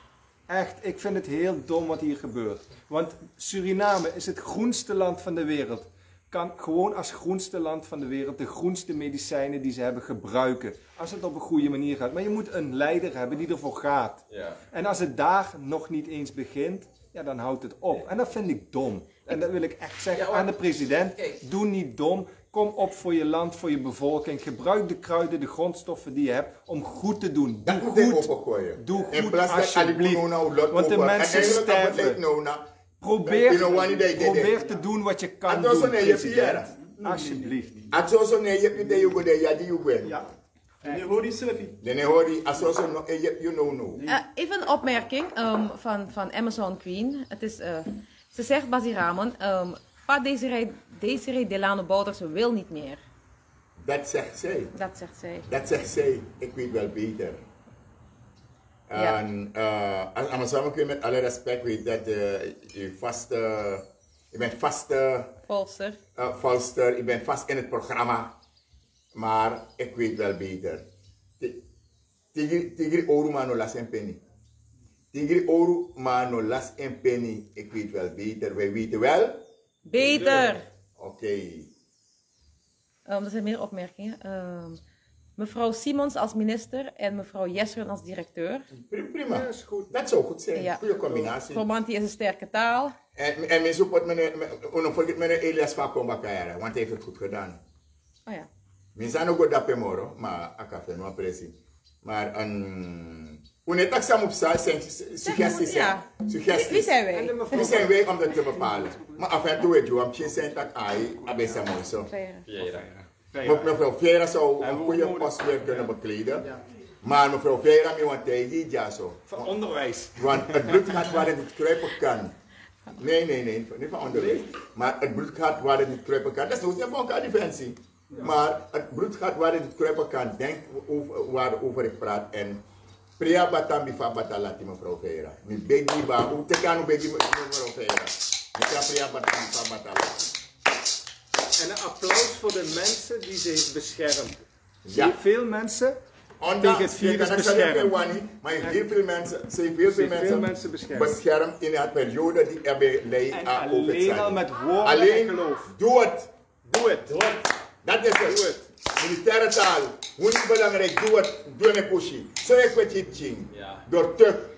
Echt, ik vind het heel dom wat hier gebeurt. Want Suriname is het groenste land van de wereld. Kan gewoon als groenste land van de wereld de groenste medicijnen die ze hebben gebruiken. Als het op een goede manier gaat. Maar je moet een leider hebben die ervoor gaat. Ja. En als het daar nog niet eens begint, ja, dan houdt het op. En dat vind ik dom. En dat wil ik echt zeggen Ja, maar- aan de president. Kijk. Doe niet dom. Kom op voor je land, voor je bevolking. Gebruik de kruiden, de grondstoffen die je hebt om goed te doen. Doe Dat moet ik goed. opgooien. Doe In goed plaats van alsjeblieft. Ali Bruno, Lot Want de over. mensen En eigenlijk op het sterven. lijkt nou na- Probeer, You know, one day, day, probeer day. te doen wat je kan En dat is doen, een hele president. Pierre. Alsjeblieft. Asoso ne yep de yugo de yadi yugo. Ja. En je hoort die selfie. De hori asoso no e yep you know no. Uh, even een opmerking um, van, van Amazon Queen. Het is, uh, ze zegt, Basie Ramon, um, Pa Desiree, Desiree Delano Bouters wil niet meer. Dat zegt zij. Dat zegt zij. Dat zegt zij. Ik weet wel beter. Ja. En uh, als Amazon kun je met alle respect weet dat uh, je vaste, je bent vaste Volster. uh, valster, ik ben vast in het programma, maar ik weet wel beter. Ti- Tigri tigri oru ma no las en penny. Tigri oru ma no las en penny. Ik weet wel beter. Wij weten wel. Beter. Oké. Okay. Um, er zijn meer opmerkingen. Um, mevrouw Simons als minister en mevrouw Jesseren als directeur. Prima. Ja, is goed. Dat zou goed zijn. Ja. Goede combinatie. Romanti is een sterke taal. En, en mijn support meneer, onvergeet meneer Elias Fakomba Kayara, want hij heeft het goed gedaan. Oh ja. Mijn zijn ook goed dat moro, maar ik heb het presi. Maar een... Hoe net ik op zijn suggesties Ja. zijn. Wie, Suggesties. wie zijn En de wij? mevrouw- Wie zijn wij om dat te bepalen? Maar af en toe weet je, want je zijn dat ai, abesa mooi zo. Veren. Vieira. Maar mevrouw Vera zou En een we goede moeten- post weer kunnen bekleden. Maar mevrouw Vera, mi want hij ja zo. Van onderwijs. Want het bloed gaat waar het niet kruipen kan. Nee, nee, nee, niet van onderwijs. Maar het bloed gaat waar het niet kruipen kan. Dat is niet van elkaar defensie. Maar het bloed gaat waar het niet kruipen kan. Denk over, waarover ik praat. En Priya Batam Bifa Batalati, mevrouw Vera. Mi begi ba, hoe te kan begi mevrouw Vera. Mi kan Priya Batam Bifa Batalati. En een applaus voor de mensen die ze heeft beschermd. Ja. Die veel mensen tegen Ondanks het virus dat ik zeg heel beschermd. wani, maar heel veel mensen, ze heeft heel Ze veel heeft veel mensen mensen beschermd. beschermd in een periode die er leid En aan alleen COVID al zijn. met woorden Alleen, en geloof. doe het. Doe het. Dat is het. Doe het. Militaire taal. Hoe niet belangrijk, doe het. Doe een pushy. Zo ik wat je ching. Ja. Door te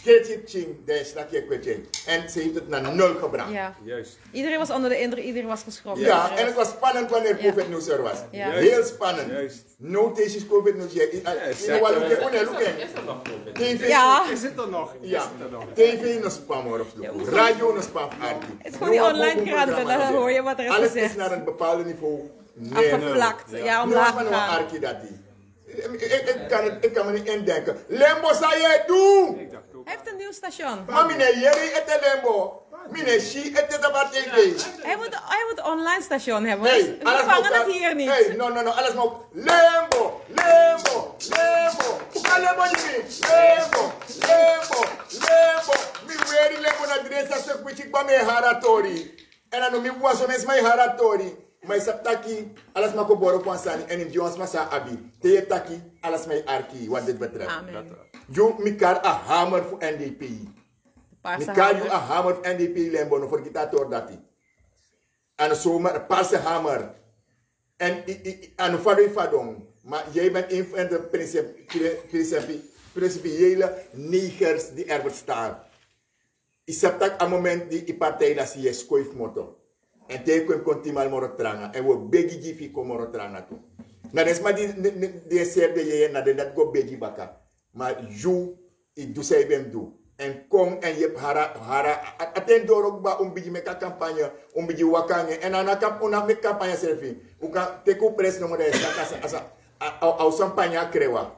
Sketchie ching, daar snak je kwetsing. En ze heeft het naar nul gebracht. Ja. Juist. Iedereen was onder de indruk, iedereen was geschrokken. Ja, Iedereen en het was spannend wanneer Ja. COVID nieuws er was. Ja. Heel spannend. Juist. No deze COVID nieuws. Je Ja, wat Is look er- look is look er- is er nog COVID? T V. Ja. Is het er nog? Is Ja, het er nog? T V no spam hoor of zo. Radio no spam arti. Het is gewoon die online kranten, dan hoor je wat er is Alles gezegd. is naar een bepaald niveau. Afgevlakt, ja, omlaag maar gegaan. arki dat die. Ik, ik, ik, kan het, ik kan me niet indenken. Lembo zou jij doen? Ik dacht ook. Hij heeft een nieuw station. Maar meneer Jerry et de Lembo. Meneer Shi et de Tabat T V. Hij moet, hij moet een online station hebben. Hey, we alles vangen mag- het hier niet. Hey, no, no, no, alles mag. Lembo, Lembo, Lembo. Hoe kan Lembo niet meer? Lembo, Lembo, Lembo. Mi weeri Lembo na dresa se kwichik ba me haratori. En dan mi waso mes mai haratori. Maar is taki, alles mag op van sani. En in Jones masa abi. Te taki, alles mai arki, wat dit betreft. Amen. Jo, mi kar a hammer voor N D P. Paarse Mi kar hamer. ju a hammer voor N D P Lembo, no forgitator dati. En een zomer, een paarse hamer. En een vado fadong. Maar jij bent een van de principe, principiële negers die er bestaan. Ik heb dat een moment die die partij dat je schuift motto. En tegen continual moro tranga. En we begi jifi ko moro tranga toe. Nou, dat is maar die die serde je na de dat go begi baka. Maar you, ik doe zij ben doe. En kom en je hebt hara hara aten door ook ba um biji meka campagne um biji wakanye en ana kap una me campagne servi u kan te ko pres no mode esa asa asa au campagne krewa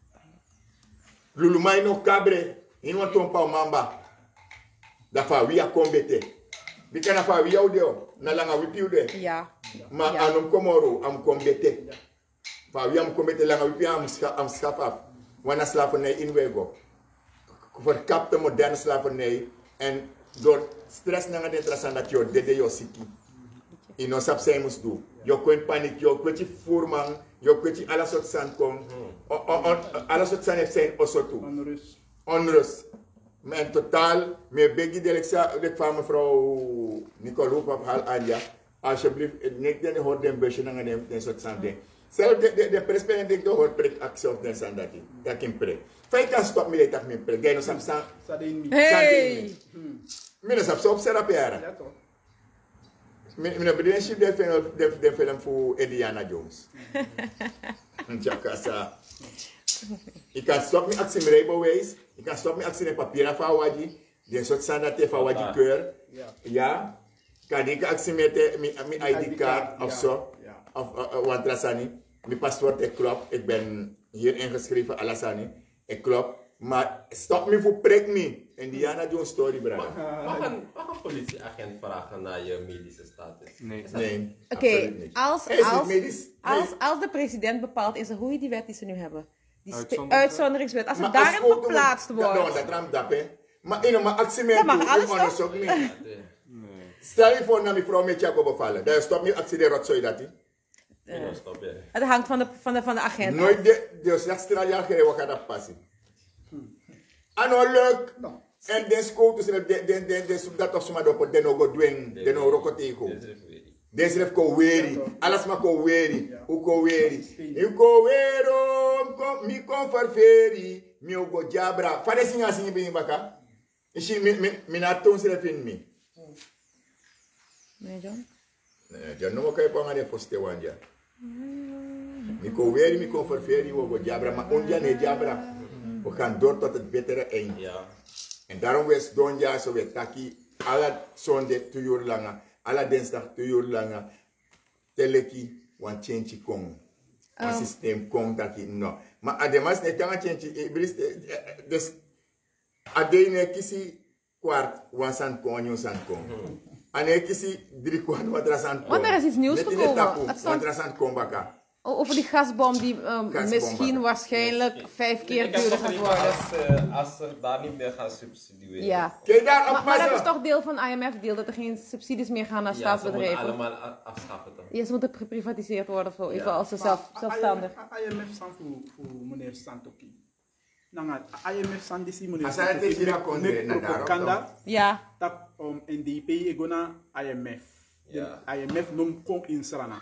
lulu mai no cabre ino ton pa mamba da fa wi a kombete bi kana fa wi audio na langa wi piude Ja. ma Ja. anum komoro am kombete fa wi am kombete langa wi am ska am skafaf wana slavernij inwego verkapte moderne slavernij en door stress naar het interessant dat je dede je siki. In ons op zijn moest doen. Je kunt paniek, je kunt je voerman, je kunt je alles wat zand komt. Alles wat zand heeft zijn osso toe. Onrust. Onrust. Maar in totaal, mijn begi de ik van mevrouw Nicole Hoop op Hal Anja. Alsjeblieft, ik denk hoort een busje naar een soort zand. Zelf de de de president denk dat hoort prik actie of den zand dat die. Dat kan prik. Fai kan stop me dat mijn prik. Gij no sam sam. Sadin mi. Hey! Mine sap so observa Ja pera. toch. Mine bedien ship de film de de film voor Indiana Jones. Jakasa. Ik kan stop me actie me railways. Ik kan stop me actie in papier van waji. Die soort standaard te van waji keur. Ja. Ja. Kan ik actie met mijn I D kaart of Ja. zo. Ja. Of want rasani. Mijn paspoort ik klopt. Ik ben hier ingeschreven alasani. Ik klopt. Maar stop me voor prik me. Indiana Jones story brada. Mag een, mag een politieagent vragen naar je medische status? Nee. Is dat- Nee, Oké, absoluut niet. als, Hij is niet als, medisch. als, Nee. als de president bepaalt, is er hoe je die wet die ze nu hebben. Die spe- Uitzonderingswet. uitzonderingswet. Als het Maar daarin foto geplaatst moet- dat- dat- wordt. Dat raam dat, hè. Maar in een actie met Dat mag doe, alles, ik toch? onderzoek niet. Nee. Stel je voor naar mijn vrouw met Jacob bevallen. Dan stop je actie de rotzooi dat, hè. Nee, nou, stop je. Het hangt van de, van de, van de agent. af. Nooit de, de slechtste jaar gereden, wat gaat dat passen? En nou leuk. No. En de school tussen de, de, de, de, de, dat of zomaar op de no go dwing, de no roko teko. Dit is weer- Deze heeft ko weri, alles maar ko weri, u ko weri. U ko wero, ko- mi kon farferi, mi o go jabra. Fade singa singa bin baka. Ishi mi mi mi na ton se fin mi. Meneer John? Nee, jan no kai pa ngane foste wanja. Mi ko weri, mi kon farferi, o go jabra, maar onja ne jabra. We gaan door tot het betere eind. Ja. En daarom was Donja zo weer taki alle zondag twee uur langer, alle dinsdag twee uur langer. Teleki wan change kong. Een systeem kong taki no. Maar además ne kan change dus adene kisi kwart wan san kong nyo san kong. Ane kisi drie kwart wat san kong. Want er is iets nieuws Net in gekomen. de tapu, Het stond- wat san kong baka. Over die gasbom die um, Gasbom, misschien maar- waarschijnlijk vijf keer Ik heb duurder gaat begrepen worden. als, uh, als ze daar niet meer gaan subsidiëren. Ja. Kijk daar Maar, op maar dat is massa. toch deel van I M F-deal, dat er geen subsidies meer gaan naar Ja, ze moeten staatsbedrijven. allemaal a- afschaffen toch? Ja, ze moeten geprivatiseerd worden voor, even Ja. als ze zelf, zelfstandig. I M F san voor voor meneer Santoki. Nanga I M F san disi meneer Als hij het tegen jou kon doen, dan daarop propaganda Ja, tak om N D P egona I M F. Ja. I M F nom kon insrana.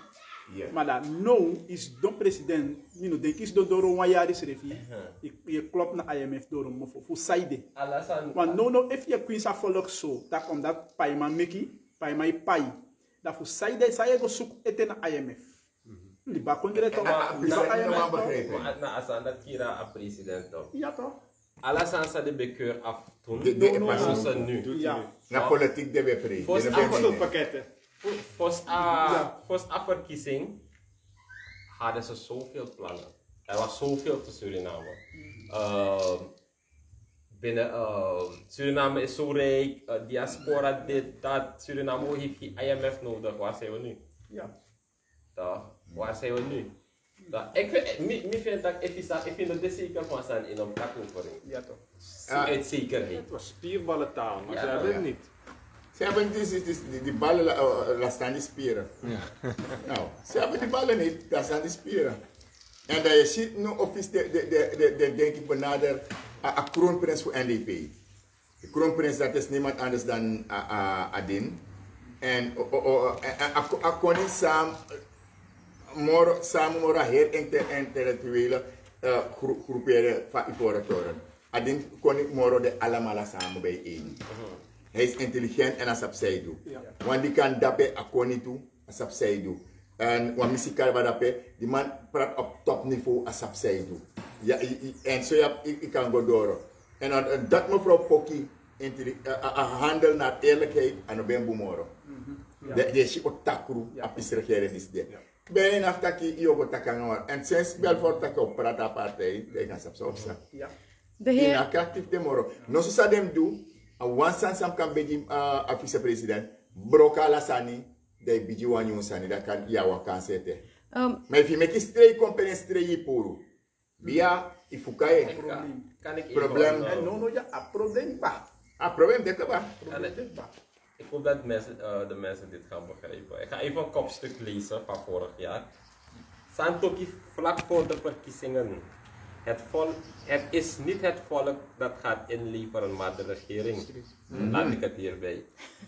Yeah. Maar dat nou is de president, you know, denk is door door een jaar is refi, je klopt naar I M F door een voor zijde. Alasan. Want nou nou, if je queen sa volk zo, dat komt dat paima meki, paima pai, dat voor zijde, zij go zoek eten naar I M F. Die bakon direct op, die bak I M F toch? Maar na asan dat kira a president toch? Ja toch? Alasan sa de bekeur af toen. De- de- No, no, pas- no, nu. Ja. Na politiek de we pre. Volgens De we pre. Afsluitpakketten. Volgens a volgens a verkiezing hadden ze zoveel plannen. Er was zoveel voor Suriname. Uh, binnen uh, Suriname is zo rijk, uh, diaspora dit, dat. Suriname heeft geen I M F nodig. Waar zijn we nu? Ja. Toch? Waar zijn we nu? Toch? Ik vind, mi, mi vind dat ik, ik vind dat dit zeker van zijn in een plaatsovering. Ja toch? Uit zekerheid. Het was spierballentaal, maar Ja, ze hebben ja. het niet. Ze hebben dus, dus, dus, die, die ballen la, uh, laat staan die spieren. Nou, ze hebben die ballen niet, laat staan die spieren. En dat je ziet nu office de, de, de, de, de denk ik benader een kroonprins voor N D P. De kroonprins dat is niemand anders dan uh, uh, Adin. En ik kon niet samen, moro, samen moro heel intellectuele uh, gro groeperen van Ivoratoren. Adin kon ik moro de allemaal samen bij één. Hij is intelligent en als op zij doet. Want die kan dappen, ik kon niet doen, als op zij doet. En wat muzikaal wat dappen, die man praat op topniveau als op zij doet. Ja, en zo ja, ik kan go door. En uh, dat mevrouw Poki, uh, handel naar eerlijkheid en op een boemoro. De is ook takru, op is regeren is dit. Ben je af taki, je ook takangoor. En sinds Belfort tak op praat op partij, ik kan ze op staan. De In heer, actief de moro. No so sa dem do, a one san sam kan beji a vice-president, broka la sani, de biji wanyu sani, dat kan ja wa kan sete. um, Maar if je make straight company straight puru, bia ifukaye. Kan ik even, Probleem. uh, En nou nou ja, een probleem ba. Ah, probleem de ba. kan ik- Ik hoop dat mensen, uh, de mensen dit gaan begrijpen. Ik ga even een kopstuk lezen van vorig jaar. Santoki vlak voor de verkiezingen. Het, volk, het is niet het volk dat gaat inleveren, maar de regering. Laat ik het hierbij.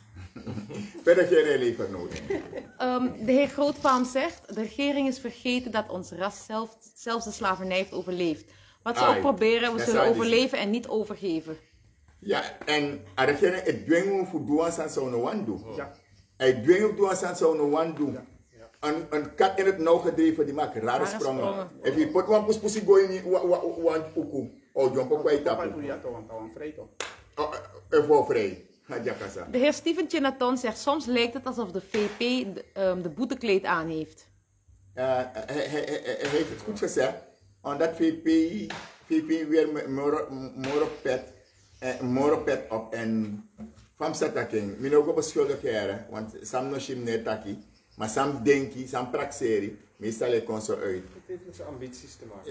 Verder geen leven nodig. um, de heer Grootvaam zegt, de regering is vergeten dat ons ras zelf, zelfs de slavernij heeft overleefd. Wat ze Ai, ook proberen, we dat zullen zou die overleven en niet overgeven. Ja, en a regering het dwingen voor doen san zo no one do. Ja. Hij dwingt doen san zo no one do. Een, een kat in het nauw gedreven, die maakt rare Rare sprongen. sprongen. If je put one pus pussy going in one uku, oh jump op kwijt Papa tapu. doe ja toch, want dan vrij toch. Oh, even vrij. Hadjakasa. De heer Steven Chenaton zegt, soms lijkt het alsof de V P de, um, de boetekleed aan heeft. Uh, hij, hij, hij, hij heeft het goed gezegd. Omdat V P, V P weer moro pet, uh, moro pet op en van Sataking. Ik ook beschuldigd jaren, want Sam no shim net taki, maar Sam denki, Sam praxeri, meestal ik kon zo uit. Het heeft met zijn ambities te maken.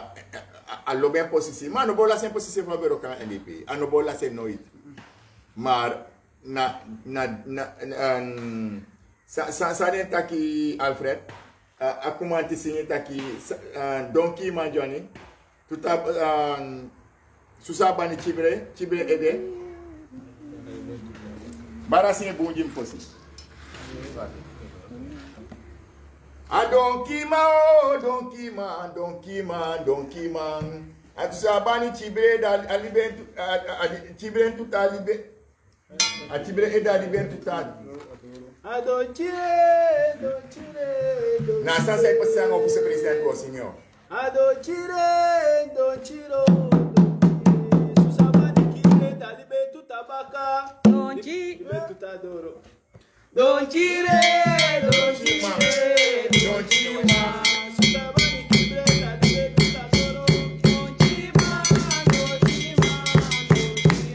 Uh, Allo ben positie, maar no bola zijn positie van bureau kan N D P, en no bola zijn nooit. Maar na na na um, sa sa sa den taki Alfred, uh, akumanti sinye taki uh, Donkey man Johnny, tuta um, susabani chibre chibre ede, bara sinye bunjim posi. A donkey man, oh, donkey man, donkey man, donkey man. A susabani chibre da aliben chibre tuta aliben. A chibre eda aliben tuta. I don't chire, don't chire, don't Na san sai pasang office president ko sinyo. I don't chire, don't chiro. Susabani kire talibe tutabaka. Don't chi- Libe tutadoro. Don't chire, don't chire, don't chire. Susabani kire talibe tutadoro. don't chima, don't chima,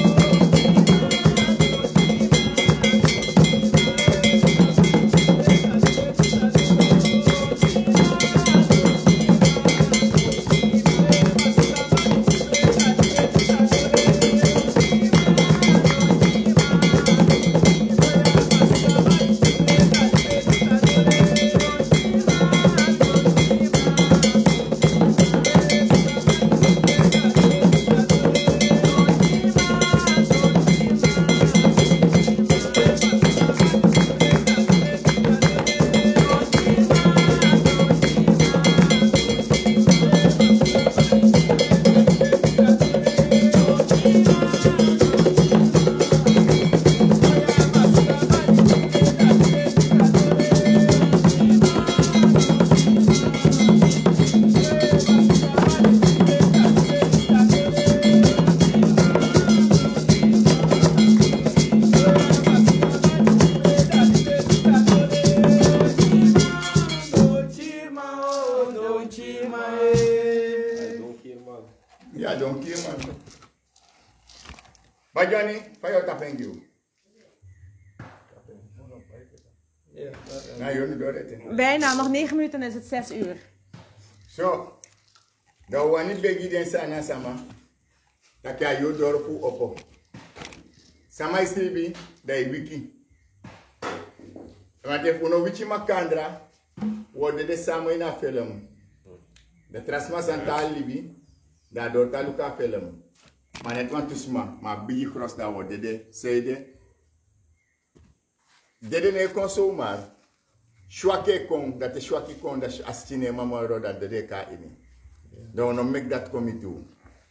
Don't Ja, don't kill man. Maar Johnny, van jou tappen you. Nou, jullie door het. Bijna, nog negen minuten is het zes uur. Zo, dan wanneer niet begin den sana sama, dan kan je door voor op. Sama is ribi, dat is wiki. Want if uno wichi makandra, worden de samen in een film. De trasmas aan taal libi, dat door taluka film. Maar net want tusma, maar bigi cross daar worden de zeide. Dede ne kon zomaar. Shwake kon, dat is shwake kon, dat is astine mama ro dat de ka ini. Dan no make that come to.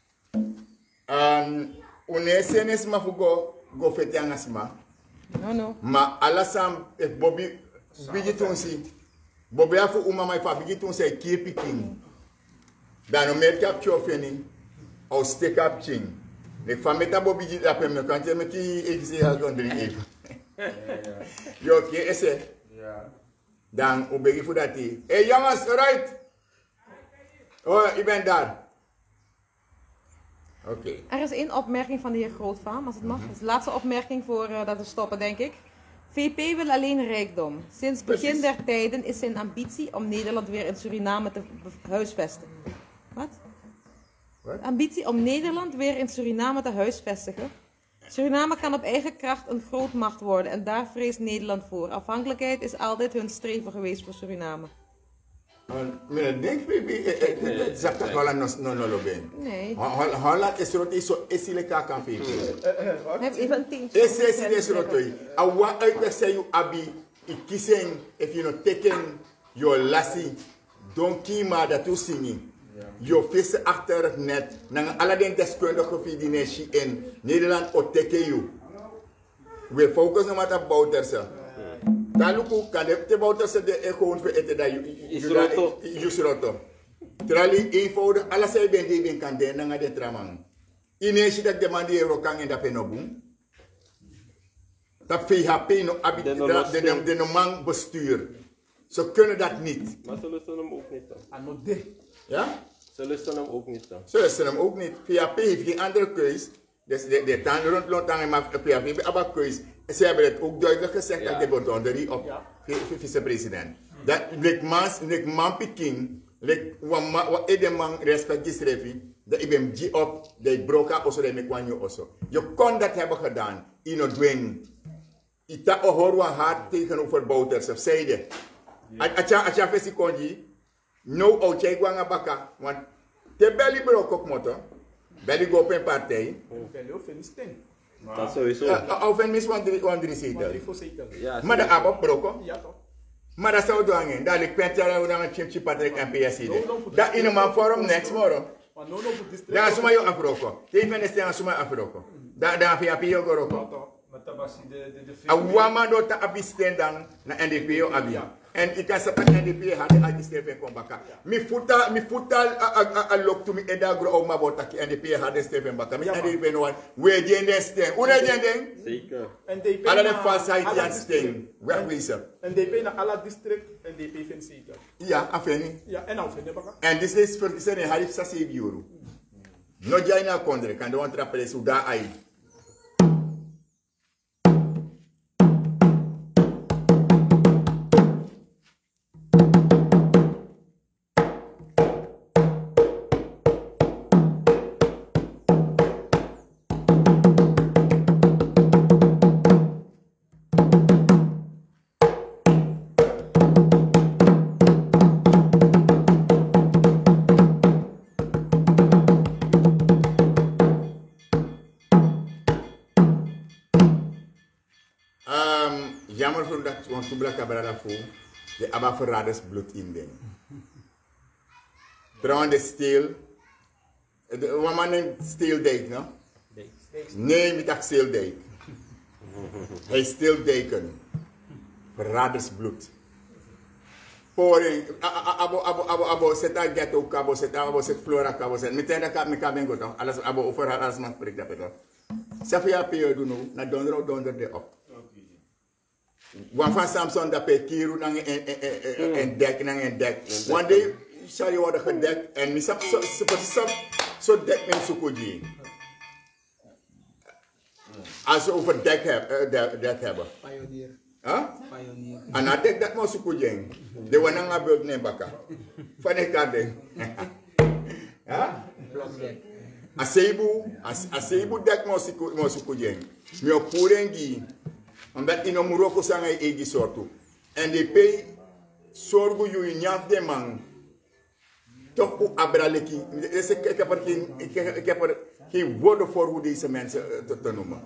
Um, une senes ma fugo go fete angasma. No, no. Ma alasam if Bobby bigi tonsi. Bobby afu uma mai fa bigi tonsi keep king. Dan no make up chofeni or stick up ching. Le fameta Bobby di la pemme quand me ki exi ha gondri even. Yo ki ese. Ja. Dan u begi fudati. Hey jongens, right? Oh, ik ben daar. Oké. Okay. Er is één opmerking van de heer Grootvaam, als het mag. Dat is de laatste opmerking voor uh, dat we stoppen, denk ik. V P wil alleen rijkdom. Sinds begin der tijden is zijn ambitie om Nederland weer in Suriname te huisvesten. Wat? Wat? Ambitie om Nederland weer in Suriname te huisvestigen. Suriname kan op eigen kracht een grootmacht worden en daar vreest Nederland voor. Afhankelijkheid is altijd hun streven geweest voor Suriname. Ik denk, baby, dat is Holland nog niet ben. Nee. Holland is er zo esile kan vinden. Heb even een tintje. Is esile is er ook. Awa uit say you abi, ik kiezen if you not taken your lassie, don't kima dat u singing. Je vis achter het net. Nang aladen deskundige verdienen in Nederland oteke you. We focussen op het bouwterse. Taluku kan de bouwterse de gewoon voor eten dat je Jusroto. Terwijl eenvoudig alles hij ben die ben kan den nang de tramang. Ineens dat de man die rokang en dat penobum. Dat V H P no abi de de man bestuur. Ze kunnen dat niet. Maar ze lusten hem ook niet dan. Anode. Ja? Ze lusten hem ook niet dan. Ze lusten hem ook niet. V H P heeft geen andere keus. Dus de, de tanden rond Lontang maar V H P heeft een keus. Ze hebben het ook duidelijk gezegd ja. Dat de bedonderie op ja. Vicepresident. Dat ik man, ik man Peking, ik wat ik de man respect geschreven, dat ik ben G op, dat ik broka also dat ik wanneer also. Je kon dat hebben gedaan in het dwing. Ita ohorwa hard tegenover Bouters of zeide. Acha acha fesi konji. No oche gwanga baka want te belly brok ook moto belly go pen partij belly of een sting dat sowieso of een mis want drie want drie zetel ja maar de abo broko ja toch maar dat zou doen daar ik pen tjara hoe dan chip chip Patrick M P S ide dat in een forum next morgen daar suma yo afroko te even is tegen suma afroko daar daar via pio goroko awama do ta abistendang na N D P yo abi en ik kan zeggen N D P had de Stephen Kombaka. Mi futa mi futa a look to me edagro o mabota ki N D P had de Stephen Kombaka. Mi N D P no one we jende stem. Hoe de jende? Zeker. N D P alle de falsiteit en stem. Weg wezen. N D P na alle district N D P vind zeker. Ja, afeni. Ja, en nou vind baka. En dit is voor zijn harif sa se euro. No jaina kondre kan de wantra presu da ai. De Abba verraders bloed in den. Trouwens de steel. Wat man neemt steeldijk, no? Nee, niet echt steeldijk. Hij is steeldijken. Verraders bloed. Poring. Abo, abo, abo, abo. Zet aan ghetto kabo, zet aan abo, zet flora kabo, zet. Meteen dat ik me kan ben goed. Alles abo over alles man spreekt dat beter. Safia peo doen nu, na donder donder de op. Wan van Samson dat pe kiru nang en dek nang en dek. One day shall you worden gedekt en misap so so Zo dek men sukuji. Als ze over dek, heb, uh, dek, dek hebben. Pioneer. Huh? Pioneer. En dat dek dat maar sukuji. De wana nga beeld ne baka. Van de kade. Ja? Blokdek. Aseibu, aseibu dek maar sukuji. Mi op purengi. Omdat in Morocco zijn hij egi soortu. En de pay sorgu yu nyaf de man. Toch ook abraleki. Ik heb er geen, ik heb er geen woorden voor hoe deze mensen te, te noemen.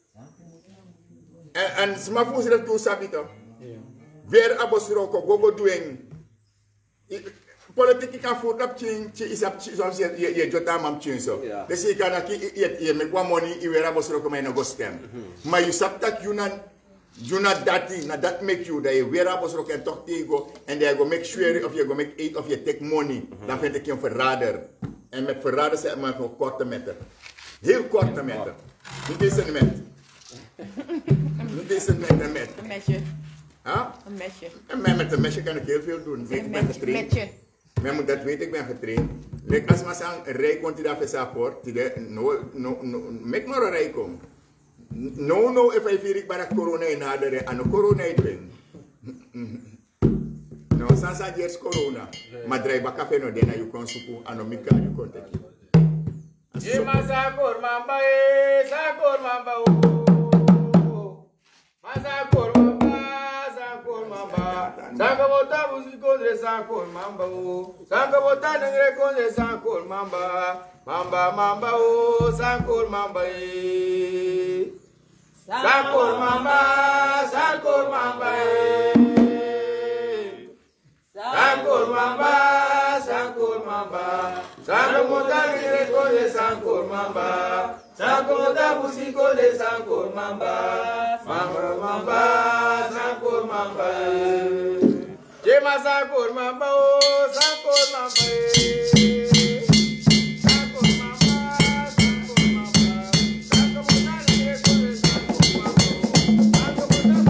En, en sma fusi dat toe sabi toch? Weer abosroko gogo doing. Politiek kan voeren op ching, is op zoals je je jota mam ching zo. Dus je kan aki je je met wat money je weer abosroko maar no go stem. Maar je sap dat you nan you not that na that make you that you weer abosroko en toch tego en they go make sure of you go make eight of you take money. Dan vind ik je een verrader. En met verrader zeg maar een korte meter. Heel korte meter. Niet eens een met. Niet eens een met een met. Een mesje. Huh? Een mesje. En met, met een mesje kan ik heel veel doen. Ik Een ben mesje. getraind. Mesje. Men moet dat weten, ik ben getraind. Like als maar een rij komt die daar voor support, die de no no no make maar een rij komen. No no if I feel ik ben corona in nader en een corona ik ben. No sansa jers corona. Maar drijf bak café no dena you kon suku anomika you kon take. Jema sakor mamba e sakor mamba o. Masakor mamba, sakor mamba. Sakabota busikondre sakor mamba o. Sakabota nengre kondre sakor mamba. Mamba mamba o, sakor mamba e. Sakor mamba, sakor mamba e. Sakor mamba, sakor mamba. Sakabota nengre kondre sakor mamba. Sakota busiko de sankor mamba, mamba mamba, sankor mamba. Jema sankor mamba o, sankor mamba. Sankor mamba, sankor mamba. Sakota de sankor mamba. Sakota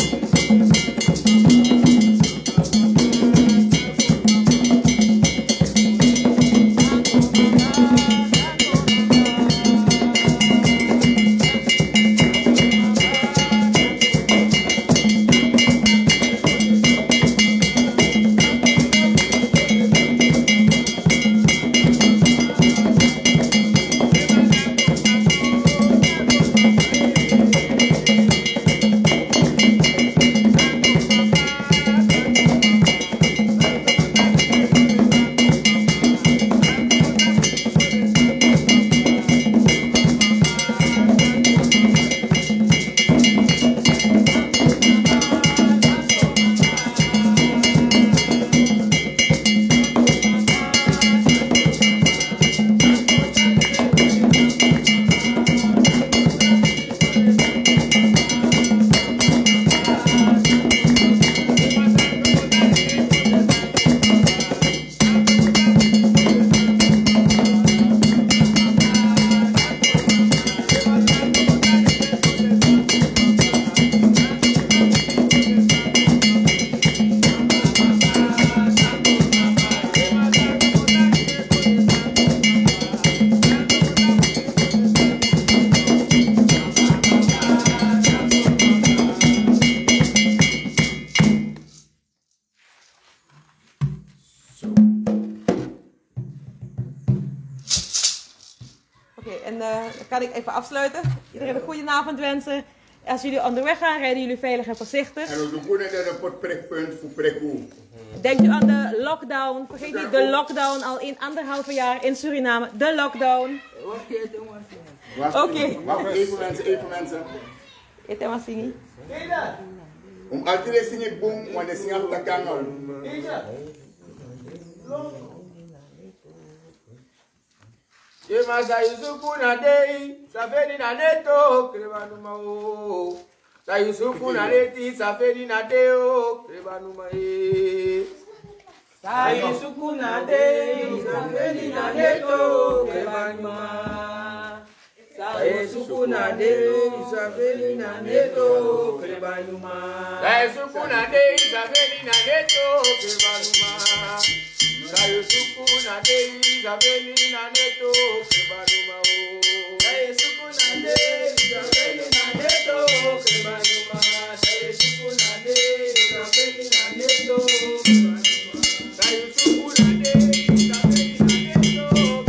kan ik even afsluiten. Iedereen een goede avond wensen. Als jullie onderweg gaan, rijden jullie veilig en voorzichtig. En we doen dat een prikpunt voor prikkoe. Denk u aan de lockdown. Vergeet niet de lockdown al in anderhalve jaar in Suriname. De lockdown. Oké. Okay. Wacht even mensen, even mensen. Ete maar zingen. Om altijd te zingen boom, want de zingen op de kamer. Jema sa yusuku na dei, saferi na neto, krebanuma o. Sa yusuku na neti, saferi na deo, krebanuma e. Sa yusuku na dei, saferi na neto, krebanuma. Sa yusuku na dei, saferi na neto, krebanuma. Sa yusuku na dei, saferi na neto, krebanuma. Sa yusuku na dei. Isabeli na neto kebanuma o. Saye suku nande, Isabeli na neto kebanuma. Saye suku nande, Isabeli na neto kebanuma. Saye suku nande, Isabeli na neto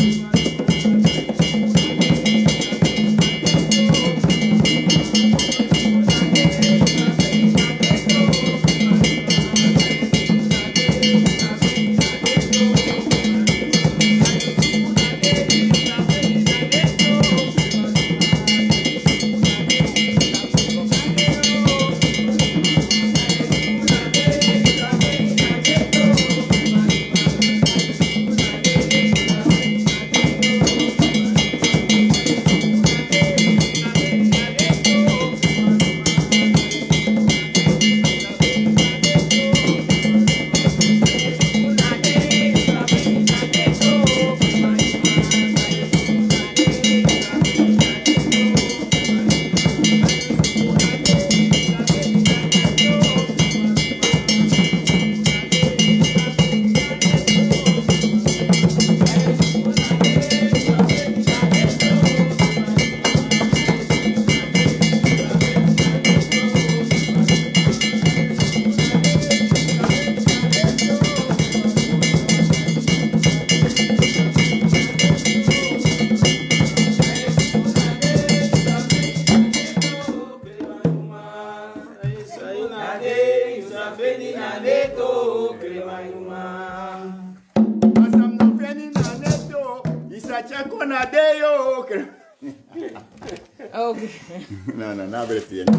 Okay. No, no, no, but it's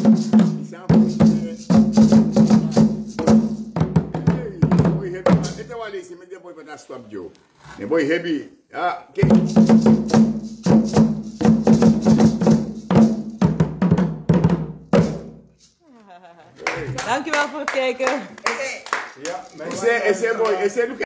stop Joe. The boy heavy. Ah, okay. Dankjewel voor het kijken. Ja, esse, esse boy, esse